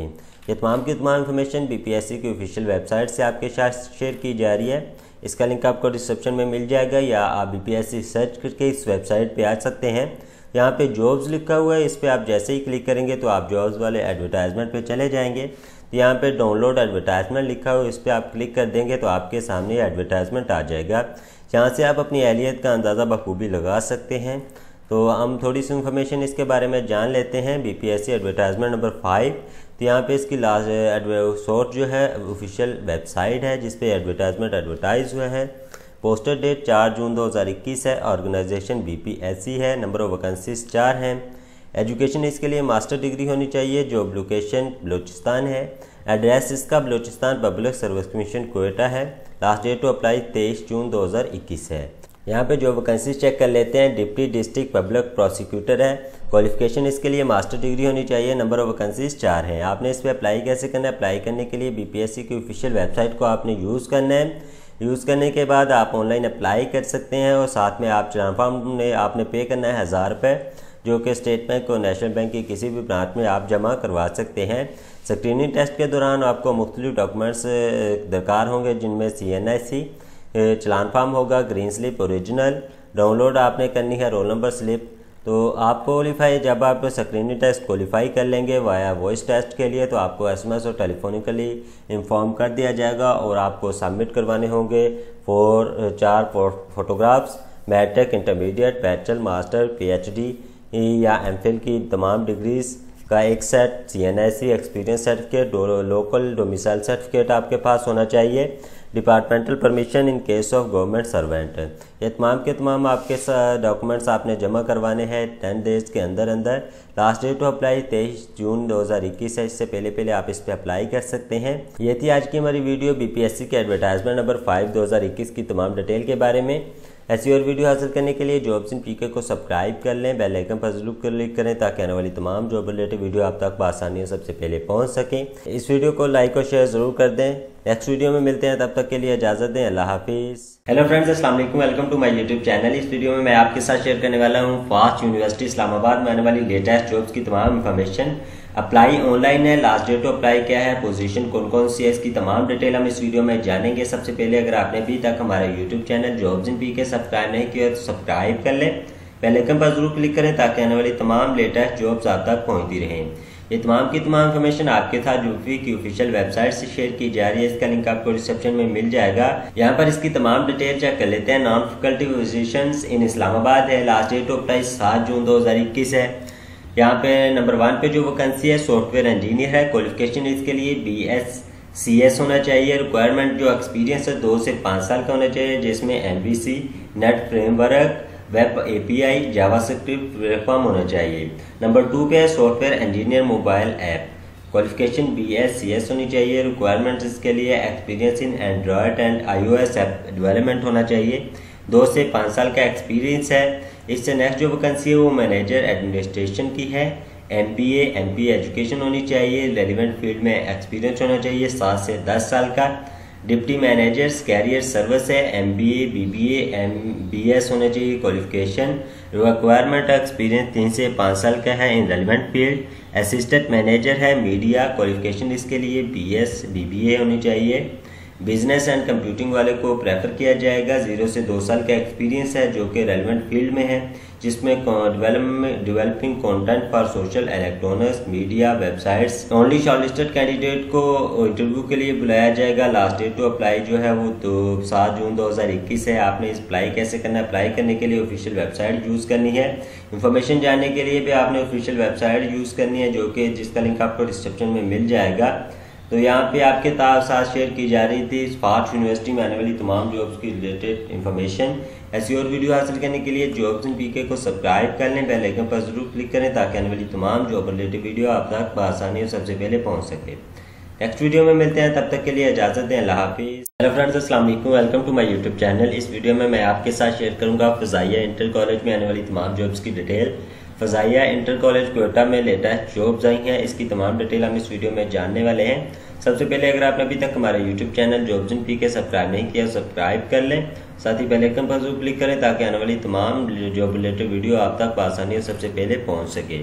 ये तमाम की तमाम इन्फॉर्मेशन बीपीएससी की ऑफिशियल वेबसाइट से आपके साथ शेयर की जा रही है। इसका लिंक आपको डिस्क्रिप्शन में मिल जाएगा या आप बीपीएससी सर्च करके इस वेबसाइट पे आ सकते हैं। यहाँ पे जॉब्स लिखा हुआ है, इस पर आप जैसे ही क्लिक करेंगे तो आप जॉब्स वाले एडवर्टाइजमेंट पे चले जाएंगे। तो यहाँ पे डाउनलोड एडवर्टाइजमेंट लिखा हुआ है, इस पर आप क्लिक कर देंगे तो आपके सामने एडवर्टाइजमेंट आ जाएगा। यहाँ से आप अपनी एहलियत का अंदाज़ा बखूबी लगा सकते हैं। तो हम थोड़ी सी इन्फॉर्मेशन इसके बारे में जान लेते हैं। बीपीएससी एडवर्टाइजमेंट नंबर फाइव, तो यहाँ पे इसकी लास्ट सोर्स जो है ऑफिशियल वेबसाइट है जिस पे एडवर्टाइजमेंट एडवर्टाइज हुआ है। पोस्टर डेट चार जून दो हज़ार इक्कीस है। ऑर्गेनाइजेशन बीपीएससी है। नंबर ऑफ वैकेंसीज चार हैं। एजुकेशन इसके लिए मास्टर डिग्री होनी चाहिए। जॉब लोकेशन बलूचिस्तान है। एड्रेस इसका Balochistan public service commission Quetta है। लास्ट डेट टू अप्लाई तेईस जून दो हज़ार इक्कीस है। यहाँ पे जो वैकेंसी चेक कर लेते हैं। डिप्टी डिस्ट्रिक्ट पब्लिक प्रोसिक्यूटर है। क्वालिफिकेशन इसके लिए मास्टर डिग्री होनी चाहिए। नंबर ऑफ वैकेंसीज चार हैं। आपने इस पर अप्लाई कैसे करना है? अप्लाई करने के लिए बीपीएससी की ऑफिशियल वेबसाइट को आपने यूज़ करना है। यूज़ करने के बाद आप ऑनलाइन अप्लाई कर सकते हैं और साथ में आप चलान फॉर्म में आपने पे करना है हज़ार रुपये, जो कि स्टेट बैंक और नेशनल बैंक की किसी भी ब्रांच में आप जमा करवा सकते हैं। स्क्रीनिंग टेस्ट के दौरान आपको मुख्तलिफ डॉक्यूमेंट्स दरकार होंगे, जिनमें C N I C, challan form होगा, ग्रीन स्लिप ओरिजिनल, डाउनलोड आपने करनी है रोल नंबर स्लिप। तो आप क्वालिफाई जब आप स्क्रीनिंग टेस्ट क्वालिफाई कर लेंगे वाया वॉइस टेस्ट के लिए तो आपको एसएमएस और टेलीफोनिकली इन्फॉर्म कर दिया जाएगा और आपको सबमिट करवाने होंगे फोर चार photographs, matric, intermediate, bachelor, master, PhD या एमफिल की तमाम डिग्रीज का एक set, CNIC experience certificate, local domicile certificate आपके पास होना चाहिए। Departmental permission in case of government servant. ये तमाम के तमाम आपके डॉक्यूमेंट्स आपने जमा करवाने हैं टेन डेज के अंदर अंदर। लास्ट डेट टू अप्लाई तेईस जून दो हज़ार इक्कीस है। इससे पहले पहले आप इस पर अप्लाई कर सकते हैं। ये थी आज की हमारी वीडियो बीपीएससी के एडवर्टाइजमेंट नंबर फाइव दो हज़ार इक्कीस की तमाम डिटेल के बारे में। ऐसी और वीडियो हासिल करने के लिए जॉब्स इन पीके को सब्सक्राइब कर लें, बेल आइकन पर जरूर क्लिक करें ताकि आने वाली तमाम जॉब रिलेटेड वीडियो आप तक आसानी सबसे पहले पहुंच सकें। इस वीडियो को लाइक और शेयर जरूर कर दें। नेक्स्ट वीडियो में मिलते हैं, तब तक के लिए इजाजत दें। अल्लाह हाफिज। हेलो फ्रेंड्स, अस्सलाम वालेकुम, welcome to my YouTube channel. इस वीडियो में मैं आपके साथ शेयर करने वाला हूँ फास्ट यूनिवर्सिटी इस्लामाबाद में आने वाली लेटेस्ट जॉब्स की तमाम इन्फॉर्मेशन। अप्लाई ऑनलाइन है। लास्ट डेट टू अप्लाई क्या है, पोजीशन कौन कौन सी है, इसकी तमाम डिटेल हम इस वीडियो में जानेंगे। सबसे पहले अगर आपने अभी तक हमारा YouTube channel jobs in PK subscribe नहीं किया तो सब्सक्राइब कर लें, बेल आइकन पर जरूर क्लिक करें ताकि आने वाली तमाम लेटेस्ट जॉब्स आप तक पहुंचती रहें। ये तमाम की तमाम इन्फॉर्मेशन आपके साथ यूपी की ऑफिशियल वेबसाइट से शेयर की जा रही है। इसका लिंक आपको डिस्क्रिप्शन में मिल जाएगा। यहाँ पर इसकी तमाम डिटेल चेक कर लेते हैं। Non faculty positions in Islamabad है। लास्ट डेट टू अप्लाई सात जून दो हज़ार इक्कीस है। यहाँ पे नंबर वन पे जो वैकेंसी है सॉफ्टवेयर इंजीनियर है। क्वालिफिकेशन इसके लिए बी एस सी एस होना चाहिए। रिक्वायरमेंट जो एक्सपीरियंस है दो से पाँच साल का होना चाहिए, जिसमें M B C, net framework, web API, JavaScript platform होना चाहिए। नंबर टू पे है software engineer mobile app. Qualification B S C S होनी चाहिए। रिक्वायरमेंट इसके लिए experience in Android and iOS app development होना चाहिए। दो से पाँच साल का एक्सपीरियंस है। इससे नेक्स्ट जो वैकेंसी है वो मैनेजर एडमिनिस्ट्रेशन की है। एमपीए एमपीए एजुकेशन होनी चाहिए। रेलिवेंट फील्ड में एक्सपीरियंस होना चाहिए सात से दस साल का। डिप्टी मैनेजर्स कैरियर सर्विस है। एमबीए बीबीए एमबीएस होना चाहिए। क्वालिफिकेशन रिक्वायरमेंट एक्सपीरियंस तीन से पाँच साल का है in relevant field. Assistant manager है मीडिया। क्वालिफिकेशन इसके लिए बीएस बीबीए होनी चाहिए। बिजनेस एंड कंप्यूटिंग वाले को प्रेफर किया जाएगा। जीरो से दो साल का एक्सपीरियंस है जो कि रेलिवेंट फील्ड में है, जिसमें development developing content for social electronics media websites. Only shortlisted candidate को इंटरव्यू के लिए बुलाया जाएगा। लास्ट डेट टू अप्लाई जो है वो तो सात जून दो हज़ार इक्कीस है। आपने इस अप्लाई कैसे करना है? अप्लाई करने के लिए ऑफिशियल वेबसाइट यूज करनी है। इन्फॉर्मेशन जानने के लिए भी आपने ऑफिशियल वेबसाइट यूज करनी है, जो कि जिसका लिंक आपको डिस्क्रिप्शन में मिल जाएगा। तो यहाँ पे आपके साथ शेयर की जा रही थी फास्ट यूनिवर्सिटी में आने वाली तमाम जॉब्स की रिलेटेड इन्फॉर्मेशन। ऐसी और वीडियो हासिल करने के लिए जॉब्स इन पीके को सब्सक्राइब कर लें, बेल आइकन पर जरूर क्लिक करें ताकि आने वाली तमाम जॉब रिलेटेड वीडियो आप तक बआसानी सबसे पहले पहुँच सके। नेक्स्ट वीडियो में मिलते हैं, तब तक के लिए इजाजत दें। अल्लाह हाफिज। हेलो फ्रेंड्स, अस्सलाम वालेकुम, welcome to my YouTube channel. इस वीडियो में मैं आपके साथ शेयर करूंगा फजाइया इंटर कॉलेज में आने वाली तमाम जॉब्स की detail. Fazaia inter college Quetta में लेटेस्ट जॉब्स आई हैं, इसकी तमाम डिटेल हम इस वीडियो में जानने वाले हैं। सबसे पहले अगर आपने अभी तक हमारा YouTube channel jobs in PK subscribe नहीं किया सब्सक्राइब कर लें, साथ ही बेल आइकन पर जरूर क्लिक करें ताकि आने वाली तमाम जॉब रिलेटेड वीडियो आप तक आसानी सबसे पहले पहुंच सके।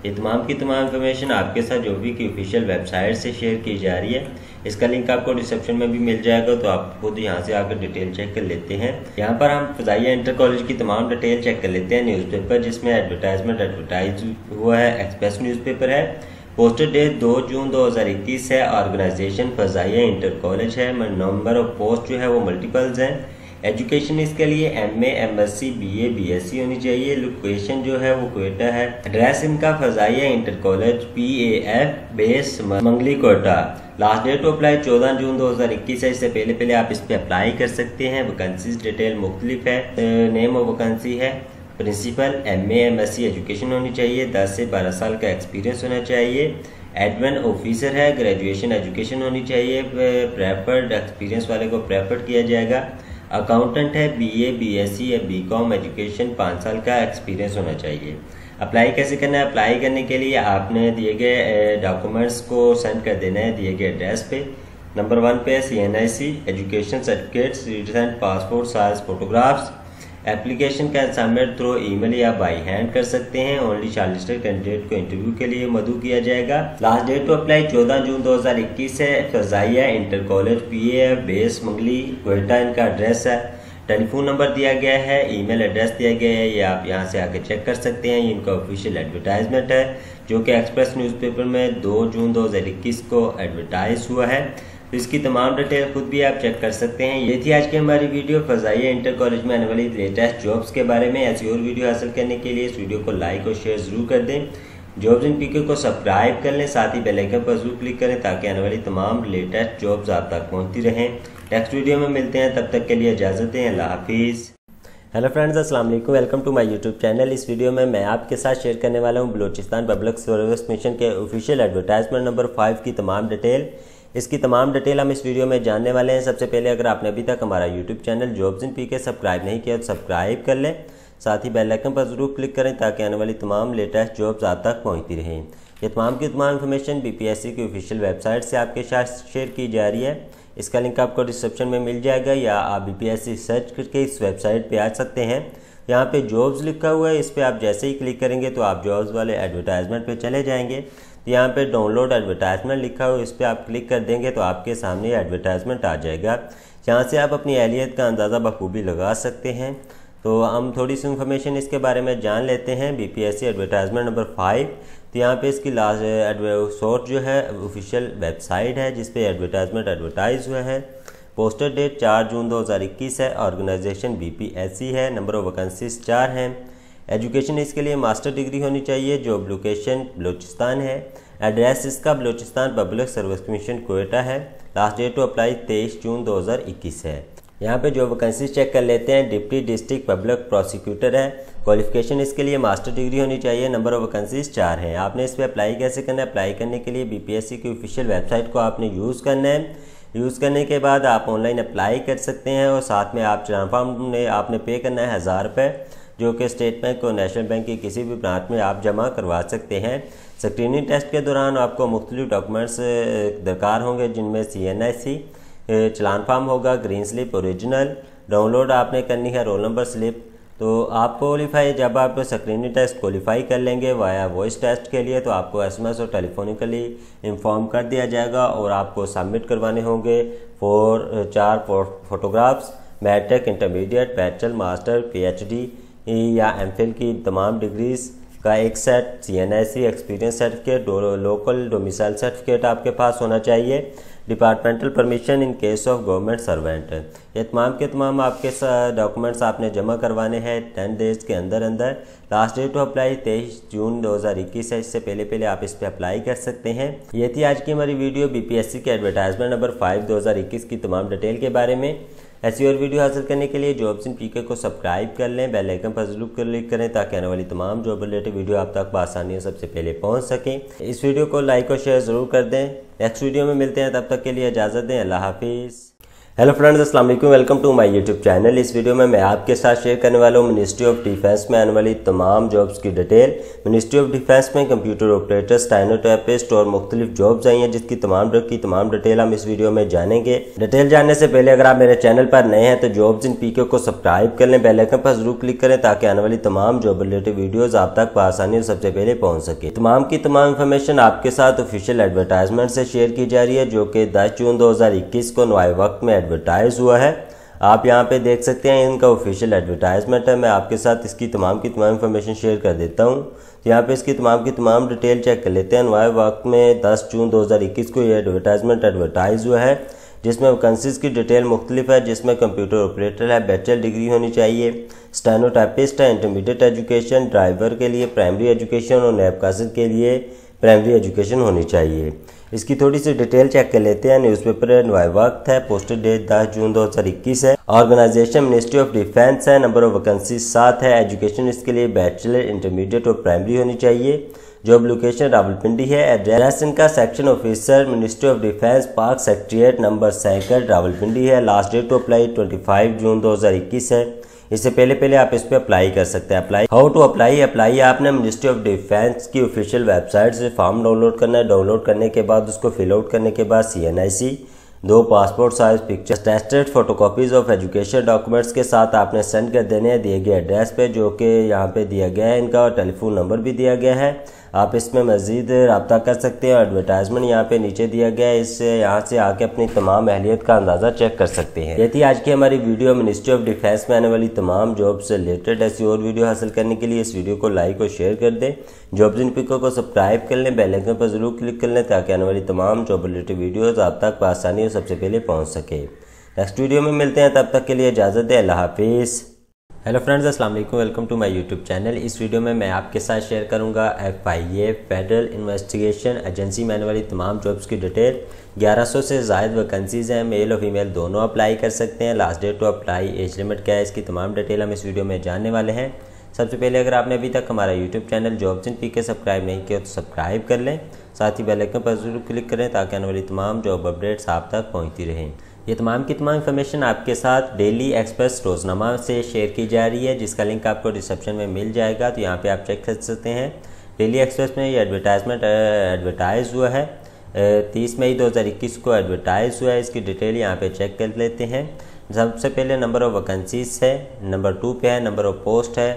ये तमाम की तमाम इन्फॉर्मेशन आपके साथ जो भी की ऑफिशियल वेबसाइट से शेयर की जा रही है। इसका लिंक आपको डिस्क्रिप्शन में भी मिल जाएगा, तो आप खुद यहाँ से आकर डिटेल चेक कर लेते हैं। यहाँ पर हम फ़ज़ाइया इंटर कॉलेज की तमाम डिटेल चेक कर लेते हैं। न्यूज़पेपर जिसमें एडवर्टाइजमेंट एडवर्टाइज हुआ है, एक्सप्रेस न्यूज़पेपर है। पोस्टर डेट दो जून दो हज़ार इक्कीस है। ऑर्गेनाइजेशन फ़ज़ाइया इंटर कॉलेज है। नंबर ऑफ पोस्ट जो है वो मल्टीपल्स हैं। एजुकेशन इसके लिए M A, M S C, B A, B S C होनी चाहिए। लोकेशन जो है वो क्वेटा है। एड्रेस इनका Fazaia inter college, P A F base, Mangli, Quetta. Last date to apply चौदह जून दो हज़ार इक्कीस है। इससे पहले पहले आप इस पर अप्लाई कर सकते हैं। वैकेंसीज डिटेल मुख्तलिफ है। नेम ऑफ वैकेंसी है principal, M A, M S C education होनी चाहिए। दस से बारह साल का एक्सपीरियंस होना चाहिए। एडमिन ऑफिसर है। ग्रेजुएशन एजुकेशन होनी चाहिए। प्रेफर्ड एक्सपीरियंस वाले को प्रेफर्ड किया जाएगा। अकाउंटेंट है। B A, B S C या बी कॉम एजुकेशन, पाँच साल का एक्सपीरियंस होना चाहिए। अप्लाई कैसे करना है? अप्लाई करने के लिए आपने दिए गए डॉक्यूमेंट्स को सेंड कर देना है दिए गए एड्रेस पे। नंबर वन पे है C N I C, education certificates, recent passport size photographs. Application का सबमिट थ्रू ईमेल या बाई हैंड कर सकते हैं। ओनली शॉर्टलिस्टेड कैंडिडेट को इंटरव्यू के लिए मदऊ किया जाएगा। लास्ट डेट टू अप्लाई चौदह जून दो हज़ार इक्कीस है। Fazaia inter college, P A F base, Mangli, Quetta इनका एड्रेस है। टेलीफोन नंबर दिया गया है, ईमेल एड्रेस दिया गया है, ये आप यहाँ से आके चेक कर सकते हैं। ये इनका ऑफिशियल एडवर्टाइजमेंट है जो कि एक्सप्रेस न्यूज़पेपर में दो जून दो हज़ार इक्कीस को एडवर्टाइज हुआ है। तो इसकी तमाम डिटेल खुद भी आप चेक कर सकते हैं। ये थी आज की हमारी वीडियो फ़ज़ाइया इंटर कॉलेज में आने वाली लेटेस्ट जॉब्स के बारे में। ऐसी और वीडियो हासिल करने के लिए इस वीडियो को लाइक और शेयर जरूर कर दें। जॉब्स इन पीके को सब्सक्राइब कर लें, साथ ही बेल आइकन पर जरूर क्लिक करें ताकि आने वाली तमाम लेटेस्ट जॉब्स आप तक पहुंचती रहें। नेक्स्ट वीडियो में मिलते हैं, तब तक के लिए इजाज़त दें। अल्लाह हाफिज़। हेलो फ्रेंड्स, अस्सलाम वालेकुम। Welcome to my YouTube channel. इस वीडियो में मैं आपके साथ शेयर करने वाला हूं बलूचिस्तान पब्लिक सर्विस मिशन के ऑफिशियल एडवर्टाइजमेंट नंबर फाइव की तमाम डिटेल। इसकी तमाम डिटेल हम इस वीडियो में जानने वाले हैं। सबसे पहले अगर आपने अभी तक हमारा YouTube channel jobs in PK subscribe नहीं किया तो सब्सक्राइब कर लें, साथ ही बेल आइकन पर जरूर क्लिक करें ताकि आने वाली तमाम लेटेस्ट जॉब्स आप तक पहुंचती रहें। ये तमाम की तमाम information B P S C की ऑफिशियल वेबसाइट से आपके साथ शेयर की जा रही है। इसका लिंक आपको डिस्क्रिप्शन में मिल जाएगा या आप B P S C search करके इस वेबसाइट पे आ सकते हैं। यहाँ पे जॉब्स लिखा हुआ है, इस पर आप जैसे ही क्लिक करेंगे तो आप जॉब्स वाले एडवर्टाइजमेंट पे चले जाएंगे। यहाँ पे डाउनलोड एडवर्टाइजमेंट लिखा हुआ है, इस पर आप क्लिक कर देंगे तो आपके सामने एडवर्टाइजमेंट आ जाएगा। यहाँ से आप अपनी अहलियत का अंदाज़ा बखूबी लगा सकते हैं। तो हम थोड़ी सी इन्फॉर्मेशन इसके बारे में जान लेते हैं। B P S C advertisement number five, तो यहाँ पे इसकी लास्ट सोर्स जो है ऑफिशियल वेबसाइट है जिस पे एडवर्टाइजमेंट एडवर्टाइज हुआ है। पोस्टर डेट चार जून दो हज़ार इक्कीस है। Organisation B P S C है। नंबर ऑफ वैकेंसीज चार हैं। एजुकेशन इसके लिए मास्टर डिग्री होनी चाहिए। जॉब लोकेशन बलूचिस्तान है। एड्रेस इसका Balochistan public service mission Quetta है। लास्ट डेट टू अप्लाई तेईस जून दो हज़ार इक्कीस है। यहाँ पे जो वैकेंसी चेक कर लेते हैं। डिप्टी डिस्ट्रिक्ट पब्लिक प्रोसिक्यूटर है। क्वालिफिकेशन इसके लिए मास्टर डिग्री होनी चाहिए। नंबर ऑफ वैकेंसीज चार हैं। आपने इस पर अप्लाई कैसे करना है? अप्लाई करने के लिए बी पी एस सी की ऑफिशियल वेबसाइट को आपने यूज़ करना है। यूज़ करने के बाद आप ऑनलाइन अप्लाई कर सकते हैं और साथ में आप चलान फॉर्म में आपने पे करना है हज़ार रुपये, जो कि स्टेट बैंक और नेशनल बैंक की किसी भी ब्रांच में आप जमा करवा सकते हैं। स्क्रीनिंग टेस्ट के दौरान आपको मुख्तलिफ डॉक्यूमेंट्स दरकार होंगे जिनमें C N I C, challan form होगा, ग्रीन स्लिप ओरिजिनल, डाउनलोड आपने करनी है रोल नंबर स्लिप। तो आप क्वालिफाई जब आप स्क्रीनिंग टेस्ट क्वालिफाई कर लेंगे वाया वॉइस टेस्ट के लिए तो आपको एसएमएस और टेलीफोनिकली इन्फॉर्म कर दिया जाएगा और आपको सबमिट करवाने होंगे फोर चार photographs, matric, intermediate, bachelor, master, PhD या एमफिल की तमाम डिग्रीज का एक set, C N I C experience certificate, local domicile certificate आपके पास होना चाहिए। Departmental permission in case of government servant. ये तमाम के तमाम आपके डॉक्यूमेंट्स आपने जमा करवाने हैं टेन डेज के अंदर अंदर। लास्ट डेट टू अप्लाई तेईस जून दो हज़ार इक्कीस है। इससे पहले पहले आप इस पर अप्लाई कर सकते हैं। ये थी आज की हमारी video B P S C के एडवर्टाइजमेंट नंबर फाइव दो हज़ार इक्कीस की तमाम डिटेल के बारे में। ऐसी और वीडियो हासिल करने के लिए जॉब्स इन पीके को सब्सक्राइब कर लें, बेल आइकन पर जरूर क्लिक करें ताकि आने वाली तमाम जॉब रिलेटेड वीडियो आप तक आसानी से सबसे पहले पहुंच सकें। इस वीडियो को लाइक और शेयर ज़रूर कर दें। नेक्स्ट वीडियो में मिलते हैं, तब तक के लिए इजाज़त दें। अल्लाह हाफिज़। हेलो फ्रेंड्स, अस्सलाम वालेकुम। Welcome to my YouTube channel. इस वीडियो में मैं आपके साथ शेयर करने वाला हूँ मिनिस्ट्री ऑफ डिफेंस में आने वाली तमाम जॉब्स की डिटेल। मिनिस्ट्री ऑफ डिफेंस में कंप्यूटर ऑपरेटर, स्टेनोटाइपिस्ट और मुख्तलिफ जॉब्स आई हैं, जिसकी तमाम की तमाम डिटेल हम इस वीडियो में जानेंगे। डिटेल जानने से पहले अगर आप मेरे चैनल पर नए हैं तो जॉब्स इन पीके को सब्सक्राइब कर लें, बेल आइकन पर जरूर क्लिक करें ताकि आने वाली तमाम जॉब रिलेटेड वीडियोज आप तक आसानी से सबसे पहले पहुँच सके। तमाम की तमाम इन्फॉर्मेशन आपके साथ ऑफिशियल एडवर्टाइजमेंट से शेयर की जा रही है, जो कि दस जून दो हजार इक्कीस को नए वक्त में एडवर्टाइज हुआ है। आप यहां पे देख सकते हैं, इनका ऑफिशियल एडवर्टाइजमेंट है। मैं आपके साथ इसकी तमाम की तमाम इन्फॉर्मेशन शेयर कर देता हूं। तो यहाँ पे इसकी तमाम की तमाम डिटेल चेक कर लेते हैं। नए वक्त में दस जून दो हजार इक्कीस को ये एडवर्टाइजमेंट एडवर्टाइज हुआ है, जिसमें वैकेंसीज की डिटेल मुख्तलिफ है, जिसमें कंप्यूटर ऑपरेटर है, बैचलर डिग्री होनी चाहिए, स्टेनोटाइपिस्ट है, इंटरमीडिएट एजुकेशन, ड्राइवर के लिए प्राइमरी एजुकेशन और नैबकासर के लिए प्राइमरी एजुकेशन होनी चाहिए। इसकी थोड़ी सी डिटेल चेक कर लेते हैं। न्यूज़पेपर है, नए वक्त है, पोस्टेड डेट दस जून दो हजार इक्कीस है, ऑर्गेनाइजेशन मिनिस्ट्री ऑफ डिफेंस है, नंबर ऑफ वैकेंसी सात है, एजुकेशन इसके लिए बैचलर, इंटरमीडिएट और प्राइमरी होनी चाहिए। जॉब लोकेशन रावलपिंडी है। एड्रेस इनका section officer, ministry of defence, Pak secretariat number सैकड़, रावलपिंडी है। लास्ट डेट टू अप्लाई पच्चीस जून दो हजार इक्कीस है। इससे पहले पहले आप इस पे अप्लाई कर सकते हैं। Apply how to apply apply आपने मिनिस्ट्री ऑफ डिफेंस की ऑफिशियल वेबसाइट से फॉर्म डाउनलोड करना है। डाउनलोड करने के बाद उसको फिल आउट करने के बाद सी एन आई सी, दो passport size picture, attested photocopies of education documents के साथ आपने सेंड कर देने हैं दिए गए एड्रेस पे, जो कि यहाँ पे दिया गया है। इनका टेलीफोन नंबर भी दिया गया है, आप इसमें मजीद रब्ता कर सकते हैं। एडवर्टाइजमेंट यहाँ पे नीचे दिया गया है, इससे यहाँ से आके अपनी तमाम अहलियत का अंदाज़ा चेक कर सकते हैं। ये थी आज की हमारी वीडियो। मिनिस्ट्री ऑफ डिफेंस में आने वाली तमाम जॉब से रिलेटेड ऐसी और वीडियो हासिल करने के लिए इस वीडियो को लाइक और शेयर कर दें। जॉब्स इन पिको को सब्सक्राइब कर लें, बेल आइकन पर जरूर क्लिक कर लें ताकि आने वाली तमाम जॉब रिलेटेड वीडियोज़ आप तक आसानी और सबसे पहले पहुँच सके। नेक्स्ट वीडियो में मिलते हैं, तब तक के लिए इजाज़त दें। अल्लाह हाफिज़। हेलो फ्रेंड्स, अस्सलाम वालेकुम। Welcome to my YouTube channel. इस वीडियो में मैं आपके साथ शेयर करूंगा F I A federal investigation agency में आने वाली तमाम जॉब्स की डिटेल। ग्यारह सौ से ज़ायद वैकेंसीज हैं, मेल और फीमेल दोनों अप्लाई कर सकते हैं। Last date to apply, age limit क्या है, इसकी तमाम डिटेल हम इस वीडियो में जानने वाले हैं। सबसे पहले अगर आपने अभी तक हमारा YouTube channel jobs in PK subscribe नहीं किया तो सब्सक्राइब कर लें, साथ ही बेल आइकन पर जरूर क्लिक करें ताकि आने वाली तमाम जॉब अपडेट्स आप तक पहुँचती रहें। ये तमाम की तमाम इन्फॉर्मेशन आपके साथ डेली एक्सप्रेस रोजनामा से शेयर की जा रही है, जिसका लिंक आपको डिस्क्रिप्शन में मिल जाएगा, तो यहाँ पे आप चेक कर सकते हैं। डेली एक्सप्रेस में ये एडवर्टाइजमेंट एडवर्टाइज हुआ है, तीस मई दो हज़ार इक्कीस को एडवर्टाइज हुआ है। इसकी डिटेल यहाँ पे चेक कर लेते हैं। सबसे पहले नंबर ऑफ वैकेंसीज है, नंबर टू पे है, नंबर ऑफ पोस्ट है,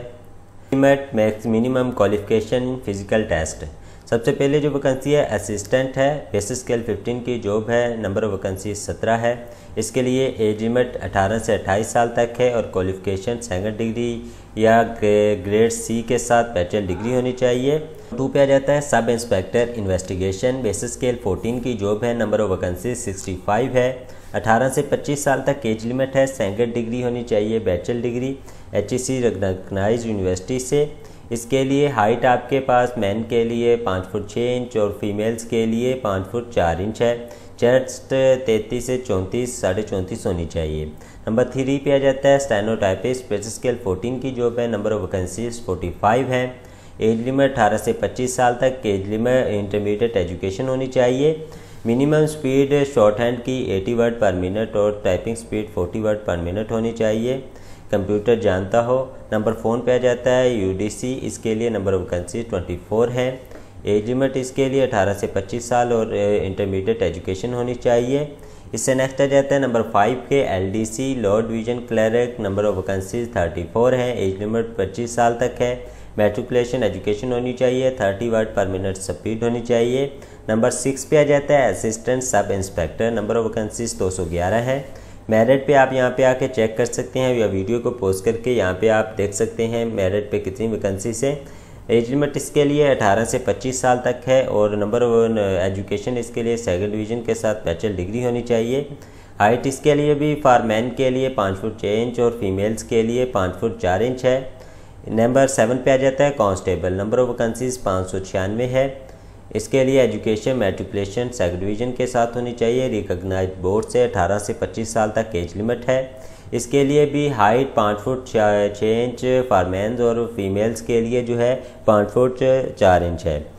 मिनिमम क्वालिफिकेशन, फिजिकल टेस्ट। सबसे पहले जो वैकेंसी है असिस्टेंट है, बेसिक स्केल पंद्रह की जॉब है, नंबर ऑफ वैकेंसी सत्रह है। इसके लिए एज लिमिट अठारह से अट्ठाईस साल तक है और क्वालिफिकेशन सेकंड डिग्री या ग्रेड सी के साथ बैचलर डिग्री होनी चाहिए। टू पे आ जाता है sub inspector investigation, basic scale चौदह की जॉब है, नंबर ऑफ वैकेंसी पैंसठ है, अठारह से पच्चीस साल तक एज लिमिट है, सेकंड डिग्री होनी चाहिए, bachelor degree H E C recognised university से। इसके लिए हाइट आपके पास मैन के लिए पाँच फुट छः इंच और फीमेल्स के लिए पाँच फुट चार इंच है। चेस्ट तैंतीस से चौंतीस साढ़े चौंतीस होनी चाहिए। नंबर थ्री पे आ जाता है स्टेनोटाइपिस्ट, बेसिक स्केल चौदह की जॉब है, नंबर ऑफ वैकेंसीज पैंतालीस है, एज लिमिट अठारह से पच्चीस साल तक, एज लिमिट इंटरमीडिएट एजुकेशन होनी चाहिए। मिनिमम स्पीड शॉर्ट हैंड की अस्सी वर्ड पर मिनट और टाइपिंग स्पीड चालीस वर्ड पर मिनट होनी चाहिए, कंप्यूटर जानता हो। नंबर फ़ोन पे आ जाता है यूडीसी, इसके लिए नंबर ऑफ वैकेंसी चौबीस है, एज लिमिट इसके लिए अठारह से पच्चीस साल और इंटरमीडिएट एजुकेशन होनी चाहिए। इससे नेक्स्ट आ जाता है नंबर फाइव के LDC, law division clerk, number of vacancies चौंतीस है, एज लिमिट पच्चीस साल तक है, मैट्रिकुलेशन एजुकेशन होनी चाहिए, तीस वर्ड पर मिनट स्पीड होनी चाहिए। नंबर सिक्स पे आ जाता है assistant sub inspector, number of vacancies दो सौ ग्यारह है। मेरिट पे आप यहाँ पे आके चेक कर सकते हैं या वीडियो को पोस्ट करके यहाँ पे आप देख सकते हैं मेरिट पे कितनी वैकेंसीज है। एज लिमिट इसके लिए अठारह से पच्चीस साल तक है और नंबर ऑफ एजुकेशन इसके लिए सेकंड डिवीजन के साथ बैचलर डिग्री होनी चाहिए। हाइट इसके लिए भी फॉर मैन के लिए पाँच फुट छः इंच और फीमेल्स के लिए पाँच फुट चार इंच है। नंबर सेवन पे आ जाता है कांस्टेबल, नंबर ऑफ वैकेंसीज पाँच सौ छियानवे है। इसके लिए एजुकेशन मैट्रिकुलेशन सेकंड डिवीजन के साथ होनी चाहिए, रिकॉग्नाइज्ड बोर्ड से, अठारह से पच्चीस साल तक एज लिमिट है। इसके लिए भी हाइट पाँच फुट छः इंच फॉर मेंस और फीमेल्स के लिए जो है पाँच फुट चार इंच है।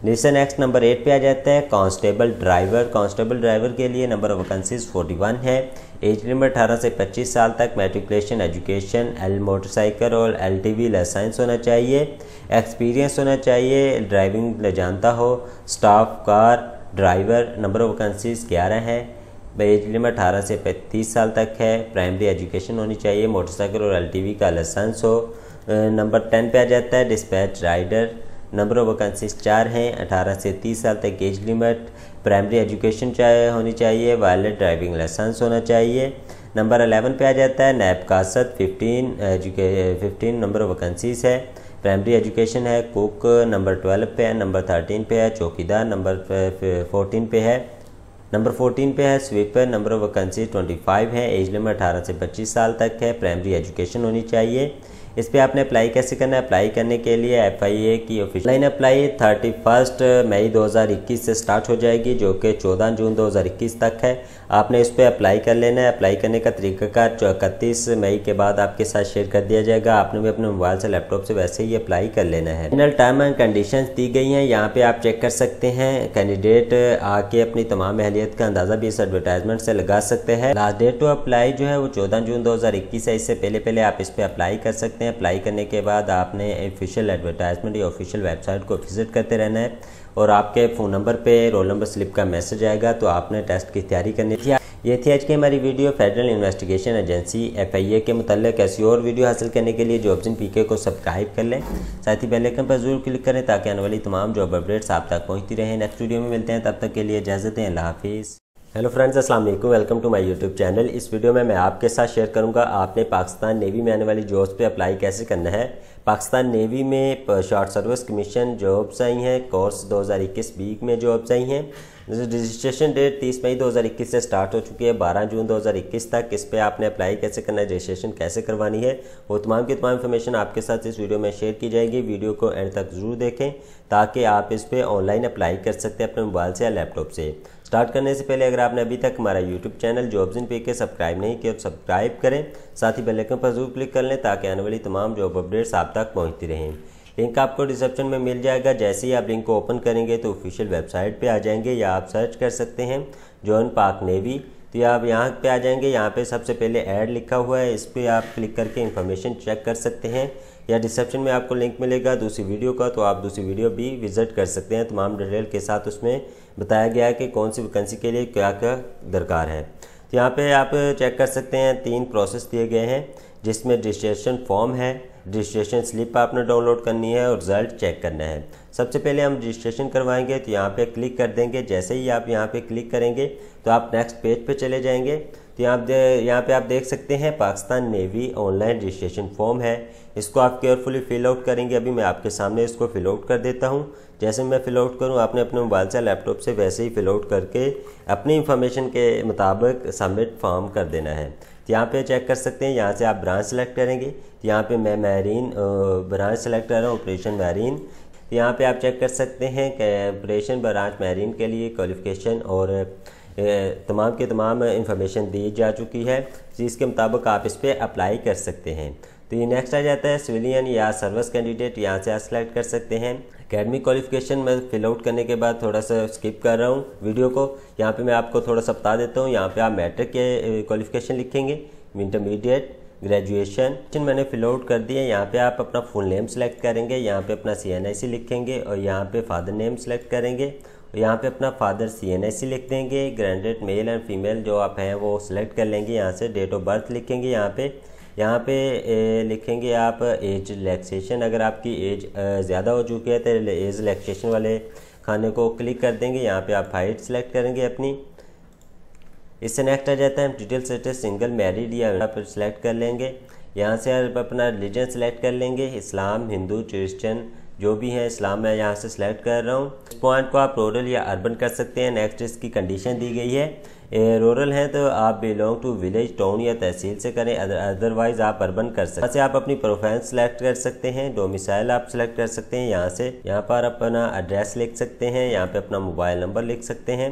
नीचे नेक्स्ट नंबर एट पे आ जाता है कांस्टेबल ड्राइवर। कांस्टेबल ड्राइवर के लिए नंबर ऑफ वैकेंसीज इकतालीस है। एज लिमिट अठारह से पच्चीस साल तक, मैट्रिकुलेशन एजुकेशन, एल मोटरसाइकिल और एल टी वी लाइसेंस होना चाहिए, एक्सपीरियंस होना चाहिए, ड्राइविंग जानता हो, staff car driver. Number of vacancies ग्यारह है। एज लिमिट अठारह से पैंतीस साल तक है। प्राइमरी एजुकेशन होनी चाहिए, मोटरसाइकिल और एल टी वी का लाइसेंस हो। नंबर टेन पे आ जाता है dispatch rider. Number of vacancies चार हैं। अठारह से तीस साल तक एज लिमिट, प्राइमरी एजुकेशन चाहिए होनी चाहिए, वैलिड ड्राइविंग लाइसेंस होना चाहिए। नंबर अलेवन पे आ जाता है नैब कासत। फिफ्टीन एजुके फिफ्टीन नंबर ऑफ वैकेंसीज है। प्राइमरी एजुकेशन है। कुक नंबर ट्वेल्व पे है। नंबर थर्टीन पे है चौकीदार। नंबर फोर्टीन पे है नंबर फोर्टीन पे है स्वीपर। नंबर ऑफ वैकेंसी पच्चीस है। एज लिमिट अठारह से पच्चीस साल तक है। प्राइमरी एजुकेशन होनी चाहिए। इस पर आपने अप्लाई कैसे करना है? अप्लाई करने के लिए एफ आई ए की official line apply thirty first मई दो हज़ार इक्कीस से स्टार्ट हो जाएगी, जो कि चौदह जून दो हज़ार इक्कीस तक है। आपने इस पर अप्लाई कर लेना है। अप्लाई करने का तरीकाकार इकतीस मई के बाद आपके साथ शेयर कर दिया जाएगा। आपने भी अपने मोबाइल से लैपटॉप से वैसे ही अप्लाई कर लेना है। फाइनल टर्म एंड कंडीशंस दी गई हैं, यहाँ पे आप चेक कर सकते हैं। कैंडिडेट आके अपनी तमाम अहलियत का अंदाज़ा भी इस एडवर्टाइजमेंट से लगा सकते हैं। लास्ट डेट टू अप्लाई जो है वो चौदह जून दो हज़ार इक्कीस है। इससे पहले पहले आप इस पर अप्लाई कर सकते हैं। अप्लाई करने के बाद आपने ऑफिशियल एडवर्टाइजमेंट या ऑफिशियल वेबसाइट को विजिट करते रहना है और आपके फ़ोन नंबर पे रोल नंबर स्लिप का मैसेज आएगा, तो आपने टेस्ट की तैयारी करनी थी। ये थी आज की हमारी video federal investigation agency F I A के मुताल्लिक। ऐसी और वीडियो हासिल करने के लिए जॉब्स इन पीके को सब्सक्राइब कर लें, साथ ही बेल आइकन पर जरूर क्लिक करें ताकि आने वाली तमाम जॉब अपडेट्स आप तक पहुँचती रहें। नेक्स्ट वीडियो में मिलते हैं, तब तक के लिए इजाज़त दें। अल्लाह हाफिज़। हेलो फ्रेंड्स, अस्सलाम वालेकुम, welcome to my YouTube channel. इस वीडियो में मैं आपके साथ शेयर करूंगा आपने पाकिस्तान नेवी में आने वाली जॉब्स पे अप्लाई कैसे करना है। पाकिस्तान नेवी में शॉर्ट सर्विस कमीशन जॉब्स आई हैं। कोर्स दो हज़ार इक्कीस बीस में जॉब्स आई हैं। रजिस्ट्रेशन डेट तीस मई दो हज़ार इक्कीस से स्टार्ट हो चुकी है, बारह जून दो हज़ार इक्कीस तक। इस पर आपने अप्लाई कैसे करना है, रजिस्ट्रेशन कैसे करवानी है, वो तमाम की तमाम इन्फॉर्मेशन आपके साथ इस वीडियो में शेयर की जाएगी। वीडियो को एंड तक जरूर देखें ताकि आप इस पर ऑनलाइन अप्लाई कर सकते हैं अपने मोबाइल से या लैपटॉप से। स्टार्ट करने से पहले अगर आपने अभी तक हमारा YouTube channel jobs in PK subscribe नहीं किया तो सब्सक्राइब करें, साथ ही बेल आइकन पर जरूर क्लिक कर लें ताकि आने वाली तमाम जॉब अपडेट्स आप तक पहुंचती रहें। लिंक आपको डिस्क्रिप्शन में मिल जाएगा। जैसे ही आप लिंक को ओपन करेंगे तो ऑफिशियल वेबसाइट पे आ जाएंगे, या आप सर्च कर सकते हैं जॉइन पाक नेवी, तो आप यहाँ पे आ जाएंगे। यहाँ पे सबसे पहले ऐड लिखा हुआ है, इस पर आप क्लिक करके इन्फॉर्मेशन चेक कर सकते हैं, या डिस्क्रिप्शन में आपको लिंक मिलेगा दूसरी वीडियो का, तो आप दूसरी वीडियो भी विजिट कर सकते हैं। तमाम डिटेल के साथ उसमें बताया गया है कि कौन सी वैकेंसी के लिए क्या क्या दरकार है। तो यहाँ पे आप चेक कर सकते हैं, तीन प्रोसेस दिए गए हैं जिसमें रजिस्ट्रेशन फॉर्म है, रजिस्ट्रेशन स्लिप आपने डाउनलोड करनी है और रिजल्ट चेक करना है। सबसे पहले हम रजिस्ट्रेशन करवाएंगे, तो यहाँ पे क्लिक कर देंगे। जैसे ही आप यहाँ पे क्लिक करेंगे तो आप नेक्स्ट पेज पे चले जाएंगे। तो यहाँ यहाँ पे आप देख सकते हैं Pakistan navy online registration form है। इसको आप केयरफुली फिल आउट करेंगे। अभी मैं आपके सामने इसको फिल आउट कर देता हूँ। जैसे मैं फिल आउट करूँ, आपने अपने मोबाइल से लैपटॉप से वैसे ही फिल आउट करके अपनी इंफॉर्मेशन के मुताबिक सबमिट फॉर्म कर देना है। तो यहाँ पे चेक कर सकते हैं, यहाँ से आप ब्रांच सेलेक्ट करेंगे। तो यहाँ पे मैं मैरीन ब्रांच सेलेक्ट कर रहा हूँ, ऑपरेशन मैरीन। तो यहाँ पे आप चेक कर सकते हैं कि ऑपरेशन ब्रांच मैरीन के लिए क्वालिफिकेशन और तमाम के तमाम इंफॉर्मेशन दी जा चुकी है, जिसके मुताबिक आप इस पर अप्लाई कर सकते हैं। तो ये नेक्स्ट आ जाता है सिविलियन या सर्विस कैंडिडेट, यहाँ से आप सेलेक्ट कर सकते हैं। एकेडमिक क्वालिफिकेशन मैं फिल आउट करने के बाद थोड़ा सा स्किप कर रहा हूँ वीडियो को। यहाँ पे मैं आपको थोड़ा सा बता देता हूँ। यहाँ पे आप मैट्रिक के क्वालिफिकेशन लिखेंगे, इंटरमीडिएट, ग्रेजुएशन मैंने फिल आउट कर दिया। यहाँ पे आप अपना फुल नेम सेलेक्ट करेंगे, यहाँ पे अपना सी एन आई सी लिखेंगे और यहाँ पे फादर नेम सेलेक्ट करेंगे और यहाँ पे अपना फादर सी एन आई सी लिख देंगे। ग्रेजुएट मेल एंड फीमेल जो आप हैं वो सिलेक्ट कर लेंगे। यहाँ से डेट ऑफ बर्थ लिखेंगे, यहाँ पे यहाँ पे ए, लिखेंगे आप एज रिलैक्सेशन। अगर आपकी एज ज़्यादा हो चुकी है तो एज रिलैक्सेशन वाले खाने को क्लिक कर देंगे। यहाँ पे आप हाइट सेलेक्ट करेंगे अपनी। इससे नेक्स्ट आ जाता है डिटेल स्टेटस, सिंगल, मैरिड, या यहाँ पर सिलेक्ट कर लेंगे। यहाँ से आप अपना रिलीजन सेलेक्ट कर लेंगे, इस्लाम, हिंदू, क्रिश्चियन जो भी है। इस्लाम मैं यहाँ से सिलेक्ट कर रहा हूँ। इस पॉइंट को आप रूरल या अर्बन कर सकते हैं। नेक्स्ट इसकी कंडीशन दी गई है, रूरल है तो आप बिलोंग टू विलेज, टाउन या तहसील से करें, अदरवाइज आप अर्बन कर सकते हैं। यहाँ से आप अपनी प्रोफाइल सेलेक्ट कर सकते हैं, डोमिसाइल आप सेलेक्ट कर सकते हैं। यहाँ से यहाँ पर अपना एड्रेस लिख सकते हैं, यहाँ पे अपना मोबाइल नंबर लिख सकते हैं।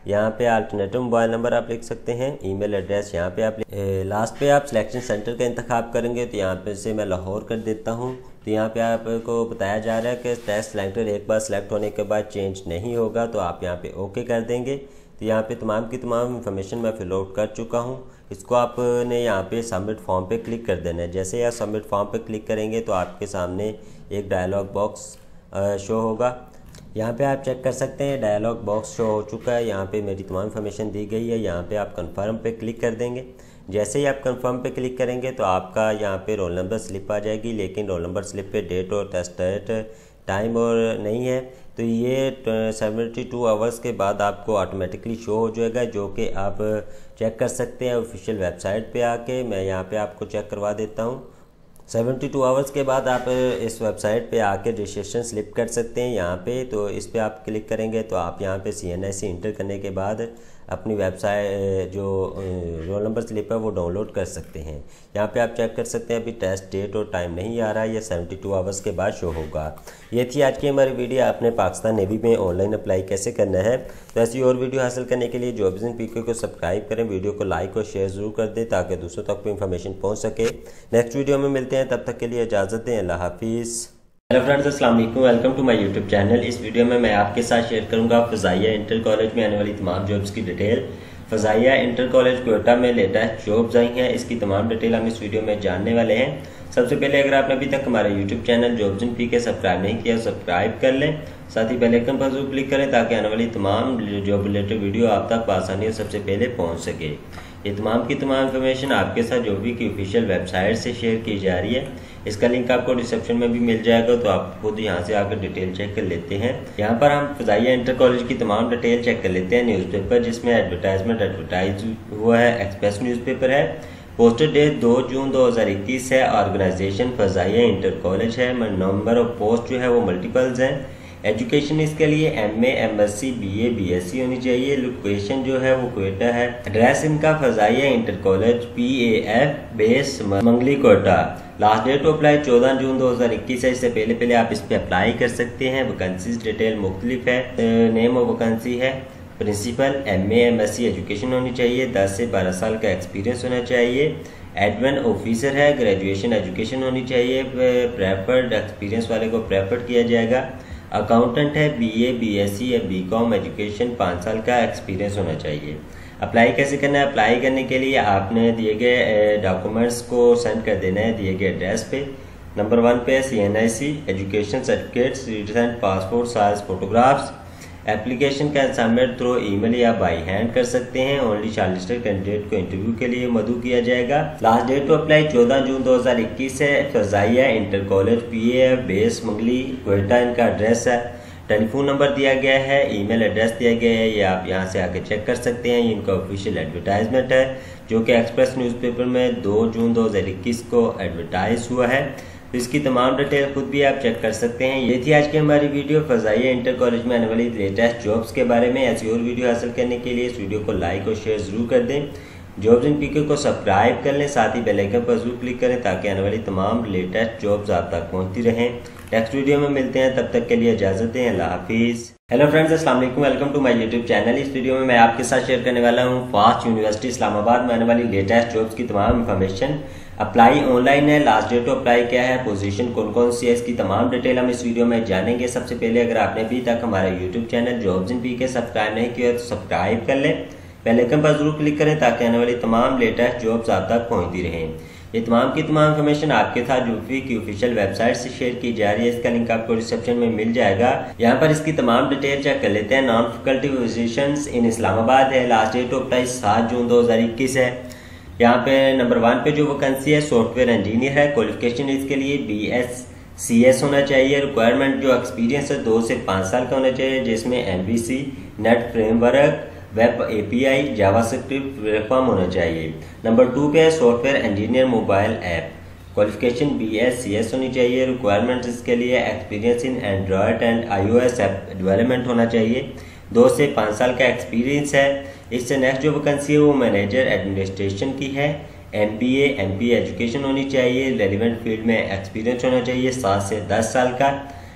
यहाँ पे अल्टरनेटिव मोबाइल नंबर आप लिख सकते हैं। ईमेल एड्रेस यहाँ पे आप लास्ट पे आप सिलेक्शन सेंटर का इंतखाब करेंगे, तो यहाँ पे से मैं लाहौर कर देता हूँ। तो यहाँ पे आपको बताया जा रहा है कि टेस्ट सेलेक्टर एक बार सेलेक्ट होने के बाद चेंज नहीं होगा, तो आप यहाँ पे ओके कर देंगे। तो यहाँ पे तमाम की तमाम इन्फॉर्मेशन मैं फिल आउट कर चुका हूँ। इसको आपने यहाँ पे सबमिट फॉर्म पे क्लिक कर देना है। जैसे ही आप सबमिट फॉर्म पे क्लिक करेंगे तो आपके सामने एक डायलॉग बॉक्स शो होगा। यहाँ पे आप चेक कर सकते हैं डायलॉग बॉक्स शो हो चुका है। यहाँ पे मेरी तमाम इन्फॉर्मेशन दी गई है। यहाँ पे आप कंफर्म पे क्लिक कर देंगे। जैसे ही आप कंफर्म पे क्लिक करेंगे तो आपका यहाँ पे रोल नंबर स्लिप आ जाएगी, लेकिन रोल नंबर स्लिप पे डेट और टेस्ट डेट टाइम और नहीं है। तो ये सेवेंटी टू आवर्स के बाद आपको ऑटोमेटिकली शो हो जाएगा, जो कि आप चेक कर सकते हैं ऑफिशियल वेबसाइट पे आके। मैं यहाँ पे आपको चेक करवा देता हूँ। सेवेंटी टू आवर्स के बाद आप इस वेबसाइट पे आके रजिस्ट्रेशन स्लिप कर सकते हैं। यहाँ पे तो इस पे आप क्लिक करेंगे तो आप यहाँ पे सी एन आई सी इंटर करने के बाद अपनी वेबसाइट जो रोल नंबर स्लिप है वो डाउनलोड कर सकते हैं। यहाँ पे आप चेक कर सकते हैं अभी टेस्ट डेट और टाइम नहीं आ रहा है, ये सेवेंटी टू आवर्स के बाद शो होगा। ये थी आज की हमारी वीडियो। आपने पाकिस्तान नेवी में ऑनलाइन अप्लाई कैसे करना है। तो ऐसी और वीडियो हासिल करने के लिए जॉब्स इन पीके को सब्सक्राइब करें, वीडियो को लाइक और शेयर ज़रूर कर दें ताकि दूसरों तक भी इंफॉर्मेशन पहुँच सके। नेक्स्ट वीडियो में मिलते हैं, तब तक के लिए इजाज़त दें। अल्लाह हाफिज़। हेलो फ्रेंड्स, अस्सलाम वालेकुम, welcome to my YouTube channel. इस वीडियो में मैं आपके साथ शेयर करूंगा फ़ज़ाइया इंटर कॉलेज में आने वाली तमाम जॉब्स की detail. Fazaia inter college Quetta में लेटेस्ट जॉब्स आई हैं, इसकी तमाम डिटेल हम इस वीडियो में जानने वाले हैं। सबसे पहले अगर आपने अभी तक हमारा YouTube channel jobs in PK subscribe नहीं किया, सब्सक्राइब कर लें। साथ ही बेल आइकन पर जरूर क्लिक करें ताकि आने वाली तमाम जॉब रिलेटेड वीडियो आप तक आसानी से सबसे पहले पहुँच सके। ये तमाम की तमाम इन्फॉर्मेशन आपके साथ जो भी की ऑफिशियल वेबसाइट से शेयर की जा रही है। इसका लिंक आपको डिस्क्रिप्शन में भी मिल जाएगा, तो आप खुद यहाँ से आकर डिटेल चेक कर लेते हैं। यहाँ पर हम फ़ज़ाइया इंटर कॉलेज की तमाम डिटेल चेक कर लेते हैं। न्यूज़पेपर जिसमें एडवर्टाइजमेंट एडवर्टाइज हुआ है, एक्सप्रेस न्यूज़पेपर है। पोस्टर डेट दो जून दो हज़ार इक्कीस है। ऑर्गेनाइजेशन फ़ज़ाइया इंटर कॉलेज है। नंबर ऑफ पोस्ट जो है वो मल्टीपल्स हैं। एजुकेशन इसके लिए M A, M S C, B A, B S C होनी चाहिए। लोकेशन जो है वो कोयटा है। एड्रेस इनका Fazaia inter college, P A F base, Mangli, Quetta. Last date to apply चौदह जून दो हज़ार इक्कीस है। इससे पहले पहले आप इस पे अप्लाई कर सकते हैं। वैकेंसीज डिटेल मुख्तलिफ है। नेम ऑफ वैकेंसी है principal, M A, M S C education होनी चाहिए। दस से बारह साल का एक्सपीरियंस होना चाहिए। एडमिन ऑफिसर है। ग्रेजुएशन एजुकेशन होनी चाहिए। प्रेफर्ड एक्सपीरियंस वाले को प्रेफर्ड किया जाएगा। अकाउंटेंट है। B A, B S C या बी कॉम एजुकेशन, पाँच साल का एक्सपीरियंस होना चाहिए। अप्लाई कैसे करना है? अप्लाई करने के लिए आपने दिए गए डॉक्यूमेंट्स को सेंड कर देना है दिए गए एड्रेस पे। नंबर वन पे है C N I C, education certificates, recent passport size photographs. Application का सबमिट थ्रू ईमेल या बाई हैंड कर सकते हैं। ओनली शॉर्टलिस्टेड कैंडिडेट को इंटरव्यू के लिए मधु किया जाएगा। लास्ट डेट टू अप्लाई चौदह जून दो हज़ार इक्कीस है। Fazaia inter college, P A F base, Mangli, Quetta इनका एड्रेस है। टेलीफोन नंबर दिया गया है, ईमेल एड्रेस दिया गया है, ये आप यहाँ से आके चेक कर सकते हैं। ये इनका ऑफिशियल एडवर्टाइजमेंट है जो कि एक्सप्रेस न्यूज़पेपर में दो जून दो हज़ार इक्कीस को एडवर्टाइज हुआ है। तो इसकी तमाम डिटेल खुद भी आप चेक कर सकते हैं। ये थी आज की हमारी वीडियो फ़ज़ाइया इंटर कॉलेज में आने वाली लेटेस्ट जॉब्स के बारे में। ऐसी और वीडियो हासिल करने के लिए इस वीडियो को लाइक और शेयर ज़रूर कर दें। जॉब्स इन पीके को सब्सक्राइब कर लें, साथ ही बेल आइकन पर जरूर क्लिक करें ताकि आने वाली तमाम लेटेस्ट जॉब्स आप तक पहुंचती रहें। नेक्स्ट वीडियो में मिलते हैं, तब तक के लिए इजाजत दें। अल्लाह हाफिज़। हेलो फ्रेंड्स, अस्सलाम वालेकुम, welcome to my YouTube channel. इस वीडियो में मैं आपके साथ शेयर करने वाला हूं फास्ट यूनिवर्सिटी इस्लामाबाद में आने वाली लेटेस्ट जॉब्स की तमाम इन्फॉर्मेशन। अप्लाई ऑनलाइन है। लास्ट डेट टू अप्लाई क्या है, पोजीशन कौन कौन सी है, इसकी तमाम डिटेल हम इस वीडियो में जानेंगे। सबसे पहले अगर आपने अभी तक हमारा YouTube channel jobs in PK subscribe नहीं किया तो सब्सक्राइब कर लें। बेल आइकन पर जरूर क्लिक करें ताकि आने वाली तमाम लेटेस्ट जॉब्स आप तक पहुंचती रहें। ये तमाम की तमाम इन्फॉर्मेशन आपके साथ यूपी की ऑफिशियल वेबसाइट से शेयर की जा रही है। इसका लिंक आपको डिस्क्रिप्शन में मिल जाएगा। यहाँ पर इसकी तमाम डिटेल चेक कर लेते हैं। Non faculty positions in Islamabad है। लास्ट डेट टू अप्लाई सात जून दो हज़ार इक्कीस है। यहाँ पे नंबर वन पे जो वैकेंसी है सॉफ्टवेयर इंजीनियर है। क्वालिफिकेशन इसके लिए बी एस सी एस होना चाहिए। रिक्वायरमेंट जो एक्सपीरियंस है दो से पाँच साल का होना चाहिए, जिसमें M B C, net framework, web API, JavaScript platform होना चाहिए। नंबर टू पे है software engineer mobile app. Qualification B S C S होनी चाहिए। रिक्वायरमेंट इसके लिए experience in Android and iOS app development होना चाहिए। दो से पाँच साल का एक्सपीरियंस है। इससे नेक्स्ट जो वैकेंसी है वो मैनेजर एडमिनिस्ट्रेशन की है। M B A, M P A education होनी चाहिए। रेलिवेंट फील्ड में एक्सपीरियंस होना चाहिए सात से दस साल का।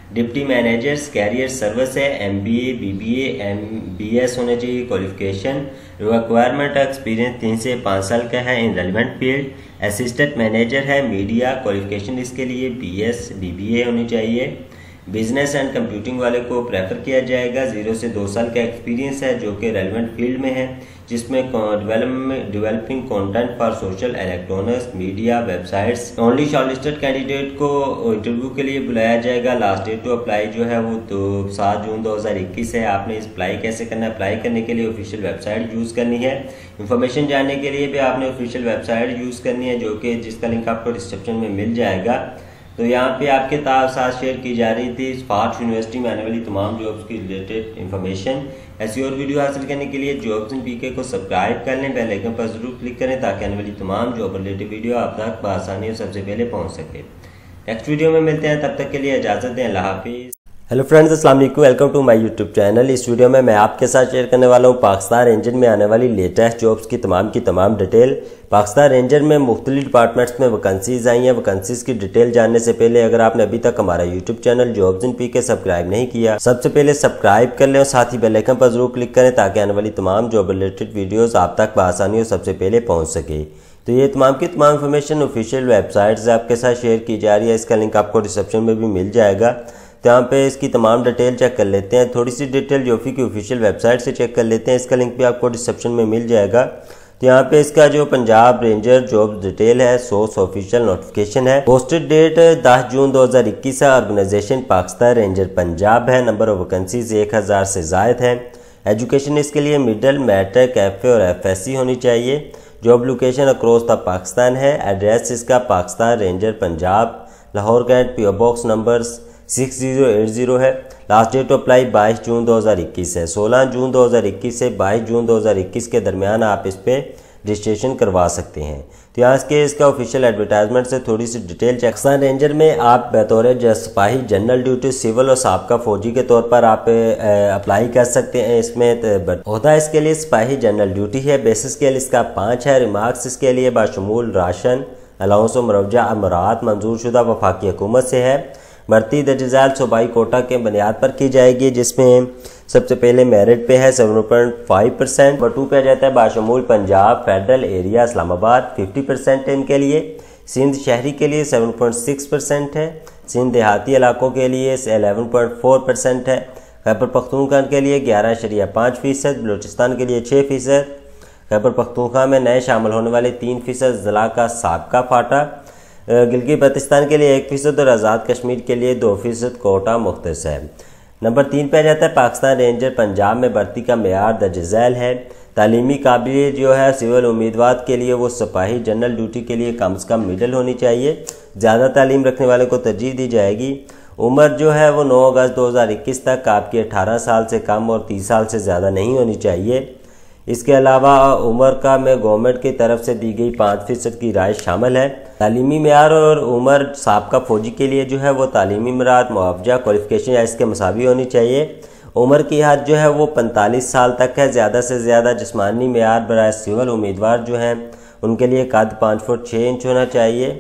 डिप्टी मैनेजर्स कैरियर सर्विस है, एमबीए, बीबीए, एमबीएस होने चाहिए क्वालिफिकेशन। रिक्वायरमेंट एक्सपीरियंस तीन से पाँच साल का है in relevant field. Assistant manager है मीडिया, क्वालिफिकेशन इसके लिए बीएस, बीबीए होनी चाहिए। बिजनेस एंड कंप्यूटिंग वाले को प्रेफर किया जाएगा। जीरो से दो साल का एक्सपीरियंस है जो कि रेलिवेंट फील्ड में है, जिसमें development developing content for social electronics media websites. Only shortlisted candidate को इंटरव्यू के लिए बुलाया जाएगा। लास्ट डेट टू अप्लाई जो है वो तो सात जून दो हज़ार इक्कीस है। आपने इस अप्लाई कैसे करना है? अप्लाई करने के लिए ऑफिशियल वेबसाइट यूज करनी है। इन्फॉर्मेशन जानने के लिए भी आपने ऑफिशियल वेबसाइट यूज करनी है, जो कि जिसका लिंक आपको डिस्क्रिप्शन में मिल जाएगा। तो यहाँ पे आपके साथ शेयर की जा रही थी स्पार्क्स यूनिवर्सिटी में आने वाली तमाम जॉब्स की रिलेटेड इन्फॉर्मेशन। ऐसी और वीडियो हासिल करने के लिए जॉब्स इन पीके को सब्सक्राइब कर लें, बेल आइकन पर जरूर क्लिक करें ताकि आने वाली तमाम जॉब रिलेटेड वीडियो आप तक बआसानी और सबसे पहले पहुँच सके। नेक्स्ट वीडियो में मिलते हैं, तब तक के लिए इजाजत दें। अल्लाह हाफिज़। हेलो फ्रेंड्स, अस्सलाम वालेकुम, welcome to my YouTube channel. इस वीडियो में मैं आपके साथ शेयर करने वाला हूँ पाकिस्तान रेंजर में आने वाली लेटेस्ट जॉब्स की तमाम की तमाम डिटेल। पाकिस्तान रेंजर में मुख्तलिफ डिपार्टमेंट्स में वैकेंसीज आई हैं। वैकेंसीज की डिटेल जानने से पहले अगर आपने अभी तक हमारा YouTube channel jobs in PK subscribe नहीं किया, सबसे पहले सब्सक्राइब कर लें और साथ ही बेल आइकन पर जरूर क्लिक करें ताकि आने वाली तमाम जॉब रिलेटेड वीडियोज़ आप तक बआसानी और सबसे पहले पहुँच सके। तो ये तमाम की तमाम इन्फॉर्मेशन ऑफिशियल वेबसाइट से आपके साथ शेयर की जा रही है। इसका लिंक आपको डिस्क्रिप्शन में भी मिल जाएगा। तो यहाँ पे इसकी तमाम डिटेल चेक कर लेते हैं। थोड़ी सी डिटेल जोफी की ऑफिशियल वेबसाइट से चेक कर लेते हैं। इसका लिंक भी आपको डिस्क्रिप्शन में मिल जाएगा। तो यहाँ पे इसका जो पंजाब रेंजर जॉब डिटेल है, सोर्स ऑफिशियल नोटिफिकेशन है। पोस्टेड डेट दस जून दो हज़ार इक्कीस है। ऑर्गेनाइजेशन पाकिस्तान रेंजर पंजाब है। नंबर ऑफ वैकेंसीज एक हज़ार से जायद है। एजुकेशन इसके लिए मिडल, मैट्रिक, एफ ए और एफ एस सी होनी चाहिए। Job location across the Pakistan है। एड्रेस इसका Pakistan ranger Punjab, Lahore cantt, P O box numbers six zero eight zero है। लास्ट डेट टू अप्लाई बाईस जून दो हज़ार इक्कीस है। सोलह जून दो हज़ार इक्कीस से बाईस जून दो हज़ार इक्कीस के दरमियान आप इस पे रजिस्ट्रेशन करवा सकते हैं। तो यहाँ के इसका ऑफिशियल एडवर्टाइजमेंट से थोड़ी सी डिटेल चेक। पाकिस्तान रेंजर में आप बतौर सिपाही जनरल ड्यूटी सिविल और साबका फौजी के तौर पर आप अप्लाई कर सकते हैं। इसमें होता है इसके लिए सिपाही जनरल ड्यूटी है। बेसिस स्केल इसका पाँच है। रिमार्क्स इसके लिए बाशमूल राशन, अलाउंस और मुआवजा अमरात मंजूर शुदा वफाकी हुकूमत से है। भर्ती दर्जैल सूबाई कोटा के बुनियाद पर की जाएगी, जिसमें सबसे पहले मेरिट पे है seven point five percent. Number two पे आ जाता है बाशमूल Punjab federal area Islamabad, fifty percent है इनके लिए। सिंध शहरी के लिए सेवन पॉइंट सिक्स परसेंट है। सिंध देहाती इलाकों के लिए एलेवन पॉइंट फोर परसेंट है। खैबर पख्तूनख्वा के लिए ग्यारह शरिया पाँच फीसद। बलूचिस्तान के लिए छः फीसद। खैबर पख्तूनख्वा में नए शामिल होने वाले तीन फीसद जिला का साबका फाटा। गिलगित बल्तिस्तान के लिए एक फीसद और आज़ाद कश्मीर के लिए दो फीसद कोटा मुख्तस है। नंबर तीन पे आ जाता है पाकिस्तान रेंजर पंजाब में भर्ती का मेयार दर्ज झैल है। तालीमी काबिलियत जो है सिविल उम्मीदवार के लिए वो सिपाही जनरल ड्यूटी के लिए कम से कम मिडल होनी चाहिए। ज़्यादा तालीम रखने वाले को तरजीह दी जाएगी। उम्र जो है वो नौ अगस्त दो हज़ार इक्कीस तक आपकी अठारह साल से कम और तीस साल से ज़्यादा नहीं होनी चाहिए। इसके अलावा उम्र का में गवर्नमेंट की तरफ से दी गई पाँच फीसद की राय शामिल है। तालीमी मेयार और उम्र साबका फौजी के लिए जो है वो तालीमी मराद मुआवजा क्वालिफिकेशन या इसके मसावी होनी चाहिए। उम्र की हद जो है वो पैंतालीस साल तक है। ज़्यादा से ज़्यादा जिस्मानी मेयार बराए सिविल उम्मीदवार जो हैं उनके लिए कद पाँच फुट छः इंच होना चाहिए।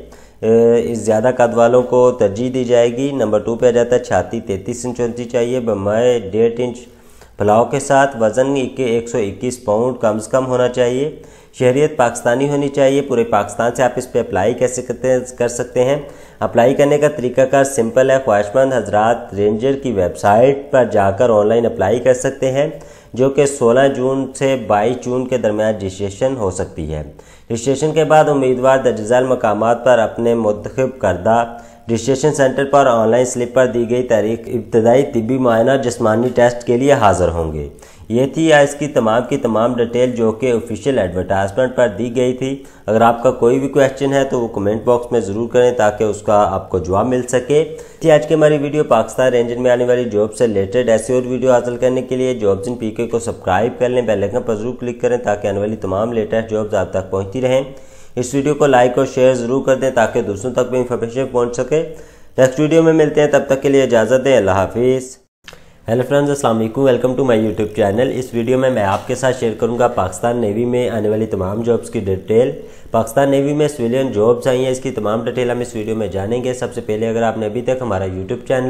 इस ज़्यादा कद वालों को तरजीह दी जाएगी। नंबर टू पे आ जाता है छाती तैंतीस इंच होनी चाहिए। बमाए डेढ़ इंच फलाव के साथ। वज़न के एक सौ इक्कीस पाउंड कम से कम होना चाहिए। शहरियत पाकिस्तानी होनी चाहिए। पूरे पाकिस्तान से आप इस पे अप्लाई कैसे करते कर सकते हैं? अप्लाई करने का तरीकाकार सिंपल है। ख्वाहिशमंद हजरात रेंजर की वेबसाइट पर जाकर ऑनलाइन अप्लाई कर सकते हैं, जो कि सोलह जून से बाईस जून के दरमियान रजिस्ट्रेशन हो सकती है। रजिस्ट्रेशन के बाद उम्मीदवार दर्जैल मकामात पर अपने मुंतखब करदा रजिस्ट्रेशन सेंटर पर ऑनलाइन स्लिप पर दी गई तारीख इब्तदाई तिब्बी मुआयना जिस्मानी टेस्ट के लिए हाजिर होंगे। ये थी आज की तमाम की तमाम डिटेल जो कि ऑफिशियल एडवर्टाइजमेंट पर दी गई थी। अगर आपका कोई भी क्वेश्चन है तो वो कमेंट बॉक्स में ज़रूर करें ताकि उसका आपको जवाब मिल सके। थी आज की हमारी वीडियो पाकिस्तान रेंजर में आने वाली जॉब से रिलेटेड। ऐसी और वीडियो हासिल करने के लिए जॉब्स इन पीके को सब्सक्राइब कर लें, बेल आइकन पर जरूर क्लिक करें ताकि आने वाली तमाम लेटेस्ट जॉब्स आप तक पहुँचती रहें। इस वीडियो को लाइक और शेयर ज़रूर कर दें ताकि दूसरों तक भी इंफॉर्मेशन पहुँच सके। नेक्स्ट वीडियो में मिलते हैं, तब तक के लिए इजाज़त दें। अल्लाह हाफिज़। हेलो फ्रेंड्स, अस्सलाम वालेकुम, welcome to my YouTube channel. इस वीडियो में मैं आपके साथ शेयर करूंगा पाकिस्तान नेवी में आने वाली तमाम जॉब्स की डिटेल। पाकिस्तान नेवी में सिविलियन जॉब्स आई हैं, इसकी तमाम डिटेल हम इस वीडियो में जानेंगे। सबसे पहले अगर आपने अभी तक हमारा YouTube channel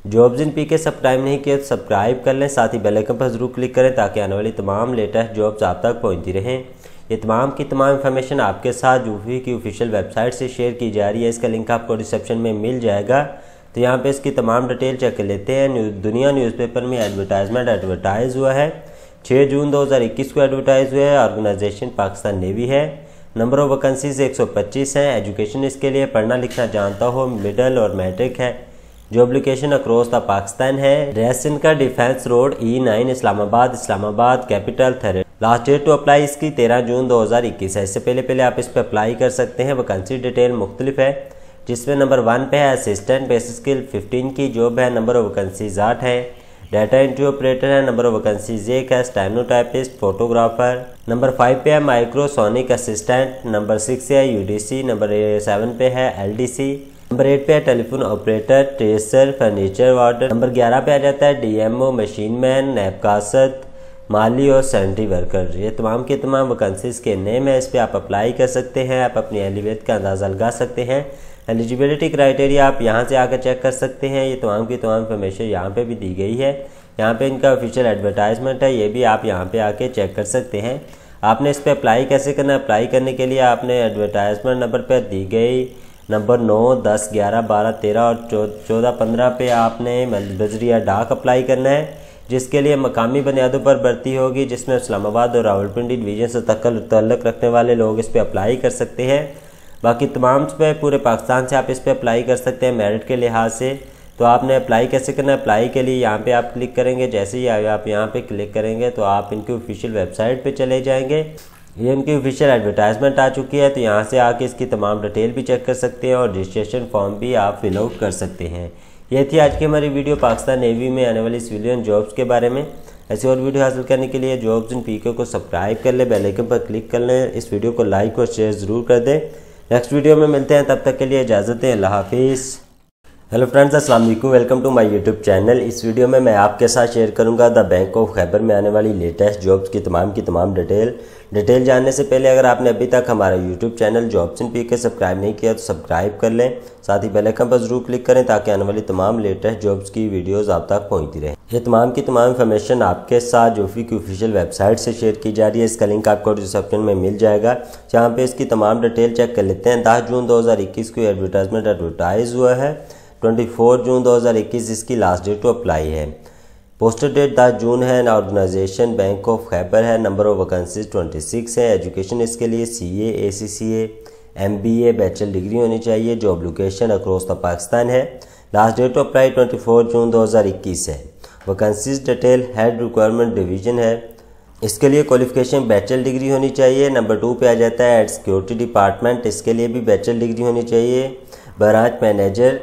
jobs in PK subscribe नहीं किया तो सब्सक्राइब कर लें, साथ ही बेल आइकन पर जरूर क्लिक करें ताकि आने वाली तमाम लेटेस्ट जॉब्स आप तक पहुंचती रहें। ये तमाम की तमाम इन्फॉर्मेशन आपके साथ यूफी की ऑफिशियल वेबसाइट से शेयर की जा रही है। इसका लिंक आपको डिस्क्रिप्शन में मिल जाएगा। तो यहाँ पे इसकी तमाम डिटेल चेक कर लेते हैं। न्यूज़ दुनिया न्यूज़पेपर में एडवर्टाइजमेंट एडवर्टाइज हुआ है। छः जून दो हज़ार इक्कीस को एडवर्टाइज हुआ है। ऑर्गेनाइजेशन पाकिस्तान नेवी है। नंबर ऑफ वैकेंसीज एक सौ पच्चीस हैं। एजुकेशन इसके लिए पढ़ना लिखना जानता हो, मिडिल और मैट्रिक है। Job location across the Pakistan है। ड्रेस इनका defence road E nine Islamabad Islamabad capital territory. Last date to apply इसकी तेरह जून दो हज़ार इक्कीस है। इससे पहले पहले आप इस पर अप्लाई कर सकते हैं। वैकेंसी डिटेल मुख्तलिफ है, जिसमें नंबर वन पे है असिस्टेंट बेसिक स्किल फिफ्टीन की जॉब है। नंबर ऑफ वैकेंसीज आठ है। डाटा एंट्री ऑपरेटर है। नंबर ऑफ वैकेंसीज एक है। Stenotypist photographer. नंबर फाइव पे है माइक्रोसोनिक असिस्टेंट। नंबर सिक्स है यूडीसी। नंबर सेवन पे है एलडीसी। नंबर एट पे है telephone operator, tracer, furniture warder. Number ग्यारह पे आ जाता है डीएमओ, मशीन मैन, नैपकासत, माली और सैनिटरी वर्कर। ये तमाम के तमाम वैकेंसीज के नेम है। इस पर आप अप्लाई कर सकते हैं। आप अपनी एलिवेट का अंदाज़ा लगा सकते हैं। एलिजिबिलिटी क्राइटेरिया आप यहाँ से आकर चेक कर सकते हैं। ये तमाम की तमाम इन्फॉर्मेशन यहाँ पे भी दी गई है। यहाँ पे इनका ऑफिशियल एडवर्टाइजमेंट है, ये भी आप यहाँ पे आके चेक कर सकते हैं। आपने इस पर अप्लाई कैसे करना है? अप्लाई करने के लिए आपने एडवर्टाइजमेंट नंबर पर दी गई नंबर नौ, दस, ग्यारह, बारह, तेरह और चौदह, पंद्रह पे आपने बजरिया डाक अप्लाई करना है, जिसके लिए मकामी बुनियादों पर भर्ती होगी, जिसमें इस्लामाबाद और रावलपिंडी डिवीजन से तल्लुक़ रखने वाले लोग इस पर अप्लाई कर सकते हैं। बाकी तमाम पे पूरे पाकिस्तान से आप इस पर अप्लाई कर सकते हैं मेरिट के लिहाज से। तो आपने अप्लाई कैसे करना है? अप्लाई के लिए यहाँ पे आप क्लिक करेंगे। जैसे ही आप यहाँ पे क्लिक करेंगे तो आप इनकी ऑफिशियल वेबसाइट पे चले जाएंगे। ये इनकी ऑफिशियल एडवर्टाइजमेंट आ चुकी है। तो यहाँ से आके इसकी तमाम डिटेल भी चेक कर सकते हैं और रजिस्ट्रेशन फॉर्म भी आप फिल आउट कर सकते हैं। ये थी आज की हमारी वीडियो पाकिस्तान नेवी में आने वाली सिविलियन जॉब्स के बारे में। ऐसी और वीडियो हासिल करने के लिए जॉब्स इन पीके को सब्सक्राइब कर लें, बेल आइकन पर क्लिक कर लें। इस वीडियो को लाइक और शेयर ज़रूर कर दें। नेक्स्ट वीडियो में मिलते हैं, तब तक के लिए इजाज़त दें। अल्लाह हाफिज़। हेलो फ्रेंड्स, अस्सलाम वालेकुम, welcome to my YouTube channel. इस वीडियो में मैं आपके साथ शेयर करूंगा द बैंक ऑफ खैबर में आने वाली लेटेस्ट जॉब्स की तमाम की तमाम डिटेल डिटेल जानने से पहले अगर आपने अभी तक हमारा YouTube channel jobs in PK subscribe नहीं किया तो सब्सक्राइब कर लें, साथ ही बेल आइकन पर जरूर क्लिक करें ताकि आने वाली तमाम लेटेस्ट जॉब्स की वीडियोस आप तक पहुंचती रहे। ये तमाम की तमाम इन्फॉर्मेशन आपके साथ जोफी की ऑफिशियल वेबसाइट से शेयर की जा रही है। इसका लिंक आपको डिस्क्रिप्शन में मिल जाएगा, जहाँ पे इसकी तमाम डिटेल चेक कर लेते हैं। दस जून दो हज़ार इक्कीस को एडवर्टाइजमेंट एडवर्टाइज हुआ है। चौबीस जून दो हज़ार इक्कीस इसकी लास्ट डेट टू अप्लाई है। पोस्टर डेट दस जून है। ऑर्गेनाइजेशन बैंक ऑफ खैबर है। नंबर ऑफ वैकेंसीज छब्बीस है। एजुकेशन इसके लिए CA, ACCA, MBA, bachelor degree होनी चाहिए। Job location across the Pakistan है। लास्ट डेट टू अप्लाई चौबीस जून दो हज़ार इक्कीस है। Vacancies detail head requirement division है। इसके लिए क्वालिफिकेशन बैचलर डिग्री होनी चाहिए। नंबर टू पे आ जाता है एट सिक्योरिटी डिपार्टमेंट, इसके लिए भी बैचलर डिग्री होनी चाहिए। Branch manager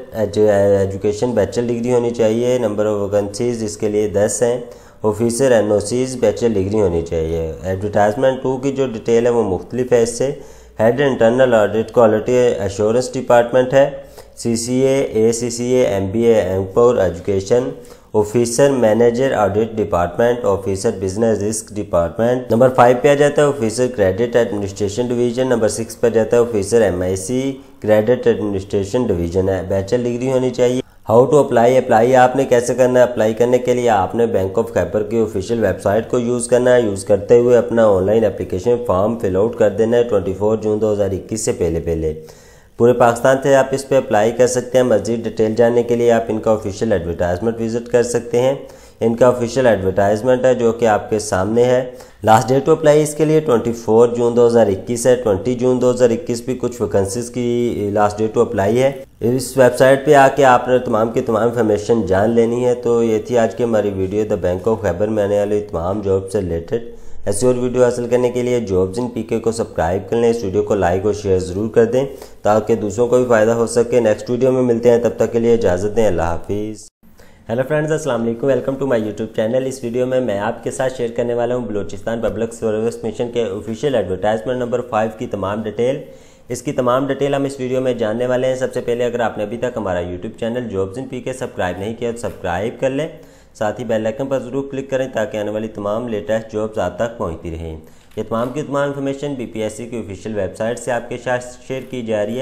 education bachelor degree होनी चाहिए। नंबर ऑफ वैकेंसीज इसके लिए दस हैं। ऑफिसर एनओसीज बैचलर डिग्री होनी चाहिए। एडवर्टाइजमेंट टू की जो डिटेल है वो मुख्तलिफ है। इससे head internal audit quality assurance department है। सीसीए, एसीसीए, एमबीए, एम्पोर education, officer manager audit department, officer business risk department. Number five पे आ जाता है officer credit administration division. Number six पे जाता है officer MIC credit administration division है। बैचलर डिग्री होनी चाहिए। How to apply? अप्लाई आपने कैसे करना है? अप्लाई करने के लिए आपने बैंक ऑफ खैबर की ऑफिशियल वेबसाइट को यूज़ करना है। यूज़ करते हुए अपना online application form fill out कर देना है चौबीस जून दो हज़ार इक्कीस से पहले पहले। पूरे पाकिस्तान से आप इस पे अप्लाई कर सकते हैं। मज़ीद डिटेल जानने के लिए आप इनका ऑफिशियल एडवर्टाइजमेंट विजिट कर सकते हैं। इनका ऑफिशियल एडवर्टाइजमेंट है जो कि आपके सामने है। लास्ट डेट टू अप्लाई इसके लिए चौबीस जून दो हज़ार इक्कीस है। बीस जून दो हज़ार इक्कीस भी कुछ वैकेंसीज की लास्ट डेट टू अप्लाई है। इस वेबसाइट पे आके आपने तमाम की तमाम इन्फॉर्मेशन जान लेनी है। तो ये थी आज की हमारी video the bank of Khyber में आने वाली तमाम जॉब से रिलेटेड। ऐसी और वीडियो हासिल करने के लिए जॉब्स इन पीके को सब्सक्राइब कर लें। इस वीडियो को लाइक और शेयर ज़रूर कर दें ताकि दूसरों को भी फ़ायदा हो सके। नेक्स्ट वीडियो में मिलते हैं, तब तक के लिए इजाज़त दें। अल्लाह हाफिज़। हेलो फ्रेंड्स, अस्सलाम वालेकुम, welcome to my YouTube channel. इस वीडियो में मैं आपके साथ शेयर करने वाला हूं बलूचिस्तान पब्लिक सर्विस मिशन के ऑफिशियल एडवर्टाइजमेंट नंबर फाइव की तमाम डिटेल। इसकी तमाम डिटेल हम इस वीडियो में जानने वाले हैं। सबसे पहले अगर आपने अभी तक हमारा YouTube channel jobs in PK subscribe नहीं किया तो सब्सक्राइब कर लें, साथ ही बेल आइकन पर जरूर क्लिक करें ताकि आने वाली तमाम लेटेस्ट जॉब्स आप तक पहुँचती रहें। ये तमाम की तमाम इन्फॉर्मेशन बीपीएससी की ऑफिशियल वेबसाइट से आपके साथ शेयर की जा रही है।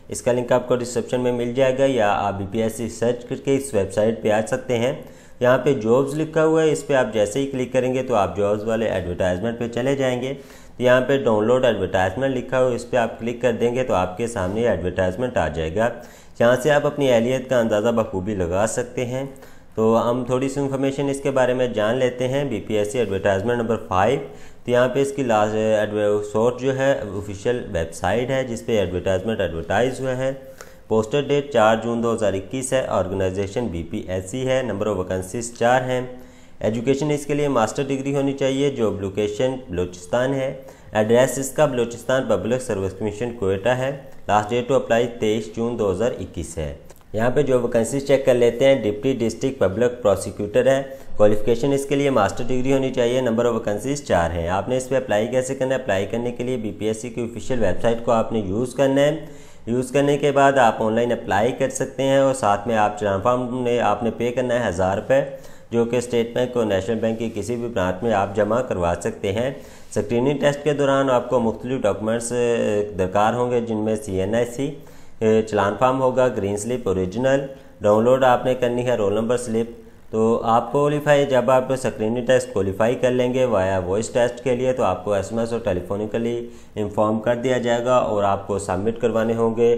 इसका लिंक आपको डिस्क्रिप्शन में मिल जाएगा, या आप बीपीएससी सर्च करके इस वेबसाइट पे आ सकते हैं। यहाँ पे जॉब्स लिखा हुआ है, इस पर आप जैसे ही क्लिक करेंगे तो आप जॉब्स वाले एडवर्टाइजमेंट पे चले जाएंगे। तो यहाँ पे डाउनलोड एडवर्टाइजमेंट लिखा हुआ है, इस पर आप क्लिक कर देंगे तो आपके सामने एडवर्टाइजमेंट आ जाएगा, जहाँ से आप अपनी एहलियत का अंदाज़ा बखूबी लगा सकते हैं। तो हम थोड़ी सी इन्फॉर्मेशन इसके बारे में जान लेते हैं। बीपीएससी एडवर्टाइजमेंट नंबर फाइव, तो यहाँ पे इसकी लास्ट सोर्स जो है ऑफिशियल वेबसाइट है जिस पे एडवर्टाइजमेंट एडवर्टाइज हुआ है। पोस्टर डेट चार जून दो हज़ार इक्कीस है। ऑर्गेनाइजेशन बीपीएससी है। नंबर ऑफ वैकेंसीज चार हैं। एजुकेशन इसके लिए मास्टर डिग्री होनी चाहिए। जॉब लोकेशन बलूचिस्तान है। एड्रेस इसका Balochistan public service commission Quetta है। लास्ट डेट टू अप्लाई तेईस जून दो हज़ार इक्कीस है। यहाँ पे जो वैकेंसी चेक कर लेते हैं। डिप्टी डिस्ट्रिक्ट पब्लिक प्रोसिक्यूटर है। क्वालिफिकेशन इसके लिए मास्टर डिग्री होनी चाहिए। नंबर ऑफ वैकेंसीज चार हैं। आपने इस पर अप्लाई कैसे करना है? अप्लाई करने के लिए बीपीएससी की ऑफिशियल वेबसाइट को आपने यूज़ करना है। यूज़ करने के बाद आप ऑनलाइन अप्लाई कर सकते हैं और साथ में आप चलान फॉर्म में आपने पे करना है हज़ार रुपये, जो कि स्टेट बैंक और नेशनल बैंक की किसी भी ब्रांच में आप जमा करवा सकते हैं। स्क्रीनिंग टेस्ट के दौरान आपको मुख्तलिफ डॉक्यूमेंट्स दरकार होंगे, जिनमें C N I C, challan form होगा, ग्रीन स्लिप ओरिजिनल, डाउनलोड आपने करनी है रोल नंबर स्लिप। तो आप क्वालिफाई जब आप स्क्रीनिंग टेस्ट क्वालिफाई कर लेंगे वाया वॉइस टेस्ट के लिए, तो आपको एसएमएस और टेलीफोनिकली इंफॉर्म कर दिया जाएगा और आपको सबमिट करवाने होंगे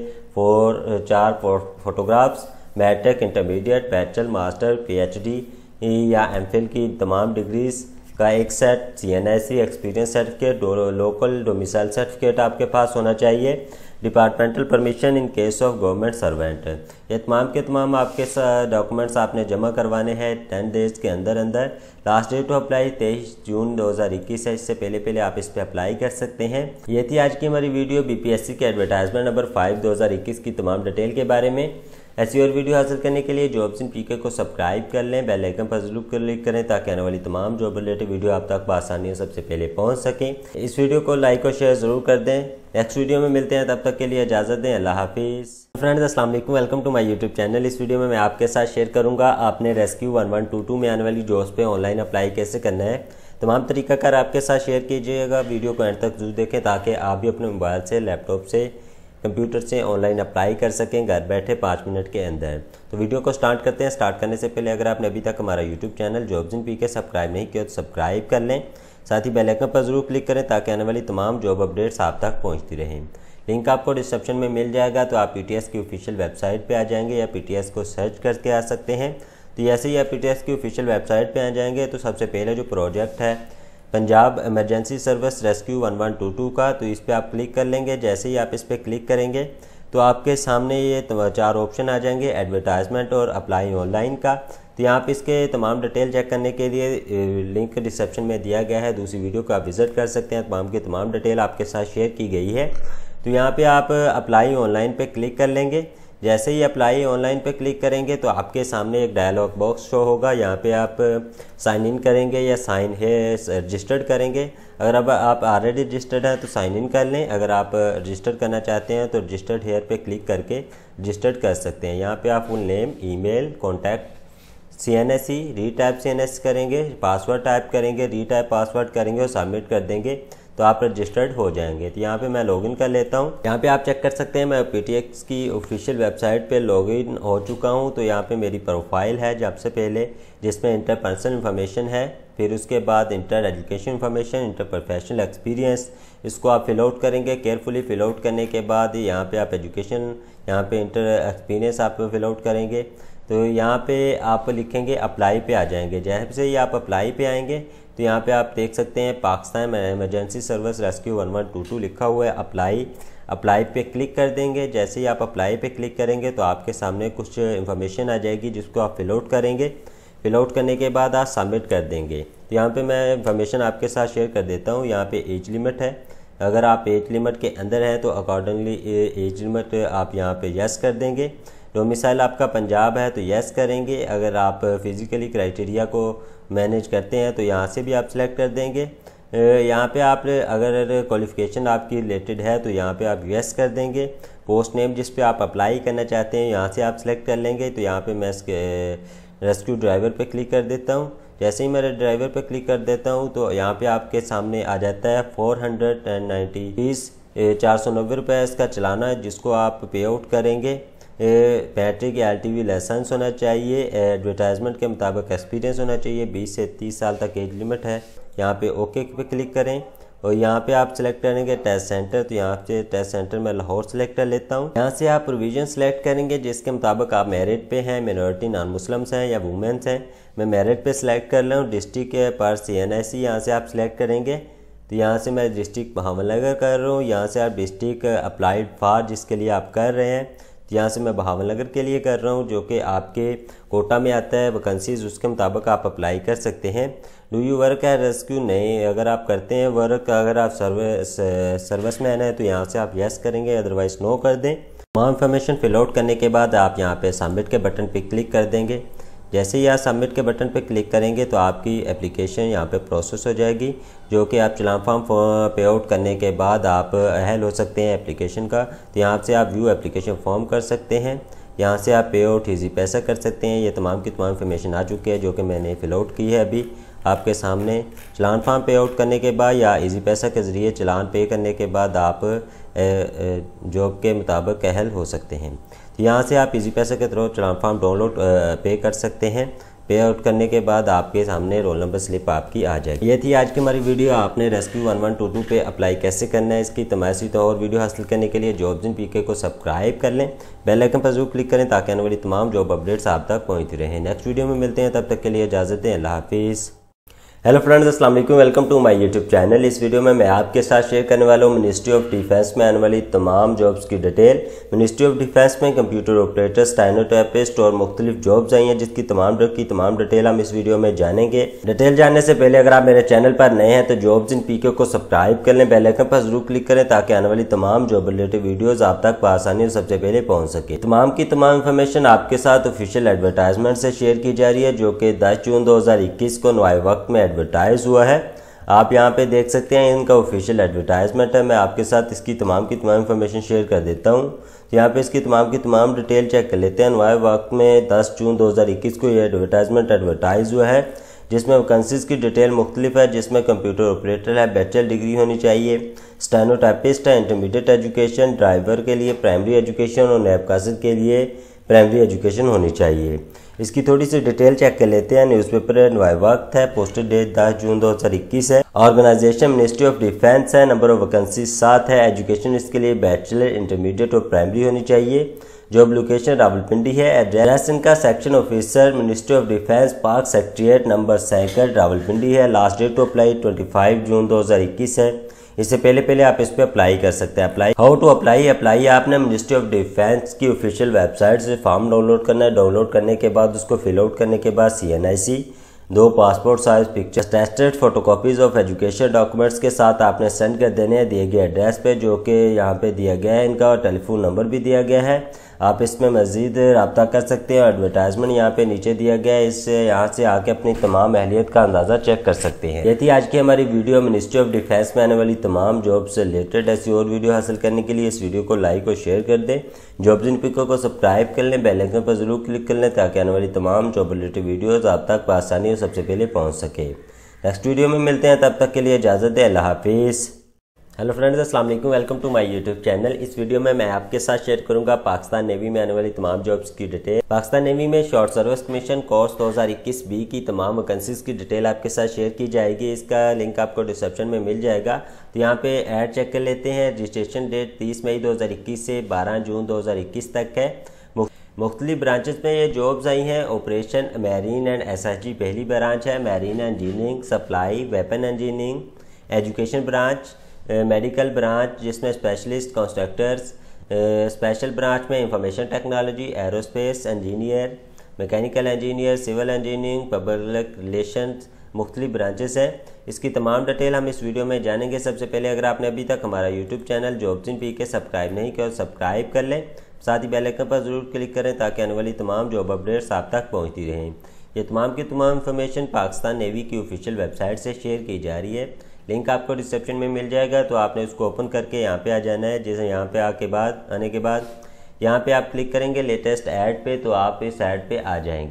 फोर चार photographs, matric, intermediate, bachelor, master, PhD या एमफिल की तमाम डिग्रीज का एक set, CNIC experience certificate, local domicile certificate आपके पास होना चाहिए। Departmental permission in case of government servant. ये तमाम के तमाम आपके डॉक्यूमेंट्स आपने जमा करवाने हैं टेन डेज के अंदर अंदर। लास्ट डेट टू अप्लाई तेईस जून दो हज़ार इक्कीस है। इससे पहले पहले आप इस पर अप्लाई कर सकते हैं। ये थी आज की हमारी वीडियो बीपीएससी के एडवर्टाइजमेंट नंबर फाइव दो हज़ार इक्कीस की तमाम डिटेल के बारे में। ऐसी और वीडियो हासिल करने के लिए जॉब्स इन पीके को सब्सक्राइब कर लें, बेल आइकन पर जरूर क्लिक करें ताकि आने वाली तमाम जॉब रिलेटेड वीडियो आप तक आसानी से सबसे पहले पहुंच सकें। इस वीडियो को लाइक और शेयर जरूर कर दें। नेक्स्ट वीडियो में मिलते हैं, तब तक के लिए इजाज़त दें। अल्लाह हाफिज़। फ्रेंड्स अस्सलाम वालेकुम, welcome to my YouTube channel. इस वीडियो में मैं आपके साथ शेयर करूंगा आपने rescue one one two two में आने वाली जॉब्स पे ऑनलाइन अप्लाई कैसे करना है। तमाम तरीकाकार आपके साथ शेयर कीजिएगा। वीडियो को एंड तक जरूर देखें ताकि आप भी अपने मोबाइल से, लैपटॉप से, कंप्यूटर से ऑनलाइन अप्लाई कर सकें घर बैठे पाँच मिनट के अंदर। तो वीडियो को स्टार्ट करते हैं। स्टार्ट करने से पहले अगर आपने अभी तक हमारा YouTube channel jobs in PK subscribe नहीं किया तो सब्सक्राइब कर लें, साथ ही बेल आइकन पर जरूर क्लिक करें ताकि आने वाली तमाम जॉब अपडेट्स आप तक पहुंचती रहें। लिंक आपको डिस्क्रिप्शन में मिल जाएगा। तो आप पीटीएस की ऑफिशियल वेबसाइट पे आ जाएंगे या पीटीएस को सर्च करके आ सकते हैं। तो जैसे ही आप पीटीएस की ऑफिशियल वेबसाइट पे आ जाएंगे तो सबसे पहले जो प्रोजेक्ट है Punjab emergency service rescue one one two two का, तो इस पर आप क्लिक कर लेंगे। जैसे ही आप इस पर क्लिक करेंगे तो आपके सामने ये चार ऑप्शन आ जाएंगे, एडवर्टाइजमेंट और अप्लाई ऑनलाइन का। तो यहाँ पे इसके तमाम डिटेल चेक करने के लिए लिंक डिस्क्रिप्शन में दिया गया है, दूसरी वीडियो को आप विजिट कर सकते हैं। तमाम की तमाम डिटेल आपके साथ शेयर की गई है। तो यहाँ पे आप अप्लाई ऑनलाइन पे क्लिक कर लेंगे। जैसे ही अप्लाई ऑनलाइन पे क्लिक करेंगे तो आपके सामने एक डायलॉग बॉक्स शो होगा। यहाँ पे आप साइन इन करेंगे या साइन है रजिस्टर्ड करेंगे। अगर अब आप ऑलरेडी रजिस्टर्ड हैं तो साइन इन कर लें। अगर आप रजिस्टर करना चाहते हैं तो रजिस्टर्ड हेयर पे क्लिक करके रजिस्टर्ड कर सकते हैं। यहाँ पे आप full name, email, contact, C N S C, retype C N S करेंगे, पासवर्ड टाइप करेंगे, रीटाइप पासवर्ड करेंगे और सबमिट कर देंगे तो आप रजिस्टर्ड हो जाएंगे। तो यहाँ पे मैं लॉगिन कर लेता हूँ। यहाँ पे आप चेक कर सकते हैं मैं पीटीएस की ऑफिशियल वेबसाइट पे लॉगिन हो चुका हूँ। तो यहाँ पे मेरी प्रोफाइल है जब से पहले, जिसमें इंटर पर्सनल इन्फॉर्मेशन है, फिर उसके बाद inter education information, inter professional experience, इसको आप फिल आउट करेंगे। केयरफुली फिल आउट करने के बाद यहाँ पे आप एजुकेशन, यहाँ पे इंटर एक्सपीरियंस आप फिल आउट करेंगे। तो यहाँ पे आप लिखेंगे अप्लाई पे आ जाएंगे। जैसे ही आप अप्लाई पे आएंगे तो यहाँ पे आप देख सकते हैं Pakistan emergency service rescue one one two two लिखा हुआ है। अप्लाई अप्लाई पे क्लिक कर देंगे। जैसे ही आप अप्लाई पे क्लिक करेंगे तो आपके सामने कुछ इन्फॉर्मेशन आ जाएगी जिसको आप फिल आउट करेंगे। फिल आउट करने के बाद आप सबमिट कर देंगे। तो यहाँ पे मैं इन्फॉर्मेशन आपके साथ शेयर कर देता हूँ। यहाँ पे एज लिमिट है, अगर आप एज लिमिट के अंदर हैं तो अकॉर्डिंगली एज लिमिट आप यहाँ पे यस कर देंगे। डोमिसाइल आपका पंजाब है तो यस करेंगे। अगर आप फिज़िकली क्राइटेरिया को मैनेज करते हैं तो यहाँ से भी आप सिलेक्ट कर देंगे। यहाँ पे आप अगर क्वालिफ़िकेशन आपकी रिलेटेड है तो यहाँ पे आप यस कर देंगे। पोस्ट नेम जिस पे आप अप्लाई करना चाहते हैं यहाँ से आप सिलेक्ट कर लेंगे। तो यहाँ पे मैं रेस्क्यू ड्राइवर पे क्लिक कर देता हूँ। जैसे ही मेरे ड्राइवर पर क्लिक कर देता हूँ तो यहाँ पे आपके सामने आ जाता है four hundred and ninety fees चार सौ नब्बे रुपये इसका चलाना है, जिसको आप पे आउट करेंगे। बैटरी की एल टी वी लाइसेंस होना चाहिए, एडवर्टाइजमेंट के मुताबिक एक्सपीरियंस होना चाहिए, बीस से तीस साल तक एज लिमिट है। यहाँ पे ओके पे क्लिक करें और यहाँ पे आप सिलेक्ट करेंगे टेस्ट सेंटर, तो यहाँ से टेस्ट सेंटर में लाहौर सेलेक्ट कर लेता हूँ। यहाँ से आप प्रोविजन सेलेक्ट करेंगे जिसके मुताबिक आप मेरिट पे हैं, मिनॉरिटी नॉन मुस्लिम्स हैं या वुमेंस हैं। मैं मेरिट पे सिलेक्ट कर रहा हूँ। डिस्ट्रिक्ट के पर सी एन आई सी यहाँ से आप सिलेक्ट करेंगे, तो यहाँ से मैं डिस्ट्रिक्ट बहावलनगर कर रहा हूँ। यहाँ से आप डिस्ट्रिक्ट अप्लाइड फॉर जिसके लिए आप कर रहे हैं, तो यहाँ से मैं बहावलनगर के लिए कर रहा हूँ जो कि आपके कोटा में आता है वैकेंसीज, उसके मुताबिक आप अप्लाई कर सकते हैं। डू यू वर्क है रेस्क्यू? नहीं, अगर आप करते हैं वर्क, अगर आप सर्विस सर्विस मैन है तो यहाँ से आप यस करेंगे, अदरवाइज नो कर दें। तमाम इन्फॉर्मेशन फिल आउट करने के बाद आप यहाँ पे सबमिट के बटन पे क्लिक कर देंगे। जैसे ही आप सबमिट के बटन पे क्लिक करेंगे तो आपकी एप्लीकेशन यहाँ पे प्रोसेस हो जाएगी, जो कि आप चलान फॉर्म पे आउट करने के बाद आप अहल हो सकते हैं एप्लीकेशन का। तो यहाँ से आप व्यू एप्लीकेशन फॉर्म कर सकते हैं, यहाँ से आप पे आउट ईजी पैसा कर सकते हैं। ये तमाम की तमाम इन्फॉर्मेशन आ चुकी है जो कि मैंने फिल आउट की है अभी आपके सामने। चलान फॉर्म पे आउट करने के बाद या ईजी पैसा के ज़रिए चलान पे करने के बाद आप जॉब के मुताबिक अहल हो सकते हैं। तो यहाँ से आप ईजी पैसा के थ्रू चलान फॉर्म डाउनलोड पे कर सकते हैं। पे आउट करने के बाद आपके सामने रोल नंबर स्लिप आपकी आ जाएगी। ये थी आज की हमारी वीडियो। आपने rescue one one two two पे अप्लाई कैसे करना है इसकी तमाशी तो और वीडियो हासिल करने के लिए जॉब्स इन पीके को सब्सक्राइब कर लें, बेल आइकन पर जरूर क्लिक करें ताकि आने वाली तमाम जॉब अपडेट्स आप तक पहुँचती रहें। नेक्स्ट वीडियो में मिलते हैं, तब तक के लिए इजाज़त दें। अल्लाह हाफिज़। हेलो फ्रेंड्स, अस्सलाम वालेकुम, welcome to my YouTube channel. इस वीडियो में मैं आपके साथ शेयर करने वाला हूँ मिनिस्ट्री ऑफ डिफेंस में आने वाली तमाम जॉब्स की डिटेल। मिनिस्ट्री ऑफ डिफेंस में कंप्यूटर ऑपरेटर, स्टेनोटाइपिस्ट और मुख्तलिफ जॉब्स आई हैं जिसकी तमाम की तमाम डिटेल हम इस वीडियो में जानेंगे। डिटेल जानने से पहले अगर आप मेरे चैनल पर नए हैं तो जॉब्स इन पीके को सब्सक्राइब कर लें, बेल आइकन पर जरूर क्लिक करें ताकि आने वाली तमाम जॉब रिलेटेड वीडियोज आप तक आसानी और सबसे पहले पहुँच सके। तमाम की तमाम इन्फॉर्मेशन आपके साथ ऑफिशियल एडवर्टाइजमेंट से शेयर की जा रही है जो कि दस जून दो हजार इक्कीस को नवाए वक्त में एडवर्टाइज हुआ है। आप यहाँ पे देख सकते हैं इनका ऑफिशियल एडवर्टाइजमेंट है। मैं आपके साथ इसकी तमाम की तमाम इन्फॉर्मेशन शेयर कर देता हूँ। तो यहाँ पे इसकी तमाम की तमाम डिटेल चेक कर लेते हैं। नवाए वक्त में दस जून दो हजार इक्कीस को ये एडवर्टाइजमेंट एडवर्टाइज हुआ है जिसमें वैकेंसीज की डिटेल मुख्तलिफ है, जिसमें कंप्यूटर ऑपरेटर है, बैचलर डिग्री होनी चाहिए, स्टेनोटाइपिस्ट है, इंटरमीडिएट एजुकेशन, ड्राइवर के लिए प्राइमरी एजुकेशन और नैबकासिद के लिए प्राइमरी एजुकेशन होनी चाहिए। इसकी थोड़ी सी डिटेल चेक कर लेते हैं। न्यूज़पेपर नवाए वक्त है, पोस्टेड डेट दस जून दो हजार इक्कीस है, ऑर्गेनाइजेशन मिनिस्ट्री ऑफ डिफेंस है, नंबर ऑफ वैकेंसी सात है, एजुकेशन इसके लिए बैचलर, इंटरमीडिएट और प्राइमरी होनी चाहिए। जॉब लोकेशन रावलपिंडी है। एड्रेस इनका section officer ministry of defence Pak secretariat number सैकड़ रावलपिंडी है। लास्ट डेट टू अप्लाई पच्चीस जून दो हजार इक्कीस है। इससे पहले पहले आप इस पे अप्लाई कर सकते हैं। Apply how to apply apply आपने मिनिस्ट्री ऑफ डिफेंस की ऑफिशियल वेबसाइट से फॉर्म डाउनलोड करना है। डाउनलोड करने के बाद उसको फिल आउट करने के बाद सी एन आई सी, दो passport size picture, attested photocopies of education documents के साथ आपने सेंड कर देने हैं दिए गए एड्रेस पे, जो कि यहाँ पे दिया गया है। इनका टेलीफोन नंबर भी दिया गया है, आप इसमें मजीद रब्ता कर सकते हैं। एडवर्टाइजमेंट यहाँ पे नीचे दिया गया है, इससे यहाँ से आके अपनी तमाम अहलियत का अंदाज़ा चेक कर सकते हैं। ये थी आज की हमारी वीडियो। मिनिस्ट्री ऑफ डिफेंस में आने वाली तमाम जॉब से रिलेटेड ऐसी और वीडियो हासिल करने के लिए इस वीडियो को लाइक और शेयर कर दें। जॉब्स इन पिको को सब्सक्राइब कर लें, बेल आइकन पर जरूर क्लिक कर लें ताकि आने वाली तमाम जॉब रिलेटेड वीडियोज़ आप तक आसानी और सबसे पहले पहुँच सके। नेक्स्ट वीडियो में मिलते हैं, तब तक के लिए इजाज़त दें। अल्लाह हाफिज़। हेलो फ्रेंड्स, अस्सलाम वालेकुम, welcome to my YouTube channel. इस वीडियो में मैं आपके साथ शेयर करूंगा पाकिस्तान नेवी में आने वाली तमाम जॉब्स की डिटेल। पाकिस्तान नेवी में शॉर्ट सर्विस कमीशन कोर्स दो हजार इक्कीस बी की तमाम वैकेंसीज की डिटेल आपके साथ शेयर की जाएगी। इसका लिंक आपको डिस्क्रिप्शन में मिल जाएगा। तो यहाँ पे ऐड चेक कर लेते हैं। रजिस्ट्रेशन डेट तीस मई दो हजार इक्कीस से बारह जून दो हजार इक्कीस तक है। मुख्तलिफ ब्रांचेस में ये जॉब्स आई हैं। Operation marine and S H G पहली ब्रांच है, marine engineering, supply, weapon engineering, education branch, medical branch जिसमें स्पेशलिस्ट कंस्ट्रक्टर्स, स्पेशल ब्रांच में information technology, aerospace engineer, mechanical engineer, civil engineering, public relations, मुख्तलिफ branches हैं। इसकी तमाम detail हम इस वीडियो में जानेंगे। सबसे पहले अगर आपने अभी तक हमारा YouTube channel jobs in PK subscribe नहीं किया तो सब्सक्राइब कर लें, साथ ही बेल आइकन पर जरूर क्लिक करें ताकि आने वाली तमाम जॉब अपडेट्स आप तक पहुँचती रहें। ये तमाम की तमाम इन्फॉर्मेशन पाकिस्तान नेवी की ऑफिशियल वेबसाइट से शेयर की जा रही है। लिंक आपको डिस्क्रिप्शन में मिल जाएगा, तो आपने उसको ओपन करके यहाँ पे आ जाना है। जैसे यहाँ पे आके बाद आने के बाद यहाँ पे आप क्लिक करेंगे लेटेस्ट ऐड पे, तो आप इस ऐड पे आ जाएंगे।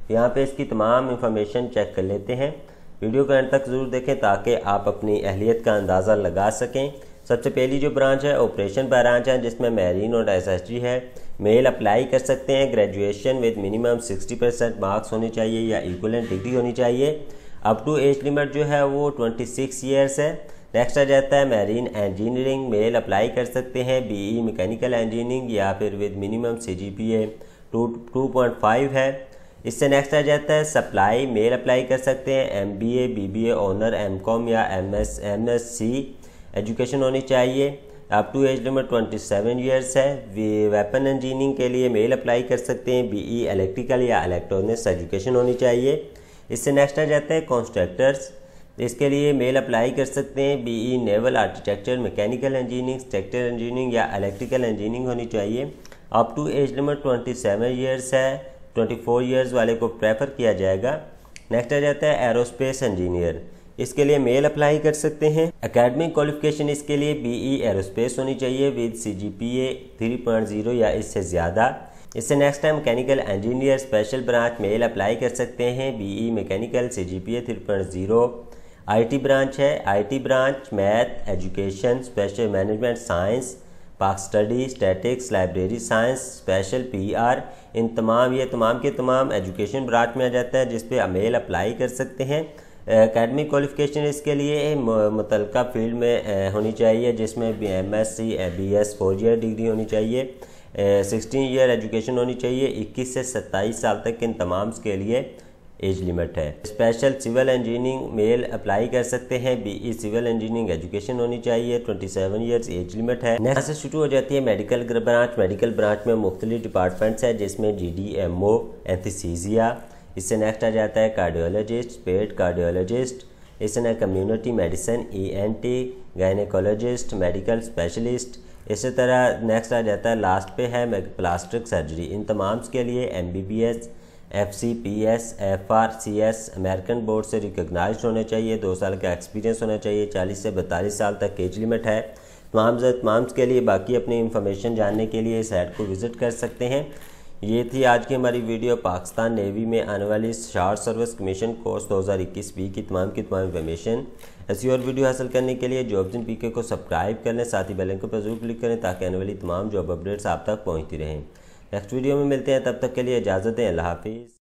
यहाँ पे इसकी तमाम इंफॉर्मेशन चेक कर लेते हैं। वीडियो को अंत तक ज़रूर देखें ताकि आप अपनी अहलियत का अंदाज़ा लगा सकें। सबसे पहली जो ब्रांच है ऑपरेशन ब्रांच है, जिसमें मैरीन और एसएसजी है। मेल अप्लाई कर सकते हैं। ग्रेजुएशन विद मिनिमम साठ परसेंट मार्क्स होने चाहिए या इक्विवेलेंट डिग्री होनी चाहिए। अप टू एज लिमिट जो है वो छब्बीस ईयर्स है। नेक्स्ट आ जाता है मैरीन इंजीनियरिंग। मेल अप्लाई कर सकते हैं। बीई मैकेनिकल इंजीनियरिंग या फिर with minimum CGPA two two point five है। इससे नेक्स्ट आ जाता है सप्लाई। मेल अप्लाई कर सकते हैं। एमबीए, बीबीए, ऑनर, एमकॉम या एमएस एमएससी एजुकेशन होनी चाहिए। अप टू एज लिमिट सत्ताईस ईयर्स है। वेपन इंजीनियरिंग के लिए मेल अप्लाई कर सकते हैं। बीई इलेक्ट्रिकल या इलेक्ट्रॉनिक्स एजुकेशन होनी चाहिए। इससे नेक्स्ट आ जाता है कॉन्ट्रैक्टर्स। इसके लिए मेल अप्लाई कर सकते हैं। BE naval architecture, mechanical engineering, structural engineering या इलेक्ट्रिकल इंजीनियरिंग होनी चाहिए। अप टू एज लिमिट सत्ताईस ईयर्स है। चौबीस ईयर्स वाले को प्रेफर किया जाएगा। नेक्स्ट आ जाता है एरोस्पेस इंजीनियर। इसके लिए मेल अप्लाई कर सकते हैं। एकेडमिक क्वालिफिकेशन इसके लिए बीई एरोस्पेस होनी चाहिए with CGPA three point zero या इससे ज़्यादा। इससे नेक्स्ट है mechanical engineer special branch. Male apply कर सकते हैं। BE mechanical CGPA three point zero. IT branch है। IT branch math, education, special management science, Pak study, statics, library science, special PR, इन तमाम ये तमाम के तमाम एजुकेशन ब्रांच में आ जाता है, जिस पे मेल अप्लाई कर सकते हैं। एकेडमिक क्वालिफिकेशन इसके लिए मुतलका फील्ड में होनी चाहिए, जिसमें B M S C B S four year degree होनी चाहिए। सिक्सटीन ईयर एजुकेशन होनी चाहिए। इक्कीस से सत्ताईस साल तक इन तमाम के लिए एज लिमिट है। Special civil engineering male apply कर सकते हैं। बीई सिविल इंजीनियरिंग एजुकेशन होनी चाहिए। सत्ताईस ईयर्स एज लिमिट है। नेक्स्ट से शुरू हो जाती है मेडिकल ब्रांच। मेडिकल ब्रांच में मुख्तलिफ डिपार्टमेंट्स है, जिसमें G D M O, anaesthesia. इससे नेक्स्ट आ जाता है कार्डियोलॉजिस्ट, पेट कार्डियोलॉजिस्ट। इससे next community medicine, E N T, gynaecologist, medical specialist. इसी तरह नेक्स्ट आ जाता है लास्ट पे है प्लास्टिक सर्जरी। इन तमाम के लिए M B B S, F C P S, F R C S American board से रिकॉग्नाइज्ड होने चाहिए। दो साल का एक्सपीरियंस होना चाहिए। चालीस से बैतालीस साल तक एज लिमिट है। तमाम तमाम के लिए बाकी अपनी इंफॉर्मेशन जानने के लिए इस साइट को विज़िट कर सकते हैं। ये थी आज की हमारी वीडियो। पाकिस्तान नेवी में आने वाली शार्ट सर्विस कमीशन कोर्स दो हज़ार इक्कीस बी की तमाम की तमाम इंफॉर्मेशन। ऐसी और वीडियो हासिल करने के लिए जॉब्स इन पीके को सब्सक्राइब कर लें, साथ ही बेल आइकन पर जरूर क्लिक करें ताकि आने वाली तमाम जॉब अपडेट्स आप तक पहुँचती रहें। नेक्स्ट वीडियो में मिलते हैं, तब तक के लिए इजाज़त दें। अल्लाह हाफिज़।